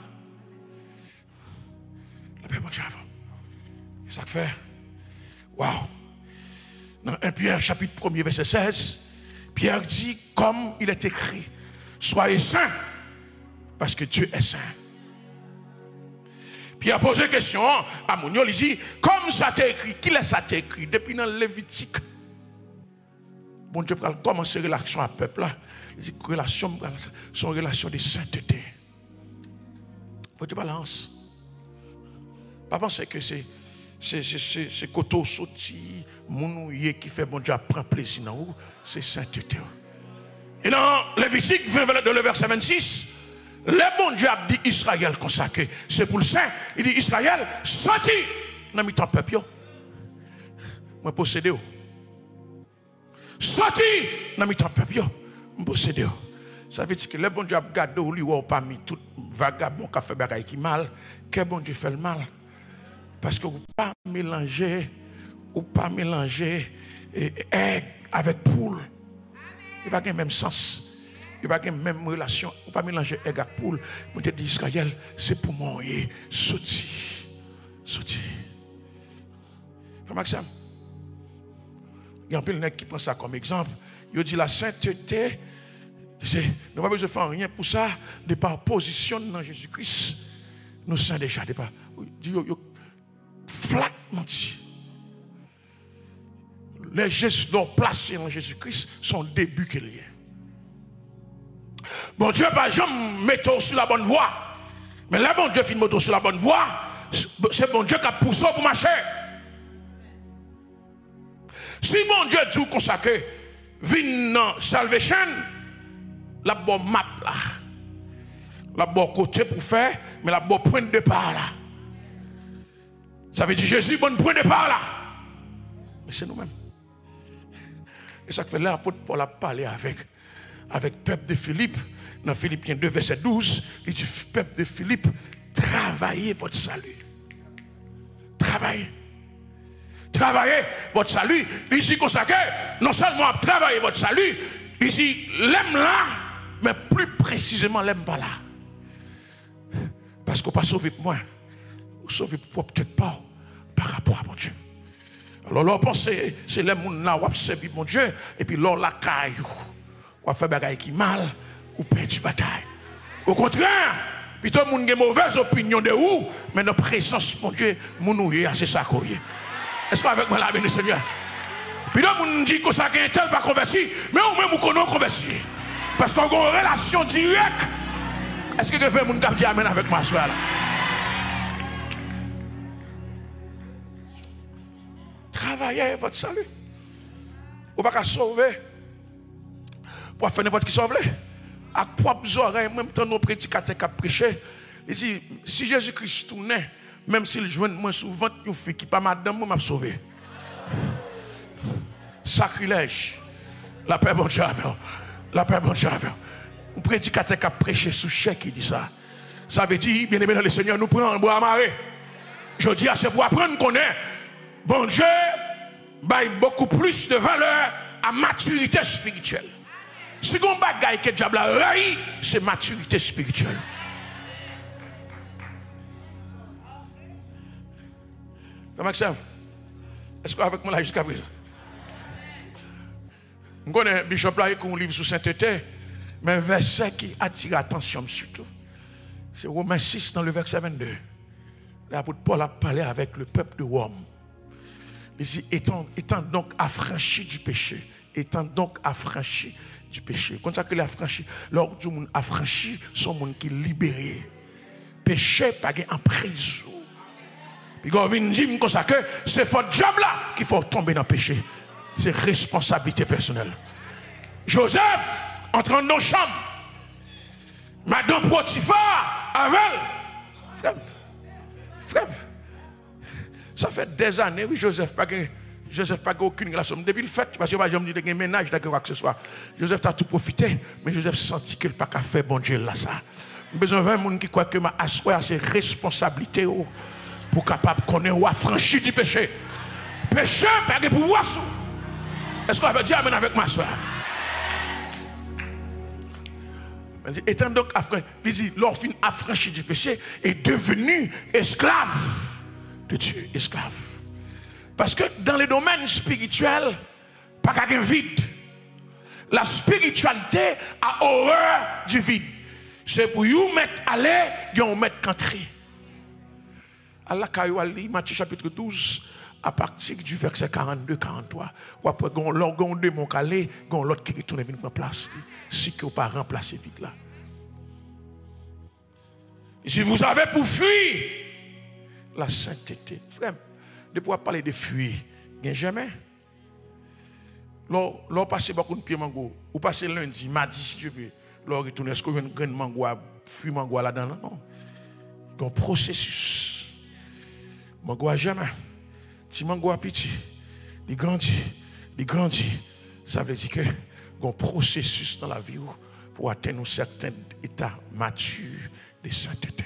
La paix, bon Dieu avant. Ça fait. Waouh. Dans un Pierre, chapitre premier, verset seize, Pierre dit, comme il est écrit, soyez saints, parce que Dieu est saint. Pierre a posé une question à Mounio, il dit, comme ça t'est écrit, qui est ça t'est écrit? Depuis dans le Lévitique. Bon Dieu, pour commencer la relation à peuple là, il dit, relation, son relation de sainteté. Votre balance. Pas penser que c'est c'est coteau sorti, mounouye qui fait bon Dieu prend plaisir dans vous, c'est sainteté. Et dans Lévitique vingt, dans le verset vingt-six, le bon Dieu a dit Israël consacré, c'est pour le saint, il dit Israël, sorti dans mi temps peuple. Moi possédé. Sorti dans mi temps peuple, moi possédé. Ça veut dire que le bon Dieu a gardé ou lui ou pas mis tout vagabond qui fait bagaille qui mal, que bon Dieu fait le mal. Parce que vous pas mélanger, ou pas mélanger aigle avec poule. Il n'y a pas le même sens. Il n'y a pas la même relation. Vous pas mélanger aigle avec poule. Vous te dit Israël, c'est pour moi. Sauti. Sauti. Frère Maxime, il y a un peu de gens qui prend ça comme exemple. Il dit la sainteté, nous n'avons pas besoin de faire rien pour ça, de par position dans Jésus-Christ. Nous sommes déjà de par. Flat menti. Les gestes d'or placés en Jésus-Christ sont le début qu'il y a. Bon Dieu, par exemple, mettons sur la bonne voie. Mais là, bon Dieu, finit moto sur la bonne voie. C'est bon Dieu qui a poussé pour marcher. Si bon Dieu dit consacré, vin dans salvation, la bonne map là. La bonne côté pour faire, mais la bonne point de départ là. Ça veut dire Jésus, bon point de départ là. Mais c'est nous-mêmes. Et ça fait là, l'apôtre Paul a parlé avec, avec le peuple de Philippe. Dans Philippiens deux, verset douze, il dit, peuple de Philippe, travaillez votre salut. Travaillez. Travaillez votre salut. Il dit consacré, non seulement travaillez votre salut, il dit, l'aime là, mais plus précisément, l'aime pas là. Parce qu'on pas sauvé pour moi. Vous sauvez pour peut-être pas par rapport à mon Dieu. Alors, l'on pense c'est les gens là, on servi mon Dieu, et puis l'on la caillou, on fait des choses qui mal, ou perd du bataille. Au contraire, puis tout le monde a une mauvaise opinion de vous, mais notre présence, mon Dieu, mon Dieu, c'est ça qu'on est. Est-ce qu'avec moi, la béni Seigneur? Puis tout le monde dit que ça n'est tel pas converti, mais au même qu'on est converti. Parce qu'on a une relation directe. Est-ce que quelqu'un fait mon cap dit amen avec moi ce soir là? Travaillez votre salut. Vous ne pouvez pas sauver. Pour faire n'importe qui sauve. À propres oreilles, en même temps, nos prédicateurs qui prêché, ils disent, si Jésus-Christ tournait, même s'il joue moins souvent, une fille qui pas madame, m'a sauvé. Sacrilège. La paix bon Dieu avec. La paix bon Dieu avec. Un prédicateur qui a prêché sous chèque qui dit ça. Ça veut dire, bien aimé dans le Seigneur, nous prenons un bois amarré. Je dis, c'est pour apprendre qu'on est. Bon Dieu baille beaucoup plus de valeur à maturité spirituelle. Si on bagaille que diable a raï, c'est maturité spirituelle. Maxime, est-ce que avec moi là jusqu'à présent? Je connais Bishop là qui a un livre sur sainteté, mais un verset qui attire l'attention surtout. C'est Romains six dans le verset vingt-deux. L'apôtre Paul a parlé avec le peuple de Rome. Il dit, étant, étant donc affranchi du péché, étant donc affranchi du péché. Comme ça que l'affranchi, lorsque du monde affranchi, son monde qui est libéré. Péché, pas en prison. Puis quand on vient dire comme ça que c'est votre job là qu'il faut tomber dans le péché. C'est responsabilité personnelle. Joseph, entrant dans la chambre, Madame Potiphar, avec frère, frère. Ça fait des années, oui, Joseph n'a pas, Joseph pas aucune relation. Depuis le fait, parce que je me dis qu'il y a un ménage, quoi que ce soit. Joseph a tout profité, mais Joseph senti qu'il n'a pas fait bon Dieu là. Ça. Besoin d'un monde qui croit que ma assoir à ses responsabilités pour capable connaître ou affranchir du péché. Péché, pas de pouvoir sous. Est-ce qu'on va dire amen avec ma soeur? Étant donc affranchi, il dit, l'orphin affranchi du péché est devenu esclave de Dieu, esclave. Parce que dans les domaines spirituels, pas qu'un vide. La spiritualité a horreur du vide. C'est pour vous mettre à l'air, vous mettre qu'entrer. Allah Kayouali, Matthieu chapitre douze, à partir du verset quarante-deux quarante-trois. Ou après, l'orgon de mon calé, l'autre qui retourne venir en place. Si que vous pas remplacer vite là. Si vous avez pour fuir la sainteté, frère, de pouvoir parler de fuir, bien jamais. Lors passer beaucoup de pieds mango, ou passer lundi, mardi si je veux, lors retourner, est-ce que vous avez un grain de mango, fuir mango là-dedans? Non. Il y a un processus. Mango à jamais. Si mango a petit, il grandit, il grandit. Ça veut dire que il y a un processus dans la vie pour atteindre un certain état mature de sainteté.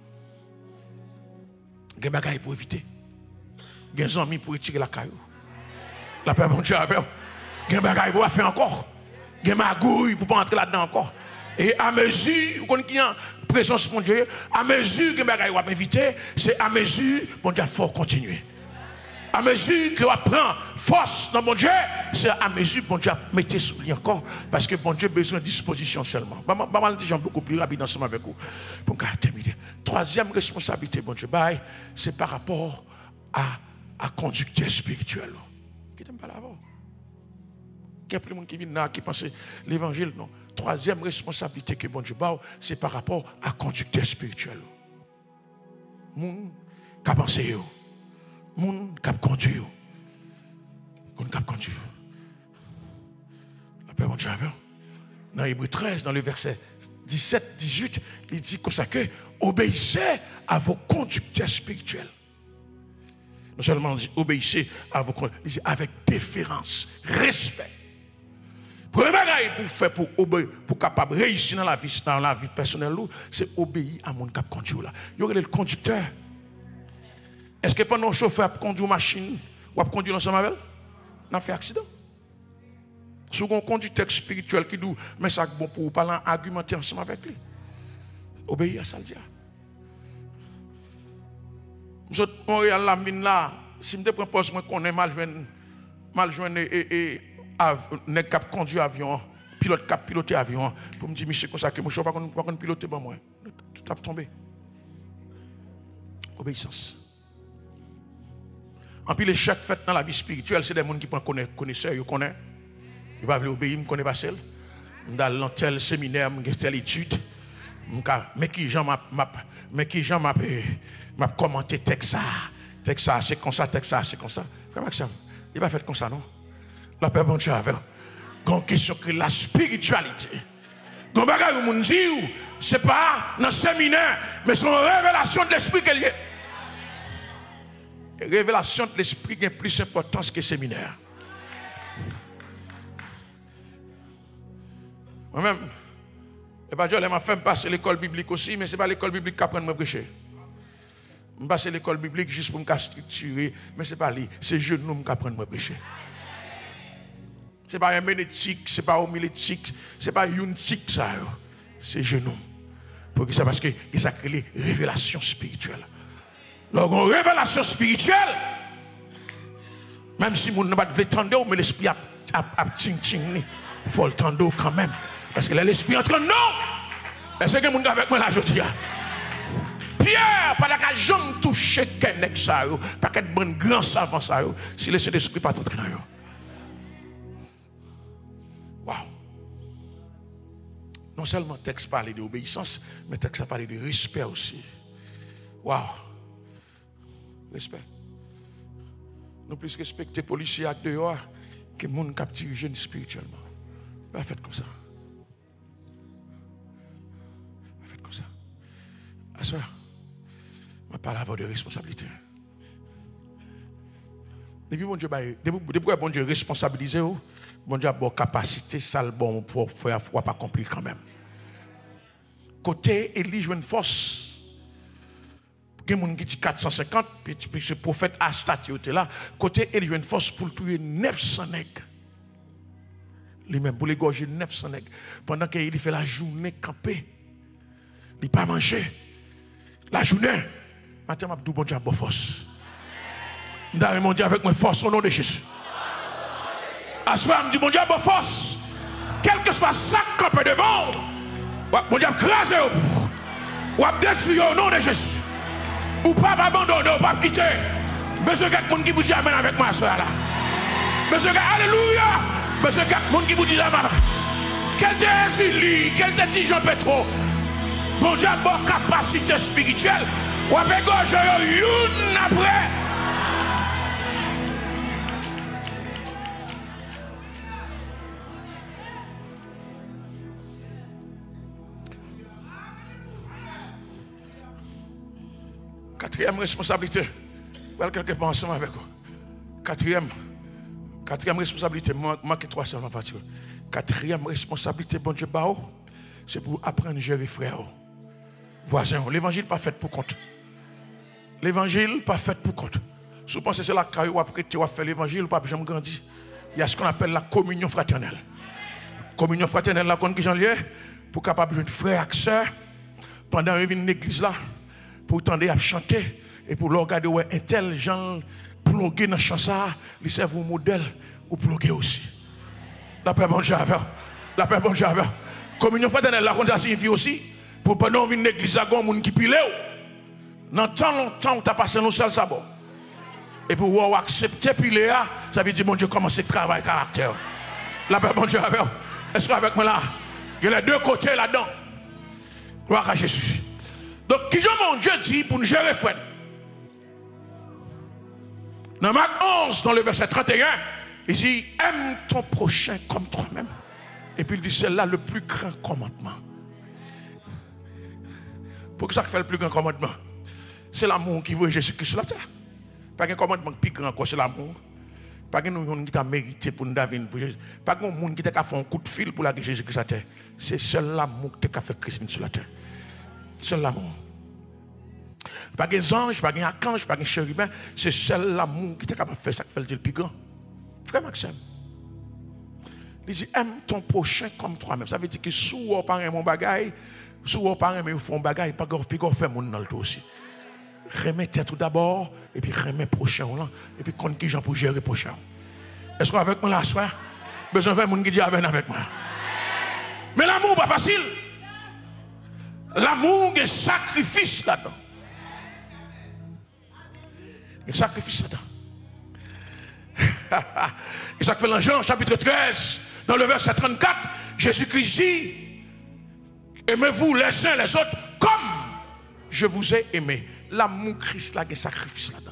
Il y a des bagages pour éviter. Il y a des amis pour retirer la caillou. La paix, bon Dieu, avec vous. Il y a des bagages pour faire encore. Il y a des magouilles pour ne pas entrer là-dedans encore. Et à mesure, vous connaissez la présence de Dieu, à mesure que les bagages pour éviter, c'est à mesure que bon Dieu faut continuer. À mesure que vous prenez force dans mon Dieu, c'est à mesure que bon Dieu mettez sous lui encore. Parce que bon Dieu a besoin de disposition seulement. Je vais dire beaucoup plus rapide ensemble avec vous. Pour terminer. Troisième responsabilité, bon Dieu, c'est par rapport à la conducteur spirituel. Qui t'aime pas là-bas? Il y a plus de monde qui vient là, qui pense l'évangile. Non. Troisième responsabilité que bon Dieu a, c'est par rapport à conducteur spirituel. Moun qui a pensé. Moun qui a conduit. Moun qui a conduit. La paix, mon Dieu, dans Hébreux treize, dans le verset dix-sept dix-huit, il dit comme ça que obéissez à vos conducteurs spirituels. Non seulement obéissez à vos conducteurs, il dit avec déférence, respect. Premier bagage pour faire pour obéir, pour capable réussir dans la vie, dans la vie personnelle, c'est obéir à mon cap conduit là. Il y aurait le conducteur. Est-ce que pendant le chauffeur conduit une machine ou conduit ensemble avec elle, on a fait accident? Si vous avez un conducteur spirituel qui dit mais ça bon pour vous parler argumenter ensemble avec lui. Obéir à ça le dire. Nous autres Montréal la mine là, si me prend poste moi connais mal joindre mal joindre et et ne cap conduire avion, pilote cap piloter avion pour me dire monsieur comme ça que moi je pas pas piloter bon moi. Tout a tombé. Obéissance. En plus, les l'échec fait dans la vie spirituelle, c'est des gens qui prennent connaisseurs, ils connaissent. Ils ne peuvent pas obéir, ils ne connaissent pas celle. Dans tel séminaire, dans telle étude, mais qui j'en m'a mais qui j'en m'a m'a commenté texte ça, texte ça, c'est comme ça, texte ça, c'est comme ça. Frère Maxime, il va faire comme ça, non? La paix, bon Dieu, avec. Une question que la spiritualité. Quand bagage où on dit, c'est pas dans le séminaire, mais c'est une révélation de l'esprit qu'il y a. Révélation de l'esprit a plus d'importance que le séminaire. Moi-même, et pas Dieu, m'a fait passer l'école biblique aussi, mais ce n'est pas l'école biblique qui apprend à me prêcher. Je passe l'école biblique juste pour me structurer, mais ce n'est pas lui, c'est genoux qui apprend à me prêcher. Ce n'est pas un ménétique, ce n'est pas un homilétique, ce n'est pas une tique, ça, c'est genoux. Pour que ça, parce que ça crée les révélations spirituelles. Lorsqu'on révélation spirituelle, même si vous n'avez pas de tendre, mais l'esprit a ting-ting, il faut le tendre quand même. Parce que l'esprit entre non. Est-ce que vous avez avec moi là, je dis? Pierre, pas la jambe toucher Kenek ça, pas qu'être bon grand savant ça, si le Saint-Esprit pas entrer dans eux. Waouh. Non seulement le texte parle d'obéissance, mais le texte parle de respect aussi. Waouh. Respect. Nous plus respecter les policiers à dehors que les gens qui dirigent spirituellement. Pas fait comme ça. Pas fait comme ça. À ça, je parle avant de responsabilité. Depuis que bon Dieu responsabilise, bon Dieu a bonne capacité, ça le bon pour faire, faut pas accomplir quand même. Côté Élie joue une force. Il y a des gens qui disent quatre cent cinquante, puis ce prophète a statué là. Côté Élie joue une force pour tuer neuf cents nègres. Lui-même pour l'égorger neuf cents nègres. Pendant qu'il fait la journée campée, il n'a pas mangé. La journée, maintenant, je dis bon Dieu a bonne force. Je dis mon Dieu avec moi force au nom de Jésus. À ce moment, je dis bon Dieu a bonne force. Quel que soit ça campé devant, bon Dieu a crasé ou a détruit au nom de Jésus. Ou pas abandonner, ou pas quitter. Monsieur quelqu'un qui vous dit amen avec moi à ce là. Monsieur alléluia. Monsieur quelqu'un qui vous dit amen. Quel était Zili, quel était Jean Petro. Bon Dieu, bonne capacité spirituelle. Ou après gauche, une après. Quatrième responsabilité. Voilà quelqu'un pas ensemble avec vous. Quatrième. Quatrième responsabilité. Manquez trois cents en voiture. Quatrième responsabilité, bon Dieu, c'est pour apprendre à gérer frère. Voisin. L'évangile pas fait pour compte. L'évangile pas fait pour compte. Si vous pensez que c'est la caille ou après tu vas faire l'évangile, pas jamais grandi. Il y a ce qu'on appelle la communion fraternelle. Communion fraternelle, là, qu'on qui j'en lieu, pour capable de frère et sœur, pendant une église là, pour tendre à chanter, et pour le regarder, ouais, un tel genre, plonger dans le chant ça, il serve un modèle, ou plonger aussi. La paix bon Dieu avec. La paix bon Dieu avec. Communion fraternelle, là, ça signifie aussi, pour pendant une église là, il y a des gens qui pilent. Dans tant longtemps, tu as passé nos seuls sabots. Et pour accepter piler, ça veut dire, mon Dieu, commencer le travail caractère. La paix bon Dieu avec. Est-ce qu'avec moi là, il y a les deux côtés là-dedans. Gloire à Jésus. Donc, qui mon Dieu dit pour nous gérer frère? Dans Marc onze, dans le verset trente et un, il dit, aime ton prochain comme toi-même. Et puis il dit, c'est là le plus grand commandement. Pour que ça fait le plus grand commandement? C'est l'amour qui veut Jésus-Christ sur la terre. Pas qu'un commandement plus grand que c'est l'amour. Pas qu'un monde qui t'a mérité pour nous d'avoir pour Jésus. Pas qu'un monde qui t'a fait un coup de fil pour la Jésus-Christ sur la terre. C'est seul l'amour qui t'a fait Christ sur la terre. Seul l'amour. Pas des anges, pas des archanges, pas des chérubins. C'est seul l'amour qui est capable de faire ça qui fait le plus grand. Frère Maxime. Il dit, aime ton prochain comme toi-même. Ça veut dire que si vous parlez mon bagaille, si vous parlez mais vous faites un bagaille, pas de plus faire mon dans le dos aussi. Remettez tout d'abord, et puis remettez prochain là, et puis compte qui j'en pour gérer prochain. Est-ce qu'avec moi là, soir, besoin de monde qui dit avec moi. Mais l'amour pas facile. L'amour est sacrifice là-dedans. Il y a un sacrifice là-dedans. Et ça fait dans Jean chapitre treize, dans le verset trente-quatre, Jésus-Christ dit, aimez-vous les uns les autres comme je vous ai aimé. L'amour Christ là, il y a un sacrifice là-dedans.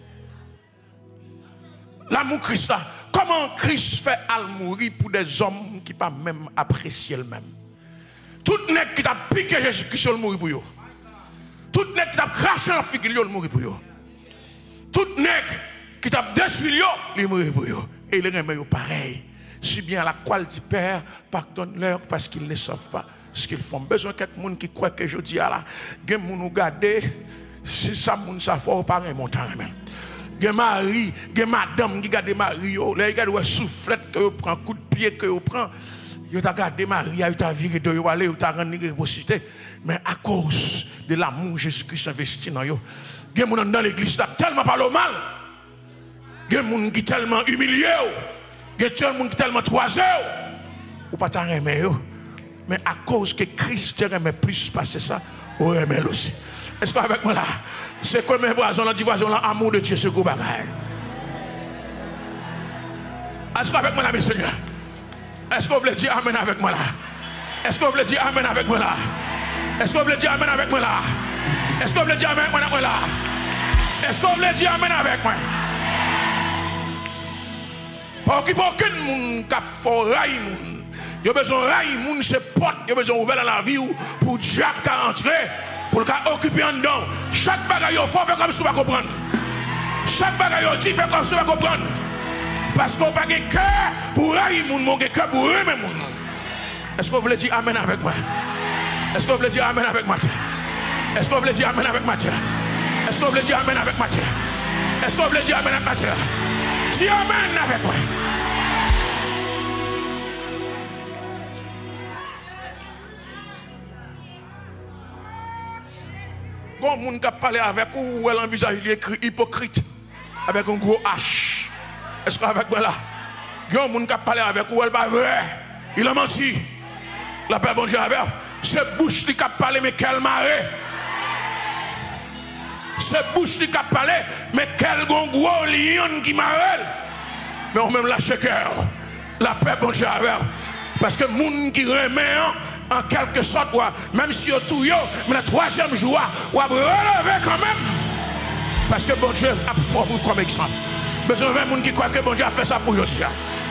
L'amour Christ là, comment Christ fait al mourir pour des hommes qui ne pas même apprécier eux-mêmes. Tout nèg qui t'a piqué Jésus-Christ, il mourir pour eux. Tout nèg qui t'a craché en figure, il mourir pour eux. Tout nèg qui t'a détruit, il mourir pour eux. Et il remet pareil. Si bien la quale du Père, pardonne-leur parce qu'ils ne savent pas ce qu'ils font. Besoin de quelqu'un qui croit que je dis là, il nous regarder, si ça moun ça fort pareil montant même. Il y a Marie, il y a madame qui regarde Marie, il regarde ouais soufflette que prend coup de pied que prend. Il t'a gardé Marie, il t'a viré de yo aller, il t'a rendu ressuscité, mais à cause de l'amour Jésus-Christ investi dans yo. Il y a des gens dans l'église là tellement parlent mal. Il y a des gens qui tellement humiliés. Il y a des gens qui tellement toisés. Ou pas t'en aimer yo. Mais à cause que Christ aimait plus passer ça, ou aimer aussi. Est-ce qu'avec moi là, c'est comme mes voisins là, dit voisins là, amour de Dieu, ce gros bagage. Est-ce qu'avec moi là, mes seigneurs? Est-ce que vous voulez dire amen avec moi là? Est-ce que vous voulez dire amen avec moi là? Est-ce que vous voulez dire amen avec moi là? Est-ce que vous voulez dire amen avec moi là? Est-ce que vous voulez dire amen avec moi? Pour qu'il n'y ait aucun monde qui a fait rail, il y a besoin de rail, il y a porte, il y a besoin d'ouvrir dans la vie pour diable qui entrer, pour le occuper en dedans. Chaque bagaille, il faut faire comme ça, vous comprendre. Chaque bagaille, il faut faire comme ça, vous comprendre. Parce qu'on n'a pas de cœur pour railler les gens, on a un cœur pour eux même. Est-ce que vous voulez dire amen avec moi? Est-ce que vous voulez dire amen avec moi? Est-ce que vous voulez dire amen avec moi? Est-ce que vous voulez dire amen avec moi? Est-ce que vous voulez dire amen avec moi? Dis amen avec moi. Bon, moun qui parle avec vous, ou elle en visage, il écrit hypocrite avec un gros H. Est-ce qu'avec moi là, il y a un monde qui a parlé avec vous, elle pas vrai. Il a menti. La paix bon Dieu avec. C'est bouche qui a parlé, mais quel marée. C'est bouche qui a parlé, mais quel gros lion qui marée. Mais on même lâche cœur. La paix bon Dieu avec. Parce que les gens qui remet, en quelque sorte, même si vous tout, mais le troisième jour, vous avez relevé quand même. Parce que bon Dieu a pour vous comme exemple. Besoin de gens qui croient que bon Dieu a fait ça pour vous aussi.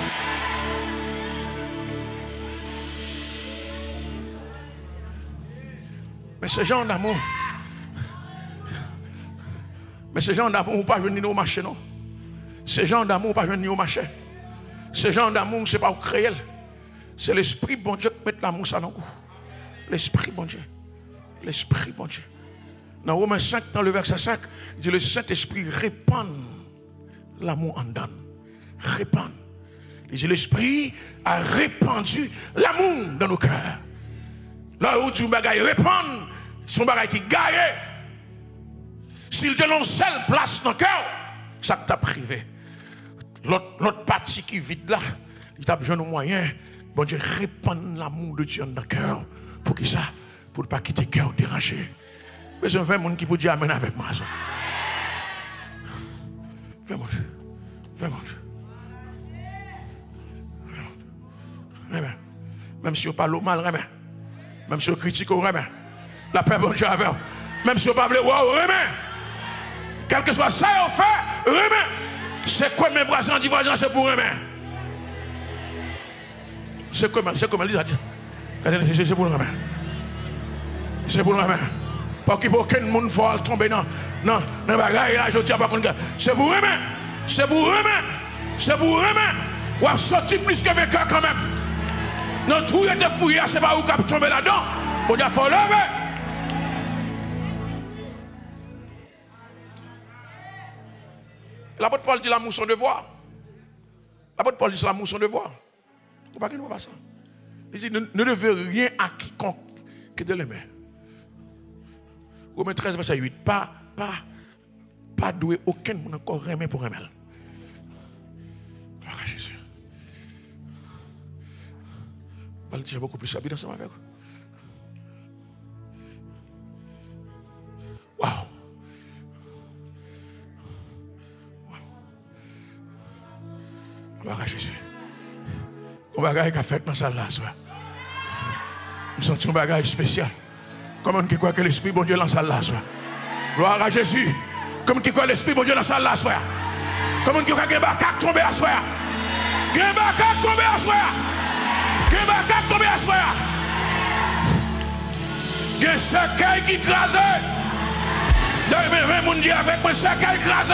Mais ce genre d'amour, mais ce genre d'amour, vous ne pouvez pas venir au marché, non? Ce genre d'amour, vous ne pouvez pas venir au marché. Ce genre d'amour, ce n'est pas vous créer. C'est l'esprit bon Dieu qui met l'amour ça dans vous. L'esprit bon Dieu. L'esprit bon Dieu. Dans Romains cinq, dans le verset cinq, il dit le Saint-Esprit répand l'amour en dedans. Répand. Il dit l'Esprit a répandu l'amour dans nos cœurs. Là où tu bagaille répand, son bagaille qui gagne. S'il te donne seule place dans le cœur, ça t'a privé. L'autre partie qui est vide là, il t'a besoin de moyens. Bon Dieu répand l'amour de Dieu dans le cœur. Pour qui ça? Pour ne pas quitter le cœur dérangé. Besoin de vingt personnes qui peut dire amen avec moi. vingt personnes. vingt personnes. Même si on parle mal, même si on critique, la paix bon Dieu avec. Même si on parle, wow, quel que soit ça, on fait, c'est quoi mes voisins, dit voisins, c'est pour eux. C'est comme elle, c'est comme elle dit. C'est pour nous. C'est pour nous. Parce qu'il n'y a aucun monde qui va tomber dans le bagage là, je dis pas contre. C'est pour eux. C'est pour eux. C'est pour eux. On va sortir plus que vainqueur quand même. Notre trou était fouillé, c'est pas où qu'on peut tomber là-dedans. On a faut lever. L'apôtre Paul dit l'amour son devoir. L'apôtre Paul dit l'amour son devoir. Vous ne pouvez pas ça. Il dit ne, ne devez rien à quiconque que de l'aimer. Romains treize, verset huit. Pas, pas, pas doué aucun monde encore aimer pour aimer. Gloire à Jésus. Je vais dire beaucoup plus rapide ensemble avec vous. Wow. Wow. Gloire à Jésus. On va faire fête dans la salle là. Nous sentons un bagage spécial. Comment qui croit que l'Esprit bon Dieu dans la salle là. Gloire à Jésus. Comment qui croit que l'Esprit bon Dieu dans la salle là. Comment qui croit que le bacac tombe à soi. Que le bacac tombe à soi. Que le bacac tombe à soi. Que le cercueil qui crase. D'ailleurs, même mon Dieu avec mon cercueil crasé.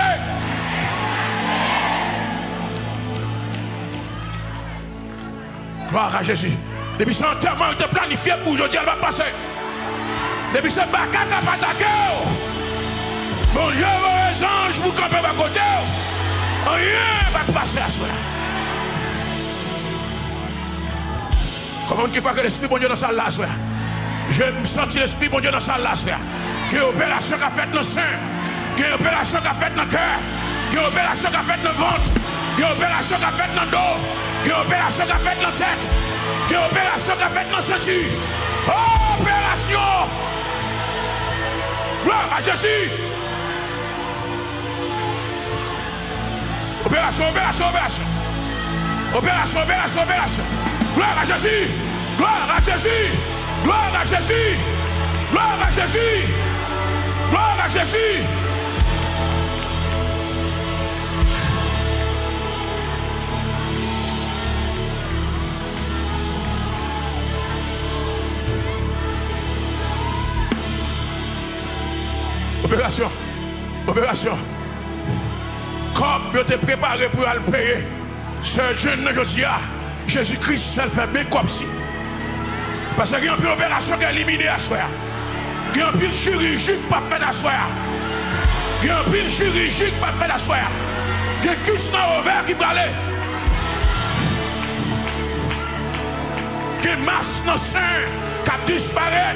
Gloire à Jésus. Depuis ce enterrement, il te planifié pour aujourd'hui, elle va passer. Depuis ce bacac qui a attaqué. Bon Dieu, vos anges, vous campez à côté. Rien ne va passer à soi. Comment tu crois que l'Esprit bon Dieu dans sa lasse? Je me sens l'Esprit bon Dieu dans sa lasse. Que l'opération qu'a faite dans le sein. Que l'opération qu'a faite dans le cœur. Que l'opération qu'a faite dans le ventre. Que l'opération qu'a faite dans le dos. Que l'opération qu'a faite dans la tête. Que l'opération qu'a faite dans le ceinture. Opération. Gloire à Jésus. Opération, opération, opération. Opération, opération, opération. Gloire à Jésus. Gloire à Jésus. Gloire à Jésus. Gloire à Jésus. Gloire à Jésus. Opération. Opération. Comme je t'ai préparé pour aller payer, ce jeune aujourd'hui, Jésus-Christ, elle fait bien comme si. Parce qu'il y a une opération qui est éliminée à soi. Il y a une chirurgie qui n'est pas faite à soi. Il y a une chirurgie qui n'est pas faite à soi. Il y a une cuisse dans le verre qui peut aller. Il y a une masse dans le sein qui disparaît.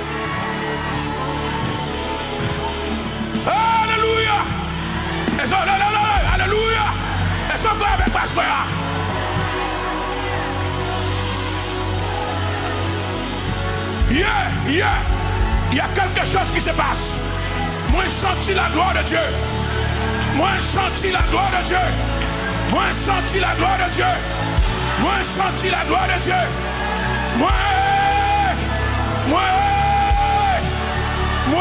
Alléluia. Alléluia. Et ça va avec ma soeur. Yeah, yeah. Il y a quelque chose qui se passe. Moi, je sens la gloire de Dieu. Moi, je sens la gloire de Dieu. Moi, je sens la gloire de Dieu. Moi, je sens la gloire de Dieu. Moi, Moi. Moi.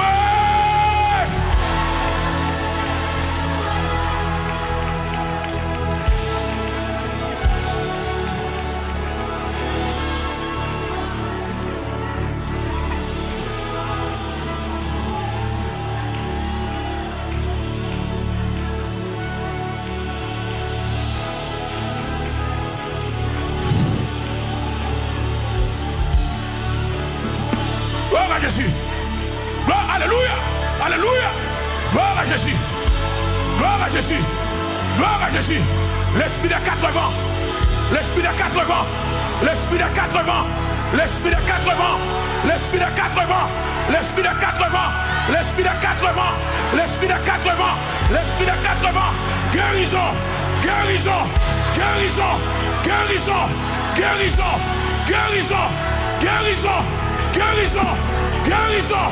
Gloire à Jésus. Gloire, alléluia. Alléluia. Gloire à Jésus. Gloire à Jésus. Gloire à Jésus. L'esprit des quatre vents. L'esprit des quatre vents. L'esprit des quatre vents. L'esprit des quatre vents. L'esprit des quatre vents. L'esprit des quatre vents. L'esprit des quatre vents. L'esprit des quatre vents. L'esprit des quatre vents. Guérison. Guérison. Guérison. Guérison. Guérison. Guérison. Guérison. Guérison. Guérison.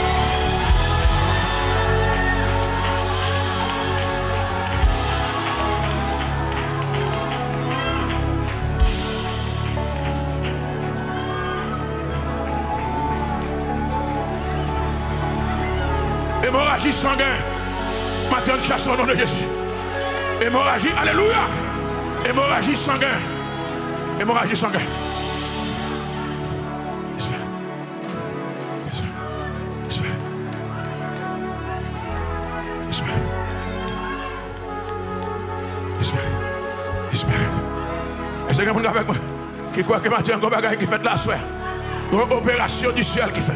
Hémorragie sanguine. Maintenant, nous chassons au nom de Jésus. Hémorragie, alléluia. Hémorragie sanguine. Hémorragie sanguine. Est-ce que vous avec moi qui croit que Mathieu a un bagage qui fait la soirée? Une opération du ciel qui fait.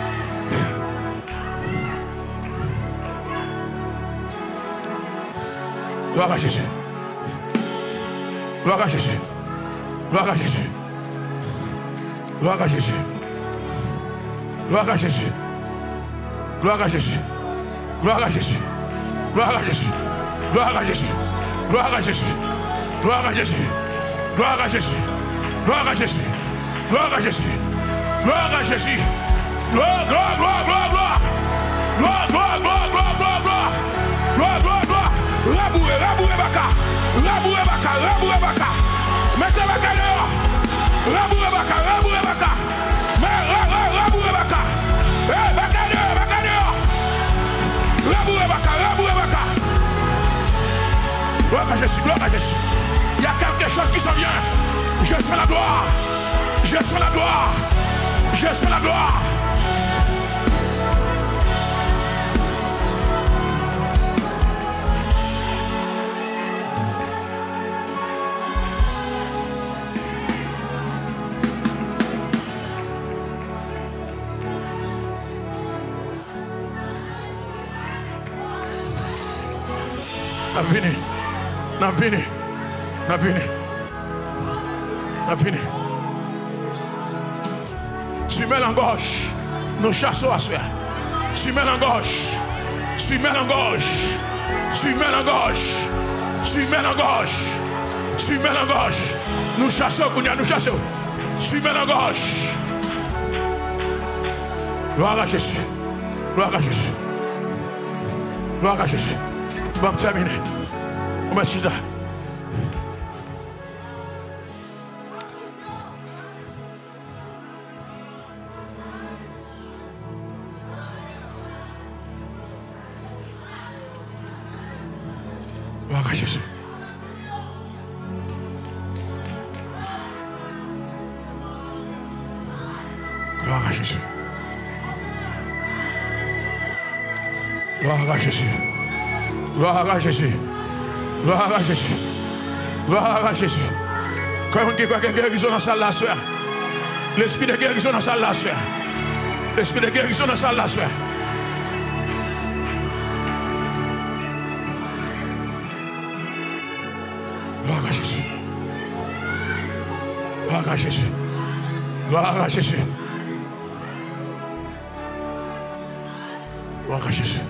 Gloire à Jésus. Gloire à Jésus. Gloire à Jésus. Gloire à Jésus. Gloire à Jésus. Gloire à Jésus. Gloire à Jésus. Gloire à Jésus. Gloire à Jésus. Gloire à Jésus. Gloire à Jésus. Gloire à Jésus. Gloire à Jésus. Gloire à Jésus. Gloire à Jésus. Gloire, gloire, gloire, gloire, gloire. Gloire, gloire, gloire, gloire, gloire, gloire. Gloire, gloire, gloire. Raboué, raboué, baka. Raboué, baka, raboué, baka. Mettez baka dehors. Raboué, baka, raboué, baka. Mais raboué, baka. Eh, baka dehors, baka dehors. Raboué, baka, raboué, baka. Gloire à Jésus, gloire à Jésus. Il y a quelque chose qui s'en vient. Je sens la gloire. Je sens la gloire. Je sens la gloire. N'a venu. N'a venu. N'a venu. N'a venu. Tu mets l'engorge. Nous chassons à soi. Tu mets l'engorge. Tu mets l'engorge. Tu mets l'engorge. Tu mets l'engorge. Tu mets l'engorge. Nous chassons, Kounia, nous chassons. Tu mets l'engorge. Gloire à Jésus. Gloire à Jésus. Gloire à Jésus. On va terminer. On va chita. Gloire à Jésus. Gloire à Jésus. Gloire à Jésus. Gloire à Jésus. Gloire à Jésus. Gloire à Jésus. Comme qui croit qu'il y a guérison dans la salle là, soeur. L'esprit de guérison dans la salle là, soeur. L'esprit de guérison dans la salle là, soeur. Gloire à Jésus. Gloire à Jésus. Gloire à Jésus. Gloire à Jésus.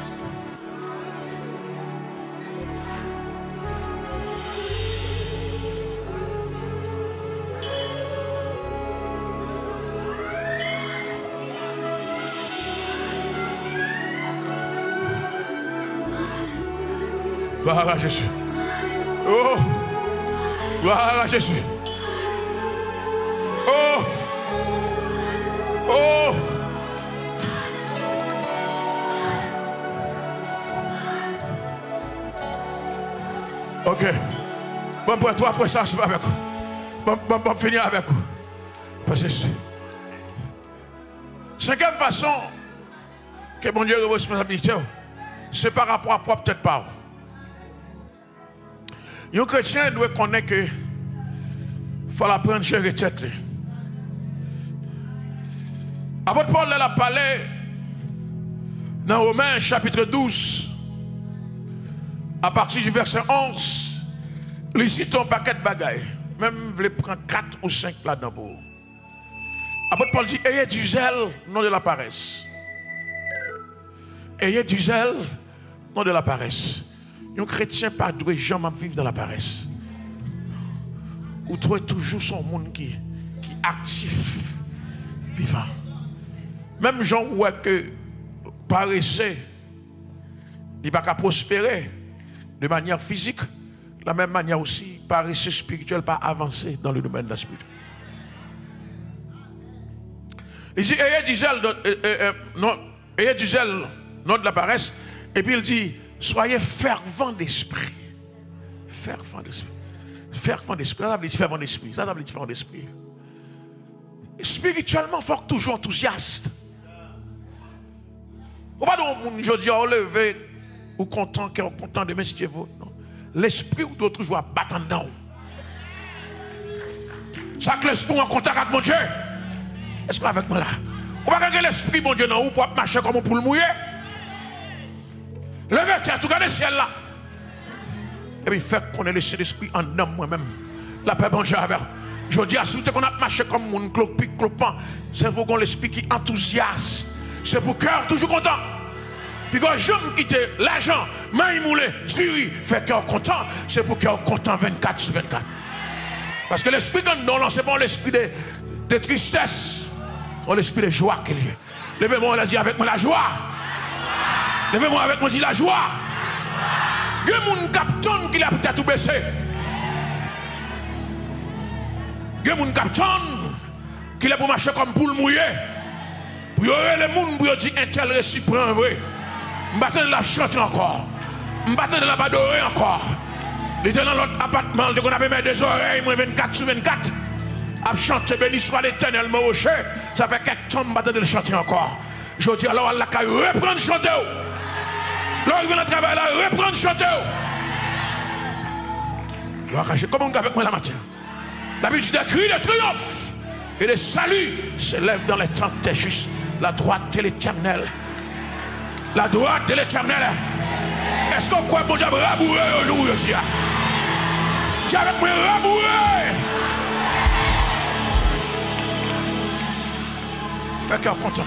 Gloire à Jésus. Oh! Gloire à Jésus. Oh! Oh! Ok. Bon, pour toi, après ça, je vais avec vous. Bon, bon, bon, finir avec vous. Parce que cinquième façon que mon Dieu a responsabilité, c'est par rapport à propre tête par. Un chrétien doit connaître que il faut apprendre à gérer tête. Apôtre Paul a parlé dans Romains chapitre douze, à partir du verset onze, il cite un paquet de bagailles. Même vous prendre quatre ou cinq là-dedans pour vous. Apôtre Paul dit, ayez du zèle, non de la paresse. Ayez du zèle, non de la paresse. Un chrétien pas doit jamais vivre dans la paresse. Ou trouve toujours son monde qui qui actif, vivant. Même gens voient que paresseux, il ne va pas prospérer de manière physique, de la même manière aussi, paresseux spirituel pas avancer dans le domaine de la spiritualité. Il dit, ayez du zèle, euh, euh, euh, non, ayez du zèle, non de la paresse, et puis il dit, soyez fervents d'esprit. Fervents d'esprit. Fervents d'esprit. Ça veut dire fervent d'esprit. Ça veut dire fervent d'esprit. Spirituellement, il faut toujours enthousiaste. On va donc, je dis, on lever, ou content, qui est content de si Dieu veut. L'esprit ou d'autres toujours à battre en dedans. Ça que l'esprit en contact avec mon Dieu. Est-ce que avec moi là? On va regarder l'esprit, mon Dieu, dans où pour marcher comme pour le mouiller. Levez tête, regardez le ciel là. Et puis faites qu'on ait laissé l'esprit en homme moi-même. La paix, bon Dieu, avec. Je dis à ceux qu'on a marché comme mon clopic, clopant. C'est pour qu'on l'esprit qui enthousiaste. C'est pour cœur toujours content. Puis quand je me quitte l'argent, maïmoulé, duri, fait cœur content. C'est pour cœur content vingt-quatre sur vingt-quatre. Parce que l'esprit quand nous c'est pas l'esprit de, de tristesse. C'est l'esprit de joie qu'il y a. Levez-moi, on a dit avec moi la joie. Levez-moi avec moi, dit la joie. Que mon capitaine qui l'a peut-être tout baissé. Que mon capitaine qui l'a pour marcher comme pour le mouiller. Pour y avoir les gens pour dire un tel récit prend vrai. M'battez de la chanter encore. M'battez de la badorer encore. Il était dans l'autre appartement, il a mis des oreilles, moi vingt-quatre sur vingt-quatre. A chanter béni soit l'Éternel, mon rocher. Ça fait quelques temps m'battez de le chanter encore. Je dis alors Allah qui reprendre chanter. Là, il vient de travailler là, reprendre chanter. Comment on avec moi la matière? D'habitude, des cris de triomphe et de salut s'élèvent dans les temps des justes. La droite de l'Éternel. La droite de l'Éternel. Est-ce qu'on croit que mon Dieu va rabourer nous aussi? Dieu avec moi rabourer. Fais cœur content.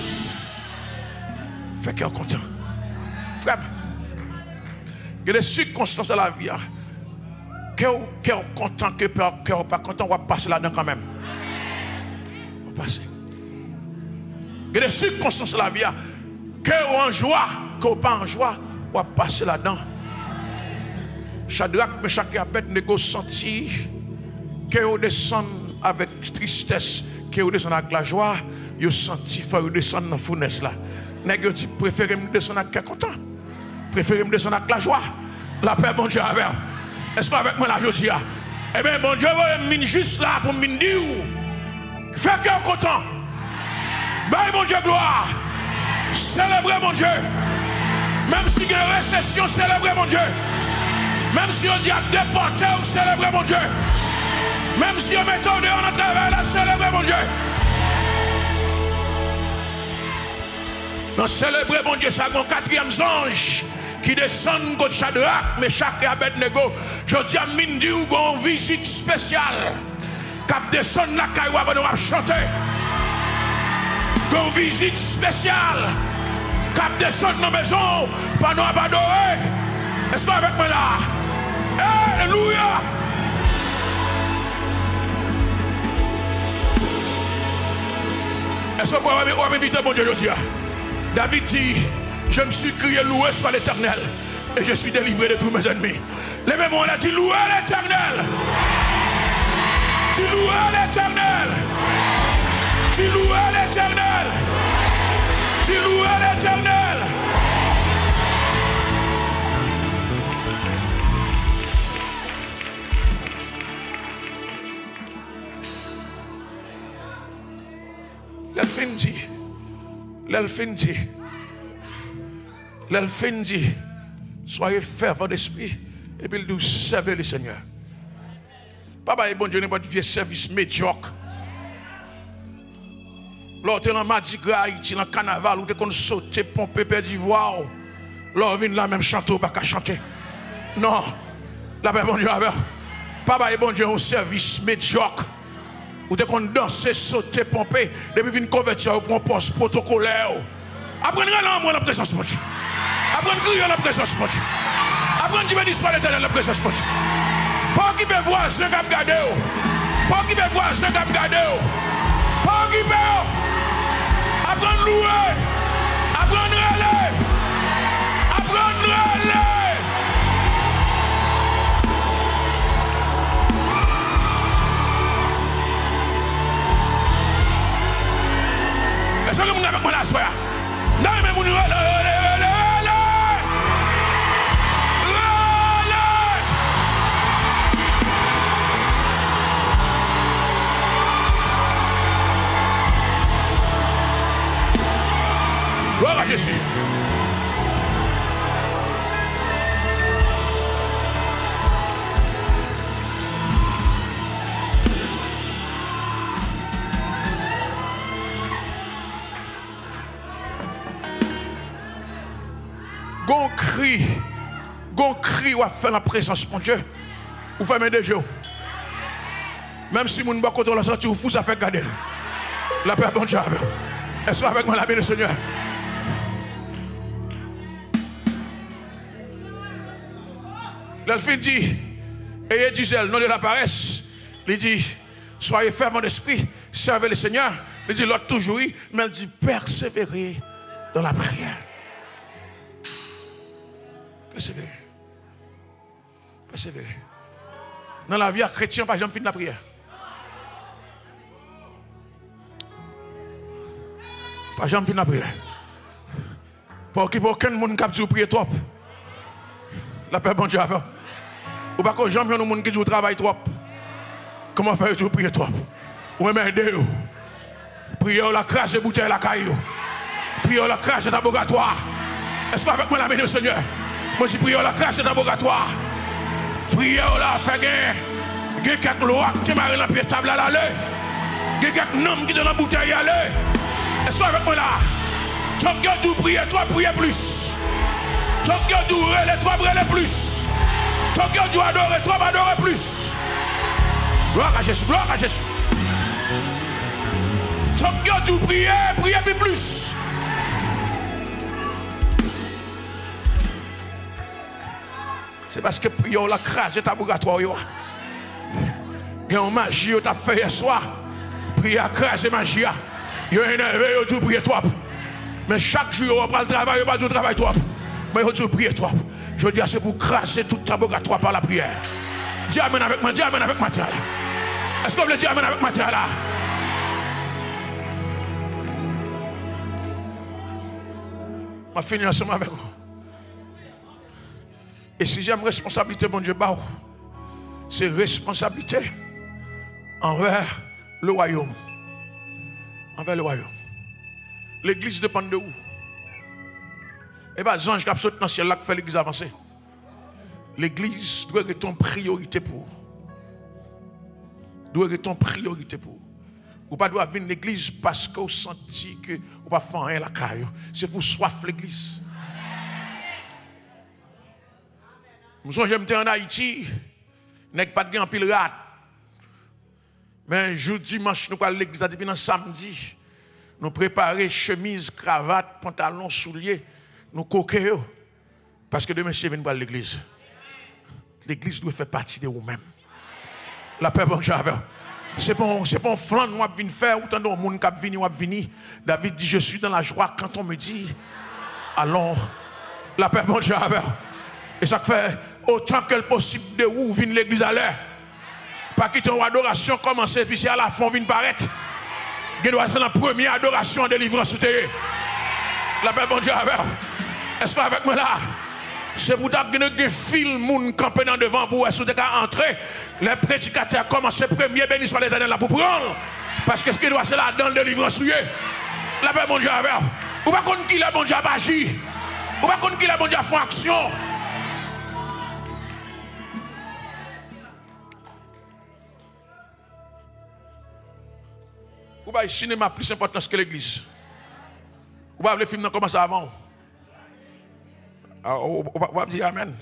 Fais cœur content. Frère, il y a des circonstances de la vie. Cœur content, cœur pas content, on va passer là-dedans quand même. On va passer. Il y a des circonstances de la vie. Cœur en joie, cœur pas en joie, on va passer là-dedans. Shadrach, Meshach et Abednego senti cœur descend avec tristesse, cœur descend avec la joie, ils senti faire descendre dans la fournaise là. Nèg yo dit préférez me descendre avec cœur content. Préférez me descendre avec la joie. La paix, bon Dieu, avec. Est-ce qu'avec moi, là, je dis, eh bien, bon Dieu, je suis juste là pour me dire, fais cœur content. Bye, mon Dieu, gloire. Célébrez, mon Dieu. Même si il y a une récession, célébrez, mon Dieu. Même si on dit à déporter, célébrez, mon Dieu. Même si on met en dehors de travail, là, célébrez, mon Dieu. Non, célébrez, mon Dieu, c'est mon quatrième ange qui descend contre Shadrach, Meshach et Abednego. Je dis à Mindi ou une visite spéciale. Cap descend la caille pour nous chanter. Une visite spéciale. Cap descend dans la maison pour nous adorer. Est-ce que avec moi là? Alléluia! Est-ce que vous avez invité mon Dieu aujourd'hui? David dit, je me suis crié loué soit l'Éternel et je suis délivré de tous mes ennemis. Levez-moi là, dis loué l'Éternel. Dis loué l'Éternel. Tu loues l'Éternel. Tu loues l'Éternel. L'elfin dit, l'elfin dit, l'elfin dit, soyez fervents d'esprit et puis nous servez le Seigneur. Papa, bon Dieu, n'importe vieux service médiocre. Lors de la Mardi Gras, dans le carnaval, où tu as sauté, pompé, perdu voir. Lors vient la même chanter, pas qu'à chanter. Non, la paix, bon Dieu, papa, bon Dieu, un service médiocre. Où tu as dansé, sauté, pompé, depuis une convertir pour un poste protocolaire. Apprenez à la présence de Dieu. Apprenez à crier la présence de Dieu. Apprenez à bénir soit l'éternel la présence de Dieu. Pas qui peut voir ce qu'a regardé. Pas qui peut voir ce qu'a regardé. Pas qui peut. Apprenez à louer. Apprenez à aller. Apprenez à aller. Est-ce que vous avez moi la soirée? Non, mais vous nous allez, allez, allez, allez. Gloire à Jésus. Gon cri, gon cri ou a fait la présence mon Dieu. Ou fermez des yeux. Même si mon bas côté la sortie ou fou ça fait garder. La paix bon Dieu. Est-ce avec moi la paix du Seigneur? L'elfin dit, ayez du zèle, non de la paresse. Il dit, soyez fervents d'esprit, servez le Seigneur. Il dit, l'autre toujours, mais il dit, persévérez dans la prière. Persévérer. Persévérer. Dans la vie chrétienne, pas jamais finir la prière. Pas jamais finir la prière. Pour qu'il n'y ait aucun monde qui dit prier trop. La paix bon Dieu avant. Ou pas que jamais un monde qui dit travail trop. Comment faire pour prier trop? Ou même aider. Prier la crasse et bouteille la caillou. Prier la crasse et laboratoire. Est-ce qu'avec moi la main du Seigneur? Moi je prie la grâce laboratoire. Prière la fait gain. Il y a quelques lois qui marrent dans la pied table à l'aller. Il y a quelques noms qui dans la bouteille à aller. Est-ce que avec moi là? Toi qui as prier, toi prier plus. Toi qui as relais, toi relais plus. Toi qui as adorer, toi adorer plus. Gloire à Jésus, gloire à Jésus. Toi qui as prier, prier plus. C'est parce que prière la crase est laboratoire. Il y a une magie qui a fait hier soir. Prière crase et magie. Il y a énervé, il y a prier trop. Mais chaque jour, on va le travail, on va le travail trop. Mais il y a prier trop. Je dis, c'est pour craser tout laboratoire par la prière. Dis amen avec moi, dis amen avec moi. Est-ce que vous voulez dire amen avec moi là? Je vais finir ensemble avec vous. Et si j'aime responsabilité, mon Dieu, c'est responsabilité envers le royaume. Envers le royaume. L'église dépend de où? Et bien, les anges qui sont dans le ciel là qui fait l'église avancer. L'église doit être en priorité pour. Doit être en priorité pour. Vous ne pouvez pas venir à l'église parce que vous sentez que vous ne pouvez pas faire rien la caille. C'est pour soif l'église. Nous sommes en Haïti, nous n'avons pas de grand pile rat. Mais jeudi, dimanche, nous allons à l'église depuis le samedi. Nous préparons chemise, cravate, pantalon, souliers, nous coquons. Parce que demain, c'est venu à l'église. L'église doit faire partie de vous-même. La paix, bon Dieu. Ce n'est pas un flanc que nous avons faire, ou tant de monde qui a venu ou a venu. David dit, je suis dans la joie quand on me dit, allons, la paix, bon Dieu. Et ça fait autant que possible de où vient l'église à l'heure. Pas quitter une adoration commencer, puis c'est à la fin, vient paraître. qui doit être la première adoration en délivrance. La paix, bon Dieu, avec. Est-ce que avec moi là? C'est pour ça que des films campés dans devant pour entrer. Les prédicateurs commencent premier béni soit les années là pour prendre. Parce que ce qui doit c'est là dans le délivrance. La paix, bon Dieu, avec. Ou pas qu'on qui la bon Dieu a agi. Ou pas qu'on qui la bon Dieu a fait action. Ou pas le cinéma plus important que l'église. Ou pas le film n'a commencé avant. Ou pas dire amen.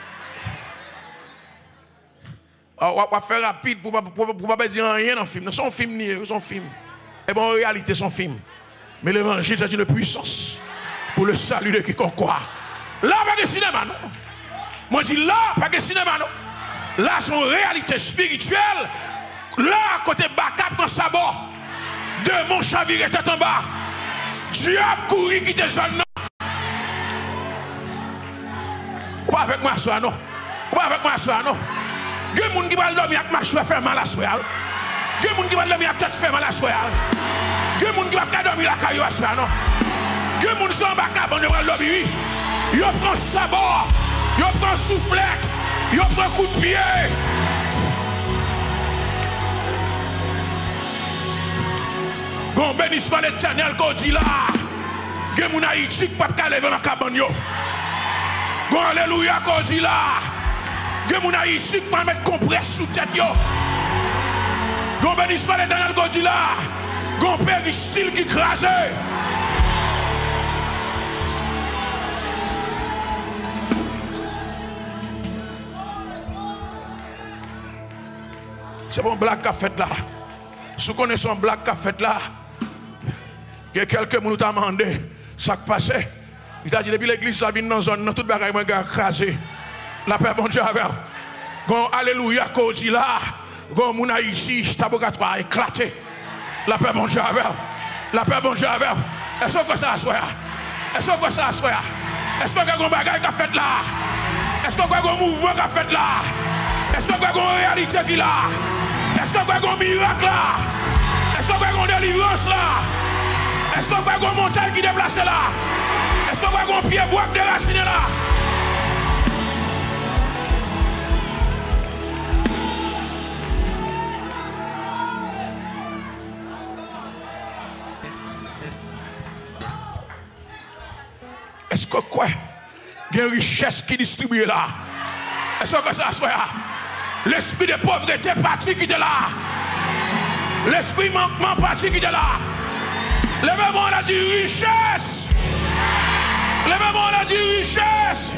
On va faire rapide pour ne pas dire rien dans le film. Son film, son film. Et bon, en réalité, son film. Mais l'évangile, c'est une puissance pour le salut de quiconque croit. Là, pas de cinéma, non. Moi, je dis là, pas de cinéma, non. Là, c'est une réalité spirituelle. Là, à côté backup dans sa bord. De mon chavire tête en bas. Diable courir qui te jeune, non. Ou pas avec moi, soir, non. Ou pas avec moi, soir, non. Il y a des gens qui vont dormir avec ma chouette faire mal à soir. Il y a des gens qui vont dormir avec tête faire mal à soir. Il y a des gens qui vont dormir la caillou à soir, non. Il y a des gens qui sont en bas, qui vont dormir. Ils prennent sabot, ils prennent soufflette, ils prennent coup de pied. Bon bénissement l'éternel qu'on dit là. Il y a des gens qui Haïti qui ne peuvent pas lever dans la cabane. Bon alléluia qu'on dit là. Il y a des gens qui Haïti qui ne peuvent pas mettre compresse sous tête. Bon bénissement l'éternel qu'on dit là. Bon péristyle qui crase. C'est bon blague qu'a fait là. Si vous connaissez un blague qu'a fait là, que quelqu'un nous t'a demandé, ça qui passait. Il t'a dit depuis l'église, ça vient dans la zone, dans toute bagaille, il m'a crasé. La paix, bon Dieu, avec. Gon alléluia, qu'on dit là. Gon mouna ici, tabogatoire a éclaté. La paix, bon Dieu, avec. La paix, bon Dieu, avec. Est-ce que ça a soya? Est-ce que ça a soya? Est-ce que vous avez un bagaille qu'a fait là? Est-ce que vous avez un mouvement qu'a fait là? Est-ce que vous avez une réalité qui là? Est-ce que vous avez un miracle là? Est-ce que vous avez une délivrance là? Est-ce que vous avez une montagne qui déplace là? Est-ce que vous avez un pied bois déraciné là? Est-ce que quoi? Il y a une richesse qui distribue là? Est-ce que ça soit là? L'esprit de pauvreté parti qui est là. L'esprit manquement parti qui est là. Le même on a dit richesse. Le même on a dit richesse.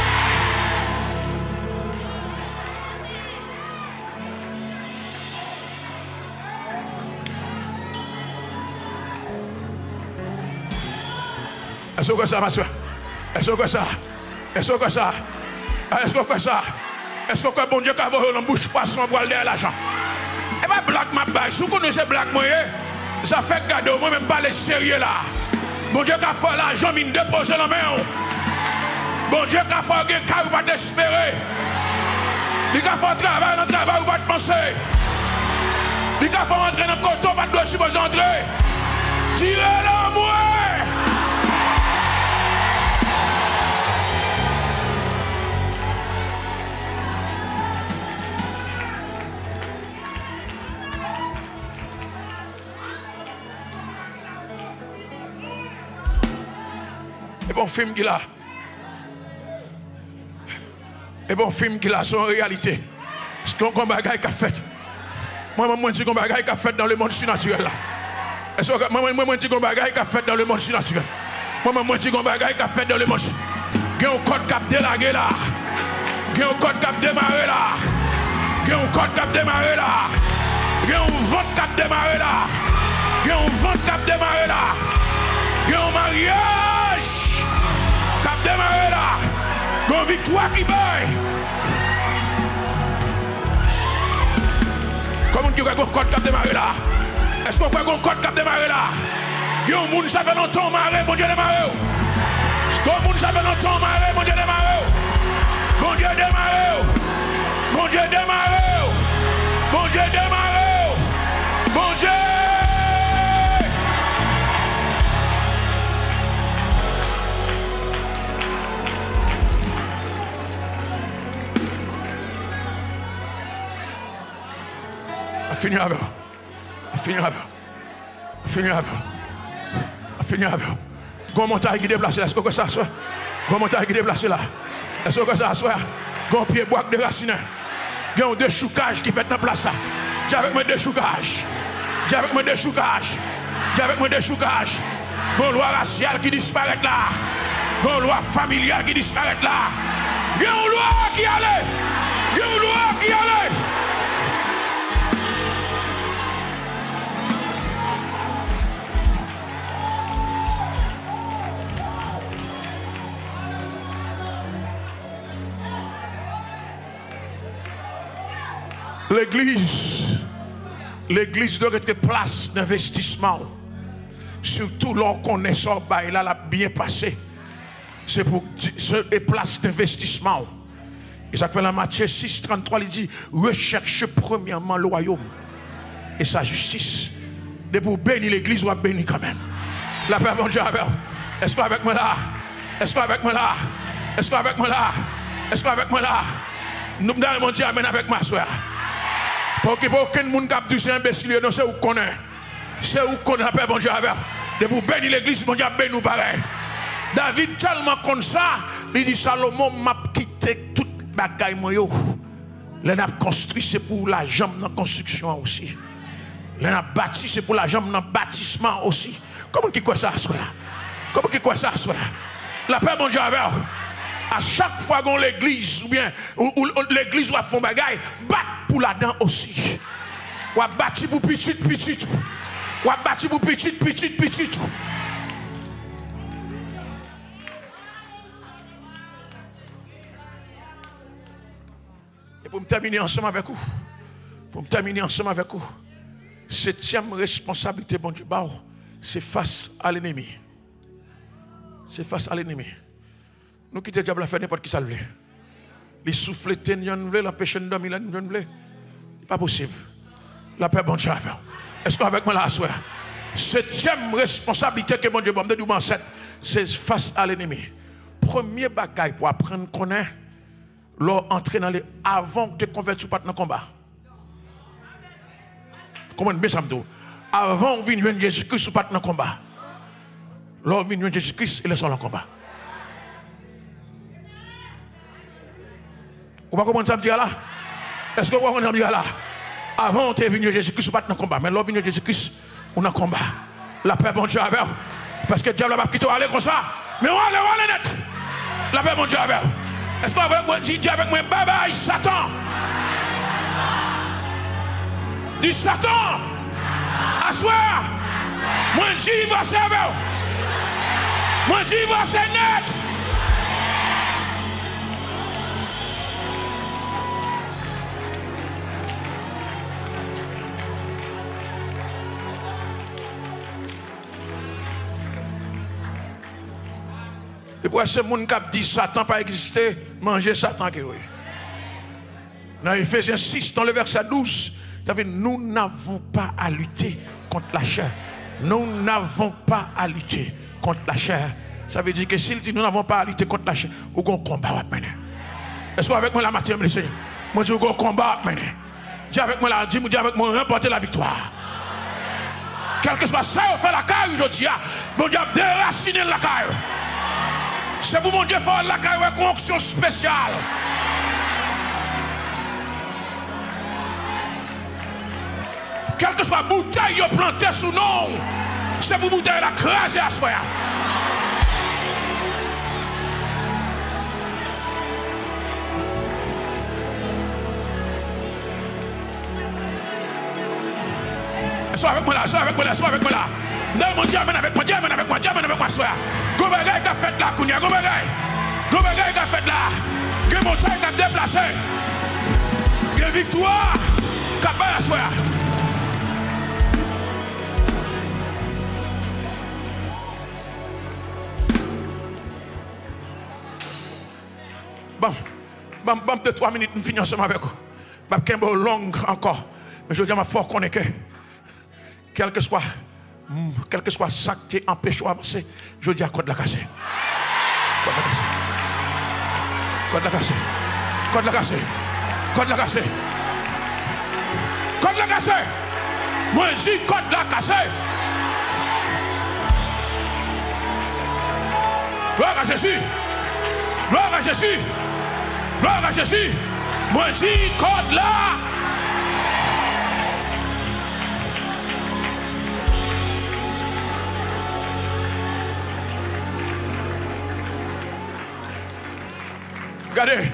Est-ce que ça, ma soeur? Est-ce que ça? Est-ce que ça? Est-ce que ça? Est-ce que bon Dieu qui a volé dans bouche poisson pour aller à l'argent? Et bien, black ma baille, si vous connaissez black moyen, ça fait garder, moi même pas les sérieux là. Bon Dieu qui a fait l'argent, il dépose dans la main. Bon Dieu qui a fait un cas, vous pas t'espérer. Il a fait un travail, un travail, vous pas te penser. Il a fait entrer dans le coton, pas de supposer entrer. Tirez-le moi! Et bon film qu'il a. Et bon film qu'il a, c'est en réalité. Ce qu'on bagaille qu'a fait. Moi, moi, je dis qu'on bagaille qu'a fait dans le monde surnaturel là. Est-ce que moi, moi, je dis qu'on bagaille qu'a fait dans le monde surnaturel. Moi, moi, je dis qu'on bagaille qu'a fait dans le monde. Il y a un code cap délagué là. Il y a un code cap démarré là. Il y a un code cap démarré là. Il y a un vente cap démarré là. Il y a un vente cap démarré là. Il y a un mariage. Cap démarré là. Gon victoire qui baille. Comment tu as un code cap démarré là? Est-ce qu'on peut un code cap démarré là? Il y a un monde qui s'appelle longtemps maré, mon Dieu démarré. Est-ce qu'on monde qui s'appelle longtemps maré, mon Dieu démarré. Mon Dieu démarré. Mon Dieu démarré. Mon Dieu démarré. Mon Dieu. Fini avec. Fini avec. Fini avec. Fini avec. Gon montagne qui déplace là. Est-ce que ça soit? Gon montagne qui déplace là. Est-ce que ça soit? Gon pied bois de racine. Gon deux choucages qui fait dans place là. J'ai avec moi deux choucages. J'ai avec moi deux choucages. J'ai avec moi deux choucages. Gon loi raciale qui disparaît là. Gon loi familiale qui disparaît là. Gon loi qui allait. Gon loi qui allait. L'église, l'église doit être place d'investissement. Surtout lorsqu'on est sur bail, là, la bien passé. C'est pour des places d'investissement. Et ça fait la Matthieu six, trente-trois, il dit, recherche premièrement le royaume et sa justice. De pour bénir l'église, on va bénir quand même. La paix, mon Dieu, avec. Est-ce qu'on est avec moi là? Est-ce qu'on est avec moi là? Est-ce qu'on est avec moi là? Est-ce qu'on est avec moi là? Nous, mon Dieu, amène avec ma soeur. Pour que aucun monde qui dit c'est imbécile, non, c'est où qu'on est. C'est où qu'on a paix, mon Dieu, avec. De pour bénir l'église, mon Dieu, bénir nous pareil. David, tellement comme ça, il dit Salomon m'a quitté toute bagaille. Les n'a construit, c'est pour la jambe dans la construction aussi. Les n'a bâti, c'est pour la jambe dans le bâtissement aussi. Comment qui quoi ça, frère? Comment qui quoi ça, frère? La paix, mon Dieu, avec. À chaque fois qu'on l'église, ou bien ou, ou, l'église va faire bagaille, battre pour là-dedans aussi. Ou bâti pour petit, petit. Ou bâti pour petit, petit, petit. Et pour me terminer ensemble avec vous, pour me terminer ensemble avec vous, septième responsabilité, bon Dieu, c'est face à l'ennemi. C'est face à l'ennemi. Nous quittons le diable à faire n'importe qui ça le veut. Les souffles teignent, l'empêcher de dormir, c'est pas possible. La paix, bon Dieu, est-ce qu'avec moi là, soir? Septième responsabilité que mon Dieu m'a dit, c'est face à l'ennemi. Premier bagaille pour apprendre qu'on est, l'entrer dans les avant de te convertir dans le combat. Comment bien ça me dit? Avant de venir Jésus-Christ ou pas dans le combat. Lorsque vient Jésus-Christ, il est sur le combat. Vous ne comprenez pas ce que je dis là? Est-ce que vous comprenez ce que je dis là? Avant de venir Jésus-Christ, vous n'êtes pas dans le combat. Mais lorsque vient Jésus-Christ, on est dans le combat. La paix, bon Dieu, avec. Parce que le diable va quitter aller comme ça. Mais on va aller, on va aller net. La paix, bon Dieu, avec. Est-ce que vous dites avec moi, bye bye, Satan? Dis Satan. Assoir. Moi, j'y vais servir. Moi, j'y vais c'est net. Et pour ce monde qui dit Satan pas existé, manger Satan qui oui. Dans Ephésiens six, dans le verset douze, ça veut dire nous n'avons pas à lutter contre la chair. Nous n'avons pas à lutter contre la chair. Ça veut dire que s'il dit nous n'avons pas à lutter contre la chair, nous avons un combat à mener. Est-ce que avec moi la matière, monsieur? Moi, je dis un combat à mener. Dis avec moi la, dis avec moi remporter la victoire. Quel que soit ça, on fait la caille aujourd'hui. Mon Dieu a déraciné la caille. C'est pour mon Dieu faire la caille avec une onction spéciale. Quelle que soit la bouteille plantée sous nom, c'est pour bouteille la craser à soi. Sois avec moi là, sois avec moi là, sois avec moi là. Non, mon Dieu, amène avec moi, Dieu, amène avec moi, Dieu, amène avec moi, sois. Go bagaille qu'a fait là, Kounia, go bagaille. Go bagaille qu'a fait là. Que montagne qu'a déplacé. Que victoire qu'a pas la soir. Bon, bon, bon, peut-être trois minutes, nous finissons ensemble avec vous. Je vais pas long encore. Mais je dis à ma fort qu'on est que, quel que soit, quel que soit ça qui t'empêche d'avancer, je dis à quoi de la casser. Quoi de la casser. Quoi de la casser. Quoi de la casser. Quoi de la casser. Quoi de la cassé. Moi, je dis code la cassé. Gloire à Jésus. Gloire à Jésus. Gloire à Jésus. Moi, je dis code là. Regardez.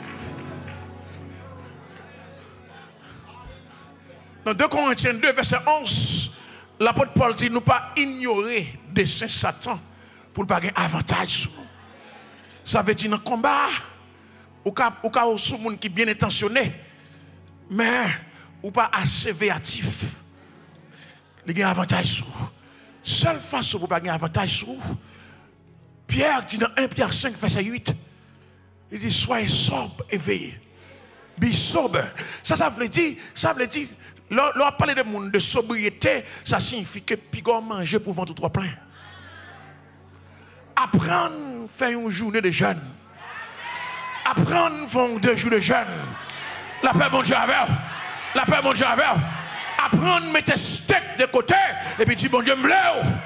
Dans deux Corinthiens deux, verset onze, l'apôtre Paul dit, nous pas ignorer des saints Satan pour ne pas avoir avantage sur nous. Ça veut dire dans le combat, ou cas où sous monde qui bien intentionné, mais ou pas assez véatif. Il y a un avantage sur vous. Seule façon pour ne pas avoir avantage sur vous, Pierre dit dans un Pierre cinq, verset huit, il dit, soyez sobre et veillez. Be sober. Ça, ça veut dire, ça veut dire, lorsqu'on parle de monde de sobriété, ça signifie que pigon manger pour vendre trois plein. Apprendre à faire une journée de jeûne. Apprendre à faire deux jours de jeûne. La paix, mon Dieu, avec. La paix, mon Dieu, avec. Apprendre à mettre steak de côté et puis dire, bon Dieu, me voulez.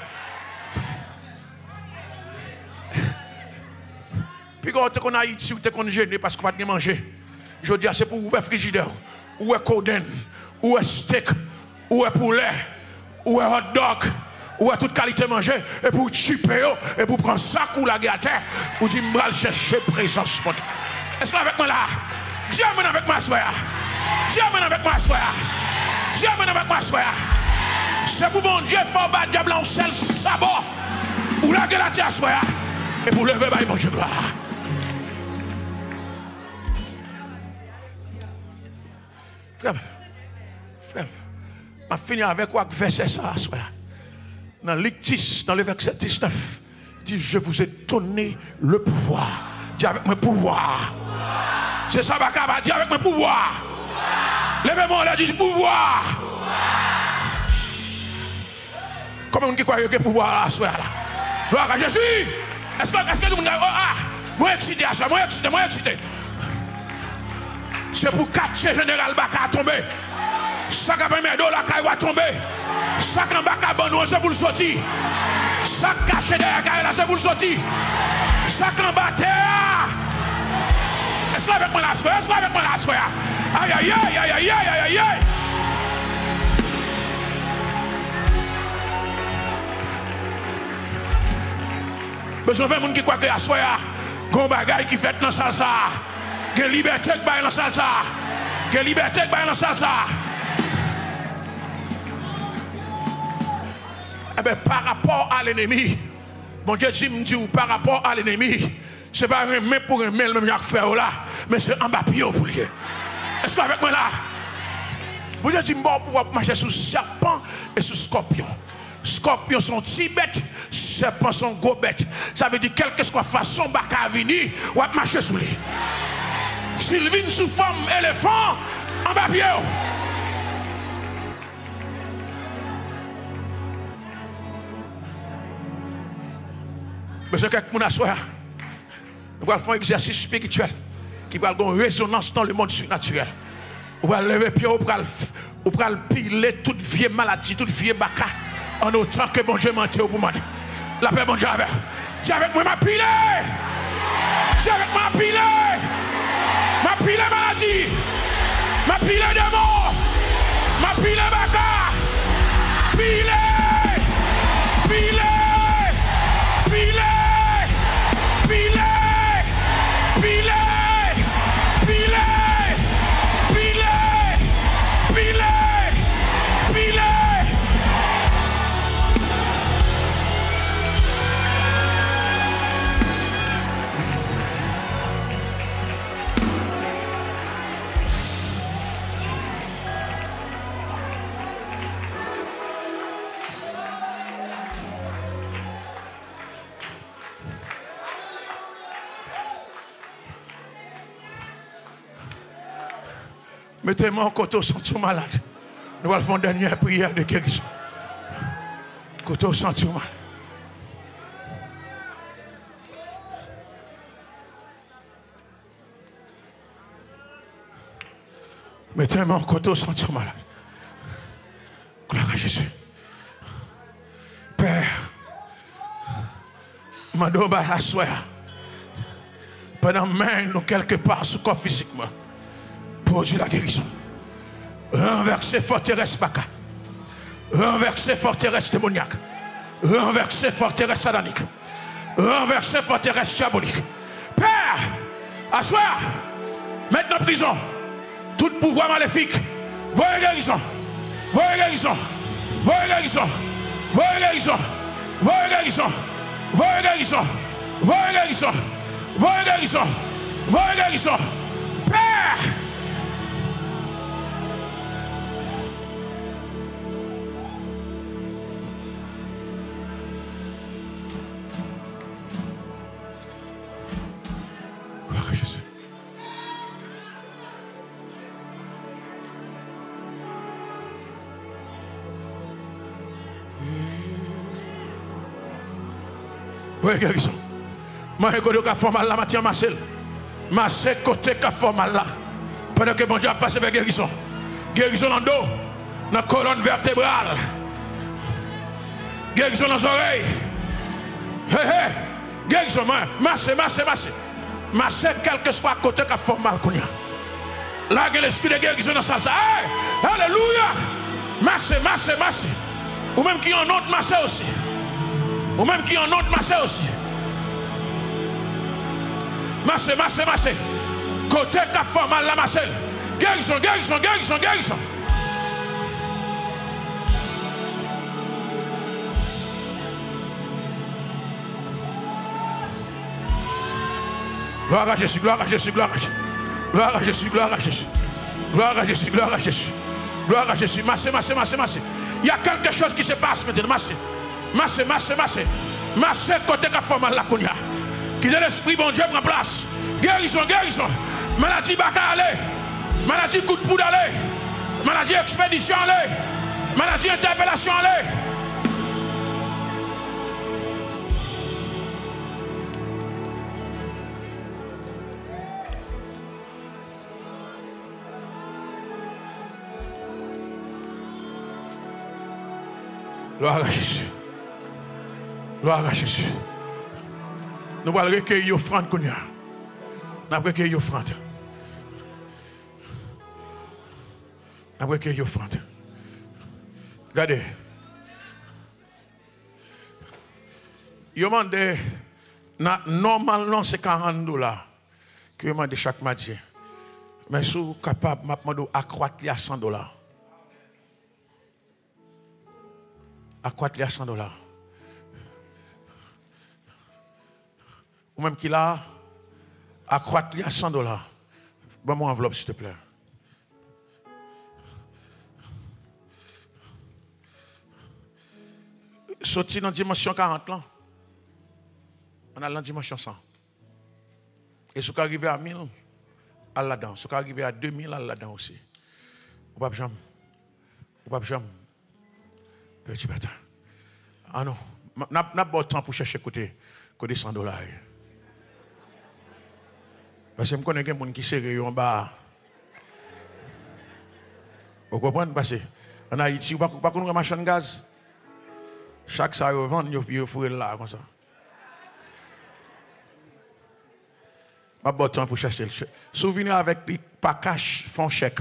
Puis quand on a Haïti, on est gêné parce qu'on n'a pas de manger. Je dis, c'est pour ouvrir frigidaire, ou un coden, ou un steak, ou un poulet, ou un hot dog, ou un toute qualité manger, et pour chipper, et pour prendre ça ou la gâter, ou dire, je vais chercher présence. Est-ce que avec moi là? Dieu amène avec moi, soya. Dieu amène avec moi, soya. Dieu amène avec moi, soya. C'est pour mon Dieu, faut battre diable en seul sabot, ou la gueule à terre, soya, et pour lever, mon Dieu, gloire. Frère, frère, je vais finir avec quoi verset ça, dans Luc dix, dans le verset dix-neuf, il dit, je vous ai donné le pouvoir. Dis avec mon pouvoir. C'est ça, Bakaba, dis avec mon pouvoir. Levez-moi là, dis pouvoir. Comment on dit quoi, il y a le pouvoir là, là? Gloire à Jésus. Est-ce que, est-ce que vous avez, oh, ah, moi excité à ça, moi excité, moi excité. C'est pour quatre général Baka tomber. Ça qui a permis de la caille va tomber. Ça qui a Baka bon c'est pour le sortir. Ça qui a caché derrière caille là c'est pour le sortir. Ça qui a battu. Est-ce que avec moi la soirée? Est-ce que avec moi la soirée? Aïe aïe aïe aïe aïe aïe aïe aïe. Besoin de monde qui croit que la soirée, gon bagaille qui fait dans ça ça. Que liberté que bail dans ça ça. Que liberté que bail dans ça ça. Eh bien, par rapport à l'ennemi, bon Dieu dit me dit par rapport à l'ennemi, c'est pas un main pour un main même Jacques frère là, mais c'est un bas pied pour lui. Est-ce que avec moi là? Bon Dieu dit bon pouvoir marcher sous serpent et sous scorpion. Scorpions sont petits bêtes, serpents sont gros bêtes. Ça veut dire quelle que soit façon baka venir, ou marcher sous lui. S'il vient sous forme éléphant, en bas pied. Mais c'est quelqu'un qui a soif. Nous allons faire un exercice spirituel qui va avoir une résonance dans le monde surnaturel. On va lever les pieds, on va piler toute vieille maladie, toute vieille baka, en autant que mon Dieu mentait au bout. La paix, mon Dieu, avec. Dis avec moi, m'a pilé. Dis avec moi, pilé. M'a pilé maladie, m'a pilé démon, m'a pilé baka, pilé, pilé, pilé, pilé, pilé, pilé, pilé, pilé, pilé. Mettez-moi en côté sentir malade. Nous allons faire une dernière prière de guérison. Côté sentir malade. Mettez-moi en côté sentir malade. Jésus. Père, mando ba assoya. Pendant main nous quelque part sous corps physiquement. Produit la guérison. Renverser forteresse baka. Renverser forteresse démoniaque. Renverser forteresse satanique. Renverser forteresse diabolique. Père, assoya. Maintenant prison. Tout pouvoir maléfique. Voyez guérison. Voyez guérison. Voyez guérison. Voyez guérison. Voyez guérison. Voyez guérison. Voyez guérison. Voyez guérison. Voyez guérison. Père. Gloire à Jésus. Oui, guérison. Moi, je vais faire mal là, Mathieu Marcel. Marcel, côté qui fait mal là. Pendant que mon Dieu a passé vers guérison. Guérison dans le dos, dans la colonne vertébrale. Guérison dans les oreilles. Hé, hé. Guérison, Marcel, Marcel, Marcel. Marcel, quel que soit côté qui fait mal. Là, il y a l'esprit de guérison dans la salle. Hey, alléluia. Marcel, Marcel, Marcel. Ou même qui en autre Marcel aussi. Ou même qui en autre Marcel aussi. Marcel, Marcel, Marcel. Côté qu'a fait mal la Marcel. Guérison, guérison, guérison, guérison. Gloire à Jésus, gloire à Jésus, gloire à Jésus. Gloire à Jésus, gloire à Jésus. Gloire à Jésus, gloire à Jésus. Gloire à Jésus. Marcel, Marcel, Marcel, Marcel. Il y a quelque chose qui se passe maintenant. Marcel, Marcel, Marcel, Marcel. Marcel, côté qu'a fait mal la Kounia. Qui de l'esprit, bon Dieu, prend place. Guérison, guérison. Maladie baka aller. Maladie coup de poudre aller. Maladie expédition aller. Maladie interpellation aller. Gloire à Jésus. Gloire à Jésus. Nous allons recueillir l'offrande. Nous allons recueillir l'offrande. Nous allons recueillir l'offrande. Regardez. Ils demandent, normalement c'est quarante dollars que je demande chaque matin. Mais si vous êtes capable d'accroître à cent dollars. Accroître à cent dollars. Ou même qu'il a accroître à cent dollars. Donne-moi une enveloppe, s'il te plaît. Sorti dans la dimension quarante, là. On a la dimension cent. Et ce qui arrive à mille, à là-dedans. Ce qui arrive à deux mille, à là-dedans aussi. Ou pas jamais. Ou pas jamais. Petit bâtard. Ah non. N'a pas de temps pour chercher côté côté cent dollars. Parce que je connais des gens qui sont en bas. Vous comprenez? Parce qu'en Haïti, vous ne pouvez pas marcher en gaz. Chaque ça, vous vendez, vous fouez là, comme ça. Je n'ai pas de temps pour chercher le chèque. Souvenez avec les pas cash, font chèque.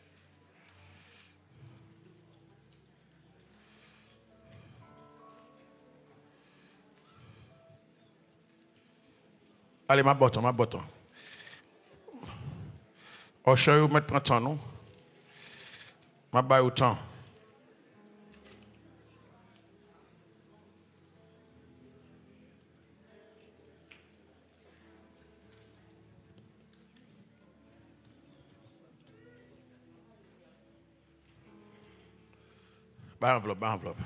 Allez, ma bâton, ma bâton. Au chez vous, mettre temps, non? Ma baille au temps. Bah enveloppe, bah enveloppe.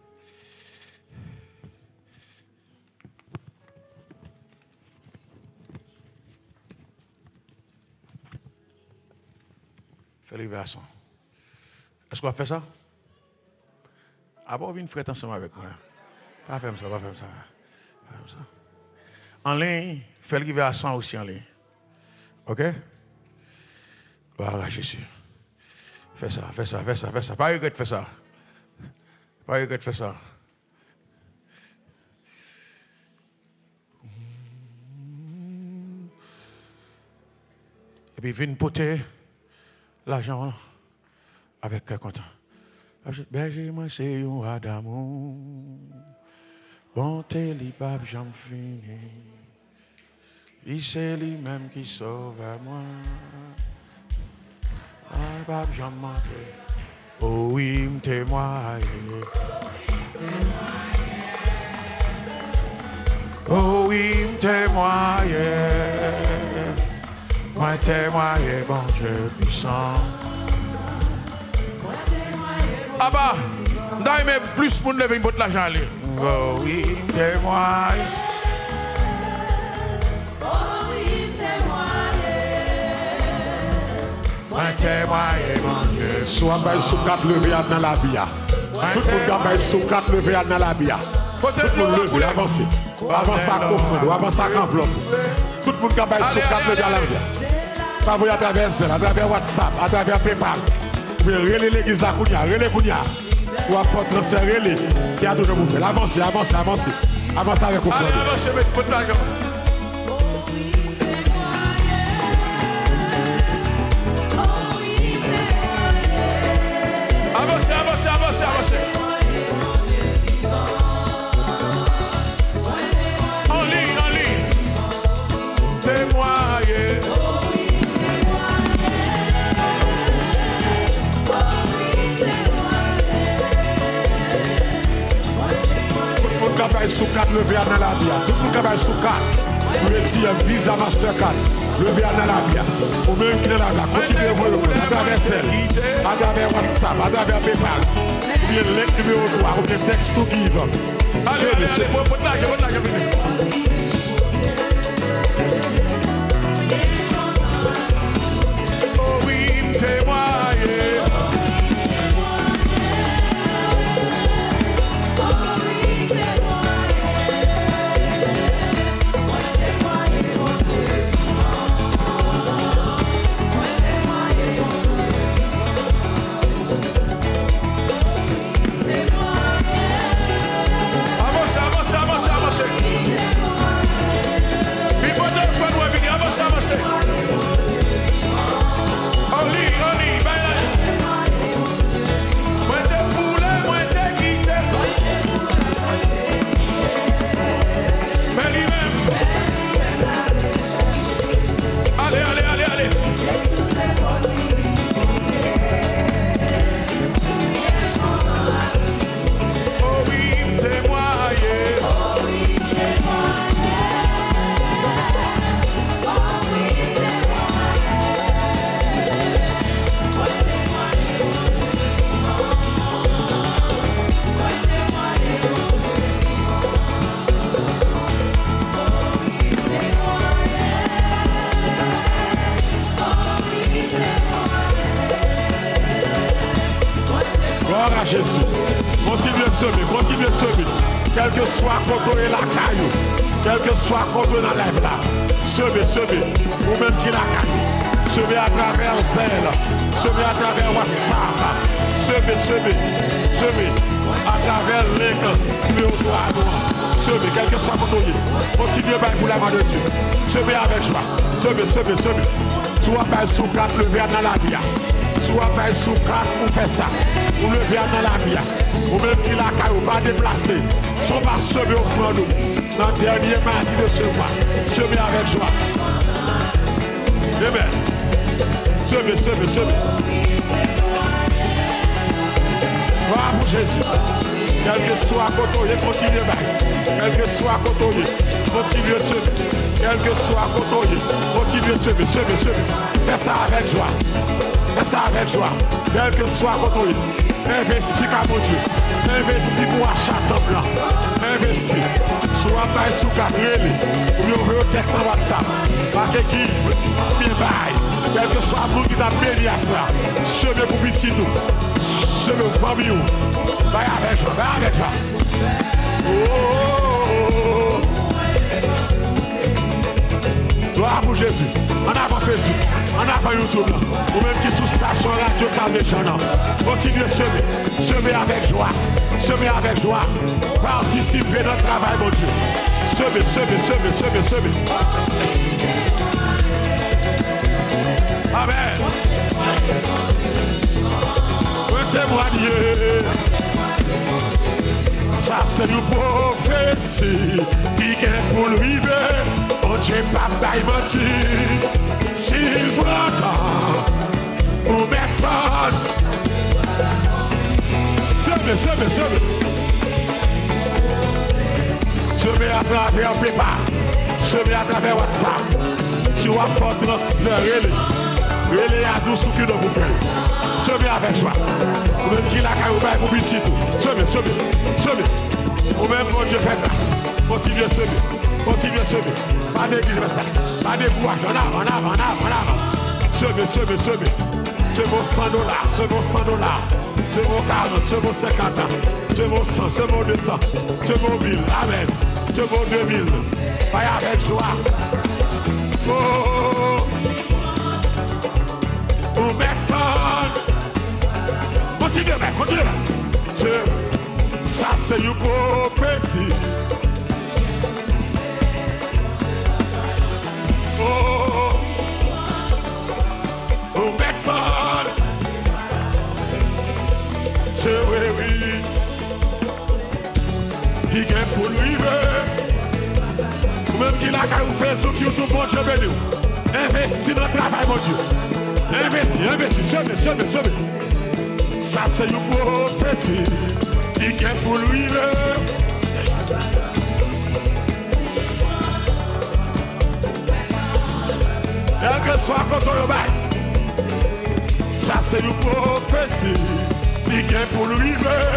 Fais l'évasion. Est-ce qu'on va faire ça? Ah bon, viens faire ensemble avec moi. Pas faire ça, pas faire ça. Pas faire ça. En ligne, fais l'évasion aussi en ligne. Ok? Gloire à Jésus. Fais ça, fais ça, fais ça, fais ça. Pas regret, fais ça. Pas regret de faire ça. Et puis, viens porter l'argent avec cœur content. Berger, moi, c'est un Adamou. Bonté, li bab, j'en finis. Il c'est lui-même qui sauve à moi. Ah, bab, j'en manque. Oh oui, m'témoigne. Oh oui, m'témoigne. Moi témoigne, bon Dieu puissant. Ah bah, d'ailleurs, mais plus pour nous lever une botte l'argent. Oh oui, témoigne. Oh oui, témoigne. Moi témoigne, mon Dieu. Soit bail sous quatre levé dans la bia. Tout le monde bail sous quatre levé dans la bia. Tout le monde levé, avancez. Avancez à coffre, avancez à enveloppe. Tout le monde bail sous quatre levé dans la bia. Pas vous à travers Zelle, à travers WhatsApp, à travers PayPal. Vous pouvez relayer l'église à Kounia, relayer Kounia. Ou à faire transférer les. Il y a toujours vous faire. Avancez, avancez, avancez. Avancez avec vous. Allez, avancez, mettez votre l'argent. Avancez, avancez, avancez, avancez. En ligne, en ligne. Témoignez. Sous quatre, levé dans la bia. Tout le monde travaille sous quatre. Vous retirez un Visa Mastercard. Levé dans la bia. Ou même qui est là, continuez à voir à travers celle, à travers WhatsApp, à travers PayPal. Ou bien le numéro trois, ou bien texte to give. Allez, allez, allez, votre l'argent, votre l'argent, venez. Oh oui, témoignez. Jésus. Continuez à semer, continuez à semer. Quel que soit quand est la caillou, quel que soit quand on enlève là, semez, semez. Ou même qui la caillou. Semez à travers Zelle, semez à travers WhatsApp, semez, semez, semez. À travers l'écran, numéro trois, semez, quel que soit quand on est. Continuez à pour la main de Dieu. Semez avec joie. Semez, semez, semez. Tu vas pas sous quatre lever dans la vie. Soit pas sous quatre pour faire ça. Vous levez dans la vie. Vous même qui la caille, pas déplacer. Soit pas semer au front nous. Dans le dernier mardi de ce mois. Semer avec joie. Amen. Semer, semer, semer. Gloire pour Jésus. Quel que soit côté, continuez à Quel que soit côté, continuez à semer. Quel que soit côté, continuez à semer, semer, semer. Fais ça avec joie. Fais ça avec joie. Quel que soit côté, investis à mon Dieu. Investis pour achat de blanc. Investis. Soit pas sous Gabriel. Ou bien on veut un texte en WhatsApp. Pas qui bien bail. Quel que soit vous qui t'a béni à cela. Semez pour petit nous. Semez pour famille. Vai avec joie. Vai avec joie. Oh. Gloire pour Jésus. En avant Jésus. En En avant YouTube, ou même qui sous station Radio Salvation, continuez à semer, semer avec joie, semer avec joie, participez dans le travail, mon Dieu. Semer, semer, semer, semer, semer. Amen. Vous témoignez. Ça c'est une prophétie qui est pour le vivre. Oh Dieu, papa, il mentit. S'il prend pour mettre. Semez, semez, semez. Semez à travers PayPal. Semez à travers WhatsApp. Si vous avez transférer, relais à douze qui doit vous faire. Semez avec joie. Ou même qui l'a carrément pour petit tout. Semez, semez, semez. Ou même, mon Dieu, faites grâce. Continuez à semer. Continuez à semer. Pas d'église, ça. Pas de courage. En avant, en avant, en avant, en avant. Semez, semez, semez. Semez cent dollars, semez cent dollars. Semez quarante, semez cinquante. Semez cent, semez deux cents. Semez mille. Amen. Semez deux mille. Paye avec joie. Oh. Oh, maintenant. Continuez, mec, continuez, mec. Ça, c'est une prophétie. Oh, oh, maintenant. C'est oui, oui. Qui gagne pour lui, ou même qui l'a qu'à vous faire sur YouTube, mon Dieu, béni. Investis dans le travail, mon Dieu. Investis, investis, semez, semez, semez. Ça, c'est une prophétie. Qui gagne pour lui, quel que soit quand on le bail. Ça, c'est une prophétie. Qui gagne pour lui,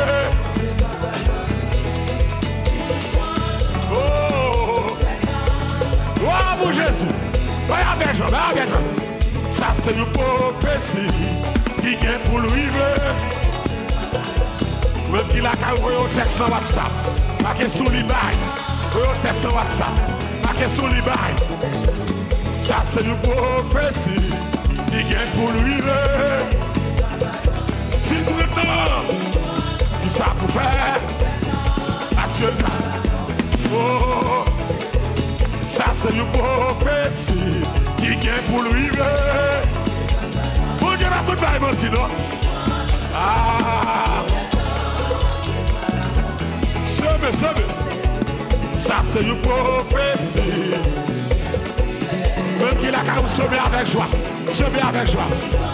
oh, gloire pour Jésus. Voyez avec joie, voyez avec joie. Ça, c'est une prophétie. Qui gagne pour lui, même qu'il a qu'à envoyer un texte dans WhatsApp. Pas question de l'Ibaï. Envoyer un texte dans WhatsApp. Pas question de l'Ibaï. Ça, c'est une prophétie. Qui gagne pour lui. Si tout le temps, il sait pour faire. Parce que oh, ça, c'est une prophétie. Qui gagne pour lui. Bon Dieu, la toute baille, mon petit, non? Ah! Semez, semez. Ça, c'est une prophétie. Même qu'il a qu'à vous semer avec joie. Semer avec joie.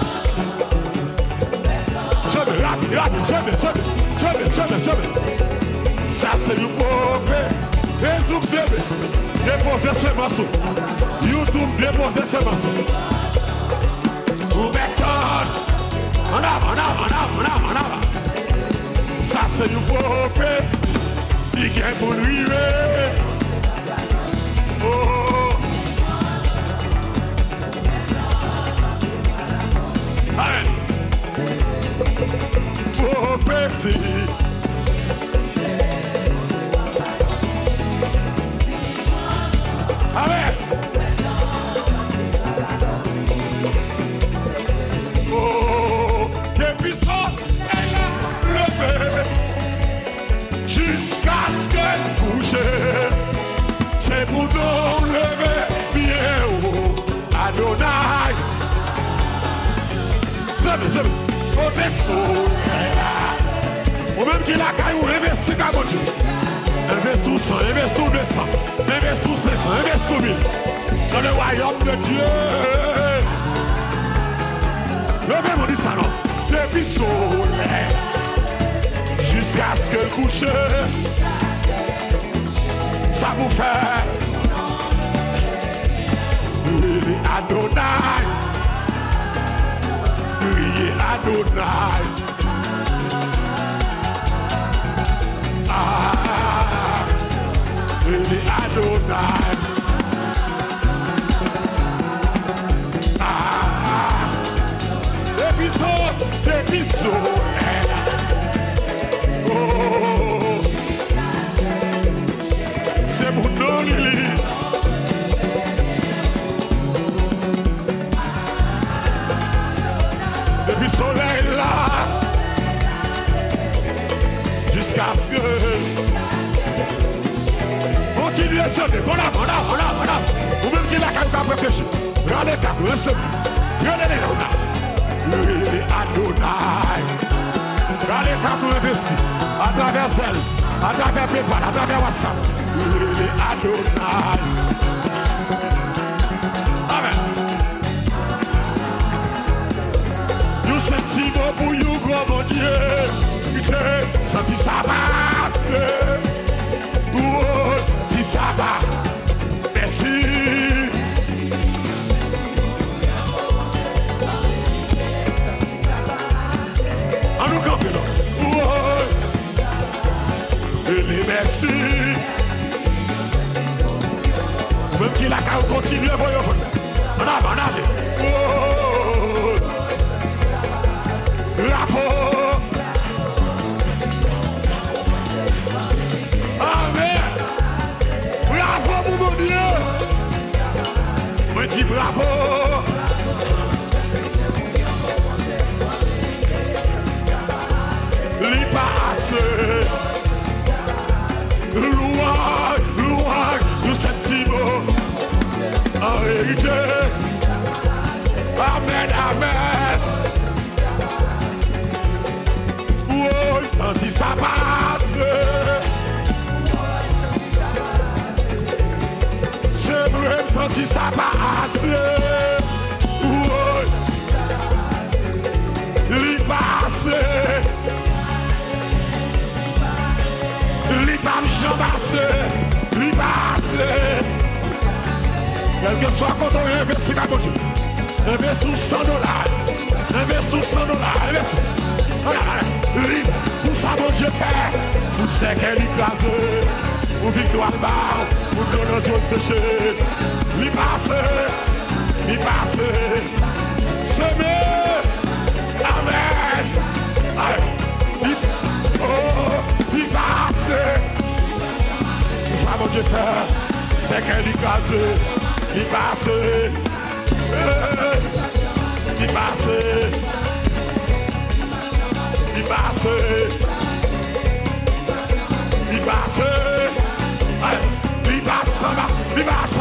Semez, rapide, rapide, semez, semez. Semez, semez, semez. Ça, c'est une prophétie. Facebook, semez. Déposez ce morceau. YouTube, déposez ce morceau. Vous mettez en avant, en avant, en avant, en avant, en avant. Ça, c'est une prophétie. Il gagne pour lui, oh. Amen. Prophétie. Amen. Oh, depuis ça, elle a levé. Jusqu'à ce qu'elle couche, c'est pour nous lever bien haut, Adonai. C'est c'est au vaisseau, ou même qu'il a caillou, investir à mon Dieu. Investir cent, investir deux cents, investir cinq cents, investir mille. Dans le royaume de Dieu. Levez-moi dit ça, non? Depuis soleil. Jusqu'à ce que le couche, ça vous fait prier Adonai, prier Adonai. Ah, prier Adonai. Ah, depuis son, depuis son. C'est pour nous, Lili. jusqu'à ce que. Continuez à semer. Voilà, voilà, voilà, voilà. Vous même qui la carte après péché. Regardez les cartes, le semer. Regardez les cartes. Les Adonai. Regardez les cartes, le investi. À travers elle, à travers PayPal, à travers WhatsApp. Les Adonai. Amen. Nous sentimos pour you, grand mon Dieu. Senti ça passe. Oh, si ça va. Merci. En nous campons. Oh, et les merci. Même qu'il a qu'à continuer, voyons. On a, on a. Oh, bravo. Amen. Bravo, mon Dieu. Moi, dis bravo. Li passe. Louange, louange, nous sentimos en vérité. Amen, amen. Oh, senti ça passe. C'est vrai, senti ça passe. Oh, li passe. Li passe, li passe. Quel que soit quand on investit à côté, investis cent dollars, investis cent dollars, investis. Li, pour ça mon Dieu fait, pour ce qu'elle écrase, pour victoire bas, pour que nos yeux séchés. Li passe, li passe, semez, amen. Li, oh, li passe. Pour ça mon Dieu fait, c'est qu'elle écrase, li passe, li passe. Il passe, il passe, il passe, il passe.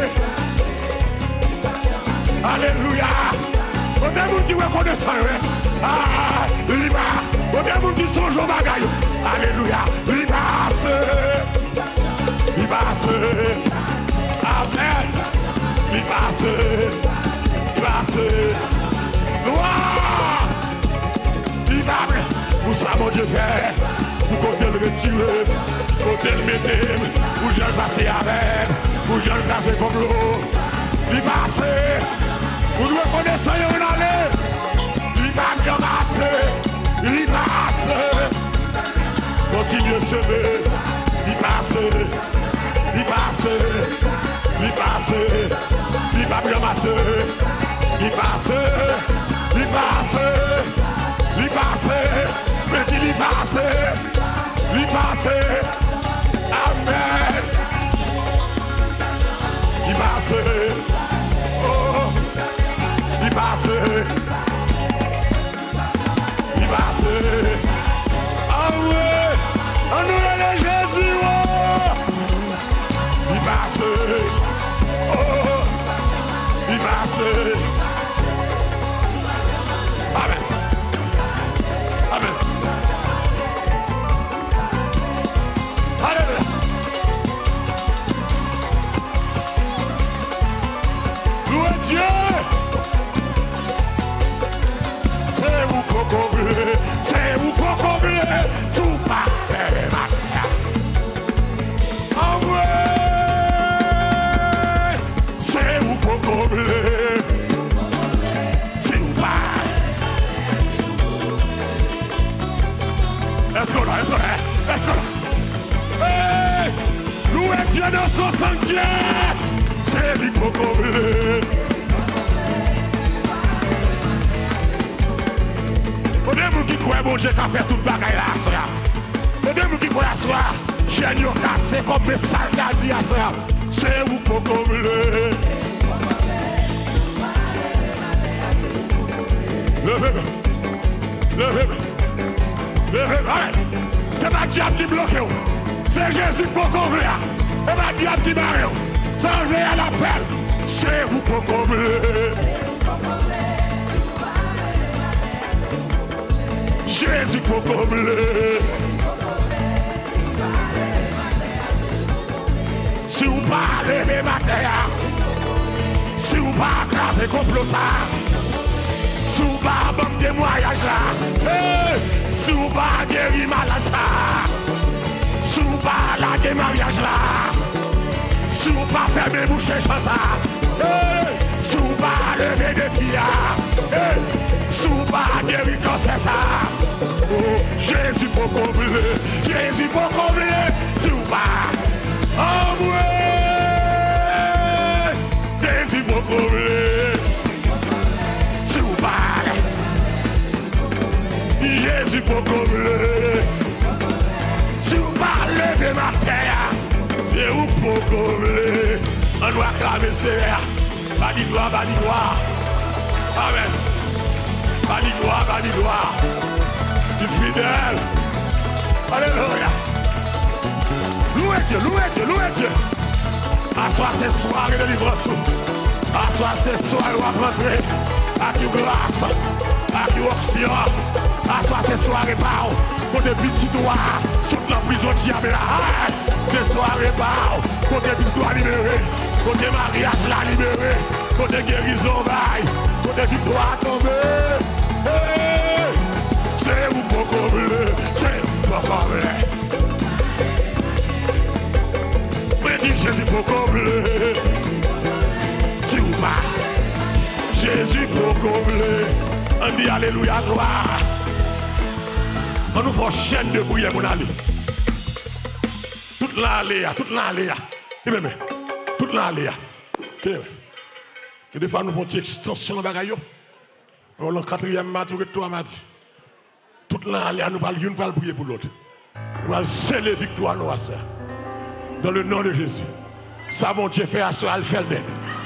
Alléluia. On a qui reconnaît ça, ah, il passe. On a qui sont au bagaille. Alléluia. Il passe, il passe. Amen. Il passe, il passe. Gloire. Pour ça, mon Dieu fait, pour côté le retirer, côté le mettre, pour je le passer avec, pour je le passer comme l'eau. Il passe, pour nous reconnaître, il en allait. Il passe, il passe, continue à semer. Il passe, il passe, il passe, il va ramasser. Il passe, il passe. Il passe, mais il y passe, il passe, amen. Il passe, oh, il passe, il passe, ah ouais, on nous l'a Jésus, oh, il passe, oh, il passe, amen. Amen. Alléluia. Louez Dieu. C'est vous qu'on bleu, c'est vous qu'on bleu, sous ma terre. Ah ouais. C'est vous qu'on bleu. Let's go là, let's go là, let's go là. Hey, louez Dieu dans son sanctuaire, c'est lui qu'on bleu. Au début qui croit bon Dieu qu'a fait toute bagaille là, soya. Au début qui croit à soi, j'ai un cassé comme le sale qu'a dit à soya. C'est vous qu'on bleu. Levez-moi, levez-moi. Levez, allez, C'est pas le diable qui bloque. C'est Jésus pour combler. C'est pas le diable qui barre. C'est enlevé à l'appel. C'est vous pour combler. Jésus pour combler. Si vous parlez de matin, si vous pas craser complot ça, si vous pas bon témoignage là, hey, si vous pas guérir malade ça, si vous pas laguer mariage là, si vous pas fermer bouche ça, hey, si vous pas lever des filles, hey, si vous pas guérir cancer ça, oh, Jésus pour combler, Jésus pour combler, si vous pas. Oh ouais, Jésus pour combler. Si vous parlez, Jésus pour combler. Si vous parlez de ma terre, c'est vous pour combler. On doit clamer Seigneur. Badi gloire, badi gloire. Amen. Badi gloire, badi gloire. Du fidèle. Alléluia. Louez Dieu, louez Dieu, louez Dieu. Assois ces soirées de livrance. Assois ces soirées où on rentrer. À qui grâce, à qui oxygène. Assois ces soirées par pour des petits doigts. Sous la prison diable là. Ces soirées par pour des petits doigts libérés. Pour des mariages là libérés. Pour des guérisons vailles. Pour des victoires tombées. Hey, c'est vous pour combler. C'est vous pour combler. Jésus pour combler. Si vous pas, Jésus pour combler. On dit alléluia, gloire. On nous fait chaîne de bouillir, mon ami. Toute l'allée, toute l'allée. Toute l'allée. Et des fois, nous avons une extension de bagaille. On le quatrième matin, toi m'a dit. Toute l'allée, nous parlons, nous parlons bouillir pour l'autre. Nous allons sceller victoire, nous allons. Dans le nom de Jésus. Ça, mon Dieu, fait à soi, elle fait le net.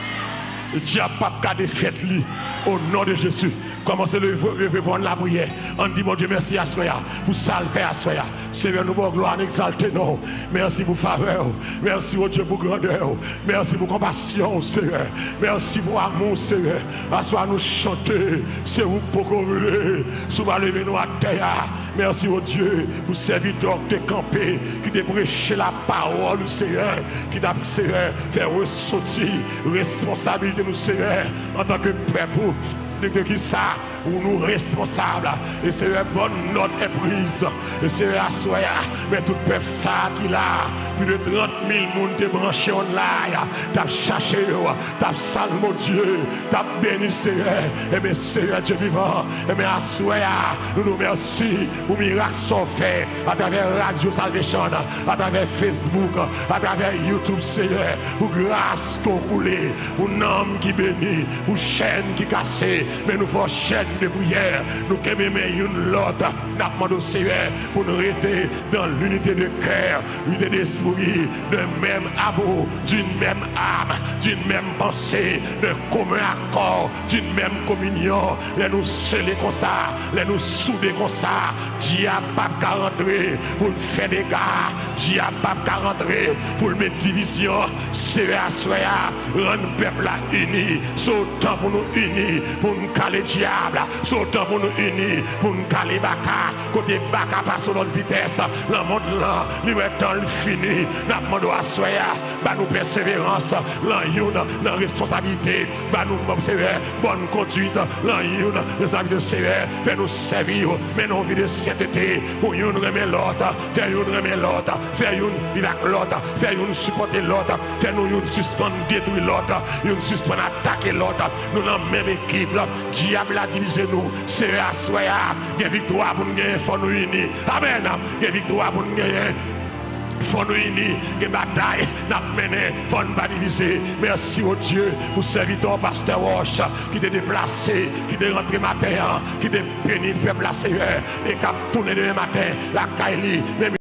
Le diable n'a pas de fête, lui, au nom de Jésus. Commencez le vendre la prière. On dit, mon Dieu, merci à soi, pour ça le faire à soi. Seigneur, nous pour gloire, exalter, non. Merci pour faveur. Merci, mon Dieu, pour grandeur. Merci pour compassion, Seigneur. Merci pour amour, Seigneur. À soi, nous chanter. C'est vous pour combler. Souvent, lever nous à terre. Merci, mon Dieu, pour serviteur qui t'es campé, qui t'es prêché la parole, Seigneur, qui t'a, Seigneur, faire ressortir responsabilité, nous, Seigneur, en tant que peuple. De qui ça, où nous responsables, et c'est une bonne note est prise, et c'est à soi, mais tout le peuple ça qui là, plus de trente mille personnes te branché en là, t'as cherché, t'as salvé mon Dieu, t'as béni Seigneur, et bien Seigneur Dieu vivant, et bien à soi, nous nous remercions pour miracle sont faits à travers Radio Salvation, à travers Facebook, à travers YouTube Seigneur, pour grâce qu'on coule, pour nom qui bénit, pour chaîne qui cassée. Mais nous faisons chaîne de prière, nous aimons une l'autre, nous demandons au Seigneur pour nous rester dans l'unité de cœur, l'unité d'esprit, de même amour, d'une même âme, d'une même pensée, de commun accord, d'une même communion. Les nous sceller comme ça, les nous souder comme ça. Diable pas rentrer pour faire des gars, diable pas rentrer pour mettre division. Seigneur à soi, rendre le peuple uni, sautant pour nous unir, pour nous caler diable, sautant pour nous unir, pour nous caler baka, côté baka passe dans la vitesse, le monde là, nous est le fini, nous demandons à soi, bah nous persévérance, l'en dans responsabilité, bah nous bonne conduite, l'en responsabilité sévère, faire nous servir, mais nous vie de sainteté, pour nous remettre l'autre, faire nous remettre l'autre, faire nous vivre avec l'autre, faire nous supporter l'autre, faire nous suspendre, détruire l'autre, nous suspendre, attaquer l'autre, nous dans la même équipe. Diable a divisé nous, c'est à soi, il y a victoire pour nous gagner, il faut nous unir. Amen. Il y a victoire pour nous gagner. Il faut nous unir, il y a bataille, nous mener, il faut nous pas diviser. Merci au Dieu pour ce serviteur pasteur Roche qui t'est déplacé, qui t'est rentré matin, qui t'est béni, fait placer et qui a tourné demain matin, la Kaili, les ministères,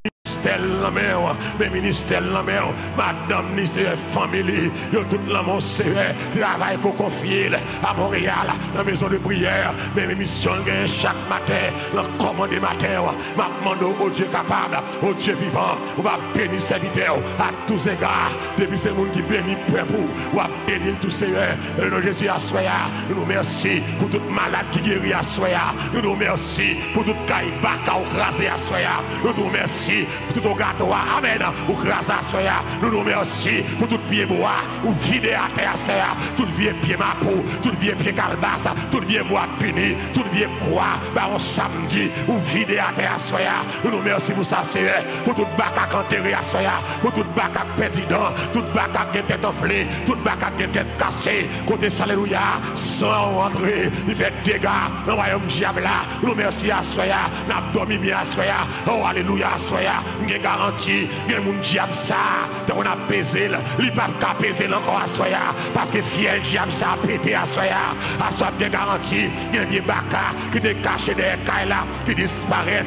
ministère la mer, mes ministères la mer, madame ni c'est famille, yo tout la mon Seigneur, travail qu'on confie à Montréal, dans la maison de prière, mes missions chaque matin, le commandé matin, m'a demandé au Dieu capable, au Dieu vivant, on va bénir serviteur à tous égards, depuis ces monde qui bénit prêt pour, on va bénir tout Seigneur, le nom de Jésus à soya, nous nous merci pour tout malade qui guérit à soya, nous nous merci pour tout caille baka ou crasé à soya, nous nous merci pour tout gâteau, amen, ou crasé à soya, nous nous merci pour tout pied bois, ou vidé à terre à soya, tout vieux pied ma peau, tout vieux pied calbassa, tout vieux bois puni, tout vieux quoi, bah on samedi, ou vidé à terre à soya, nous nous merci pour ça, Seigneur, pour tout baka enterré à soya, pour tout baka pédidant, tout baka qui tête enflée, tout baka qui tête cassée, côté alléluia, sans entrer, il fait dégâts dans le royaume diable là, nous merci à soya, n'a dormi bien à soya, oh alléluia à soya, j'ai garanti, j'ai mon diable ça, on a pesé, il va pas peser encore à soya, parce que fiel diable ça a pété à soya, à soya bien garanti, il y a des baka qui te cachent derrière là, qui disparaissent.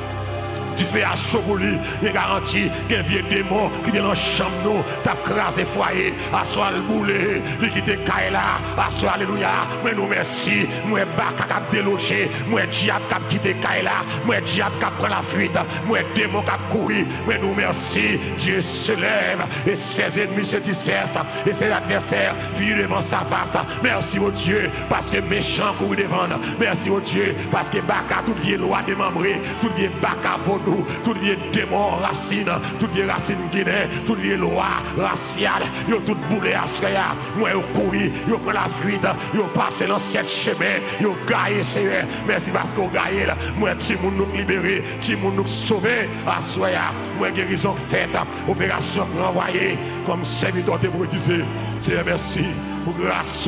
Tu fais à chaud pour lui, il garantit qu'il y a un vieux démon qui est dans la chambre, nous, t'as crasé foyer, à soi le boulet, lui qui te caille là, à soi, alléluia, mais nous merci, moi baka cap délogé, moi diable cap qui te caille là, moi diable cap prend la fuite, moi démon cap courir, mais nous merci, Dieu se lève, et ses ennemis se dispersent, et ses adversaires fuient devant sa face, merci au Dieu, parce que méchant court devant, merci au Dieu, parce que baka tout vieille loi démembrée, tout vieille baka pour tout vieil démon racine, tout vieil racine guinéen, tout vieil loi raciale, yo tout boulé à soya, moi yo couru, yo prend la fuite, yo passé dans sept chemins, yo gaillé Seigneur, merci parce qu'on gaillé là, moi ti moun nous libéré, ti moun nous sauvé à soya, moi guérison faite, opération renvoyée comme serviteur de prophétisé, Seigneur merci pour grâce,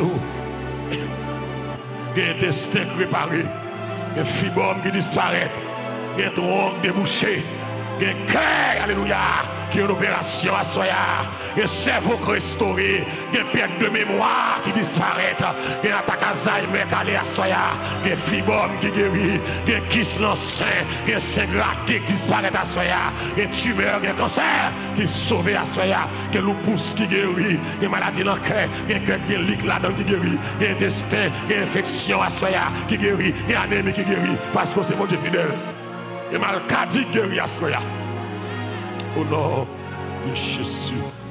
des intestins préparés, des fibromes qui disparaissent. Il y a trop débouché, il y a un cœur, alléluia, qui est une opération à soya, il y a un cerveau restauré, il y a une perte de mémoire qui disparaît, il y a un attaque Alzheimer qui allait à soya, il y a un fibrome qui guérit, il y a un kiss l'enceint, il y a un sein gratté qui disparaît à soya, il y a un tumeur, il y a un cancer qui est sauvé à soya, il y a un lupus qui guérit, il y a une maladie dans le cœur, il y a un cœur qui est liquide là-dedans qui guérit, il y a un intestin, il y a une infection à soya qui guérit, il y a un anémie qui guérit, parce que c'est mon Dieu fidèle. Et malcadi guéri à soya. Au nom de Jésus.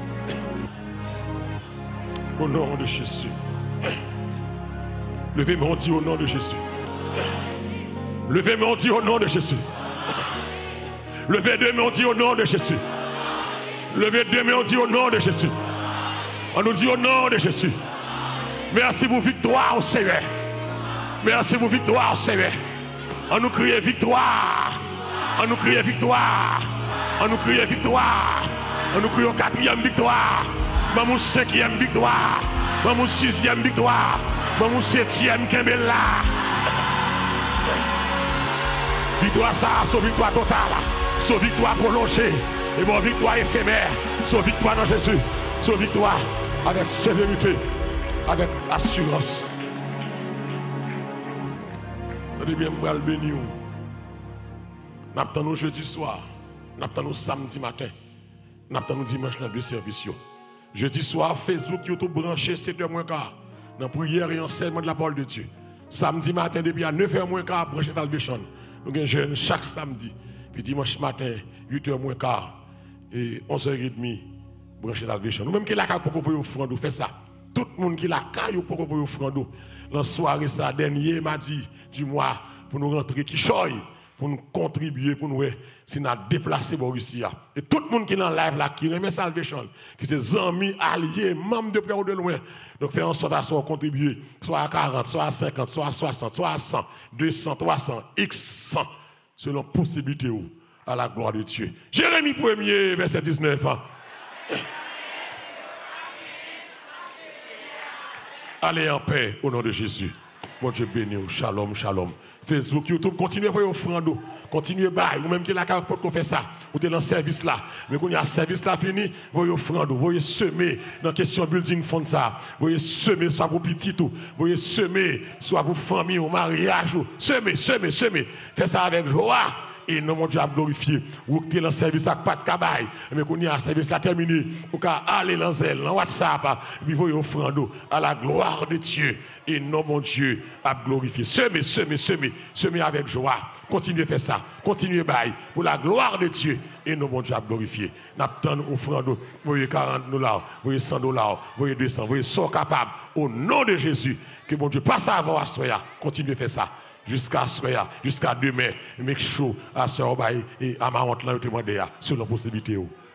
Au nom de Jésus. Levez mon Dieu au nom de Jésus. Levez mon Dieu au nom de Jésus. Levez deux mon Dieu au nom de Jésus. Levez deux mon Dieu au nom de Jésus. On nous dit au nom de Jésus. Merci pour victoire au Seigneur. Merci pour victoire au Seigneur. On nous crie victoire. On nous crie victoire. On nous crie victoire. On nous crie au quatrième victoire. Maman cinquième victoire. Maman sixième victoire. Maman septième Kembella. Victoire ça, c'est victoire totale. C'est victoire prolongée. Et bon, victoire éphémère. C'est victoire dans Jésus. C'est victoire avec sévérité. Avec assurance. Tenez bien, je vais le bénir. Nous attendons jeudi soir. Nous attendons samedi matin. Nous attendons dimanche dans deux services. Jeudi soir, Facebook, YouTube branché, sept heures moins quart. Dans la prière et enseignement de la parole de Dieu. Samedi matin, depuis à neuf heures moins quart, branché Salvation. Nous avons un jeûne chaque samedi. Puis dimanche matin, huit heures moins quart. Et onze heures trente, branché Salvation. Nous-mêmes qui la caille pour qu'on voie offrande, nous faisons ça. Tout le monde qui la caille pour qu'on voie offrande. Dans la soirée, ça, dernier mardi du mois, pour nous rentrer qui choye. Pour nous contribuer, pour nous, si nous déplacer Borussia. Et tout le monde qui est dans le live là, qui remet Salvation, qui sont amis, alliés, membres de près ou de loin. Donc, faire en sorte à soit contribuer, soit à quarante, soit à cinquante, soit à soixante, soit à cent, deux cents, trois cents, X cent, selon possibilité ou à la gloire de Dieu. Jérémie premier, verset dix-neuf. Hein. Allez en paix au nom de Jésus. Mon Dieu béni, shalom, shalom. Facebook, YouTube, continuez à faire offrande, continuez à bailler, ou même qui la carte pour faire ça, ou êtes dans le service là. Mais quand il y a le service là fini, vous offrande, vous semer dans la question building fond ça, vous semer soit pour petit tout, vous semer soit pour famille ou mariage, semer, semer, semer. Faites ça avec joie. et non mon Dieu a glorifié. Ou que le service à pas de cabaye, mais qu'on y a service à terminer, ou qu'à aller dans zèle, dans WhatsApp, puis vous offrande à la gloire de Dieu et non mon Dieu a glorifié. Semez, semez, semez, semez avec joie. Continuez à faire ça, continuez à bailler pour la gloire de Dieu et non mon Dieu a glorifié. N'attendons offrande, vous voyez quarante dollars, vous voyez cent dollars, vous voyez deux cents, vous voyez sont capables au nom de Jésus que mon Dieu passe avant à soya. Continuez à faire ça. Jusqu'à soya, jusqu'à demain, make sure à soya et à ma honte là, je te demande selon la possibilité.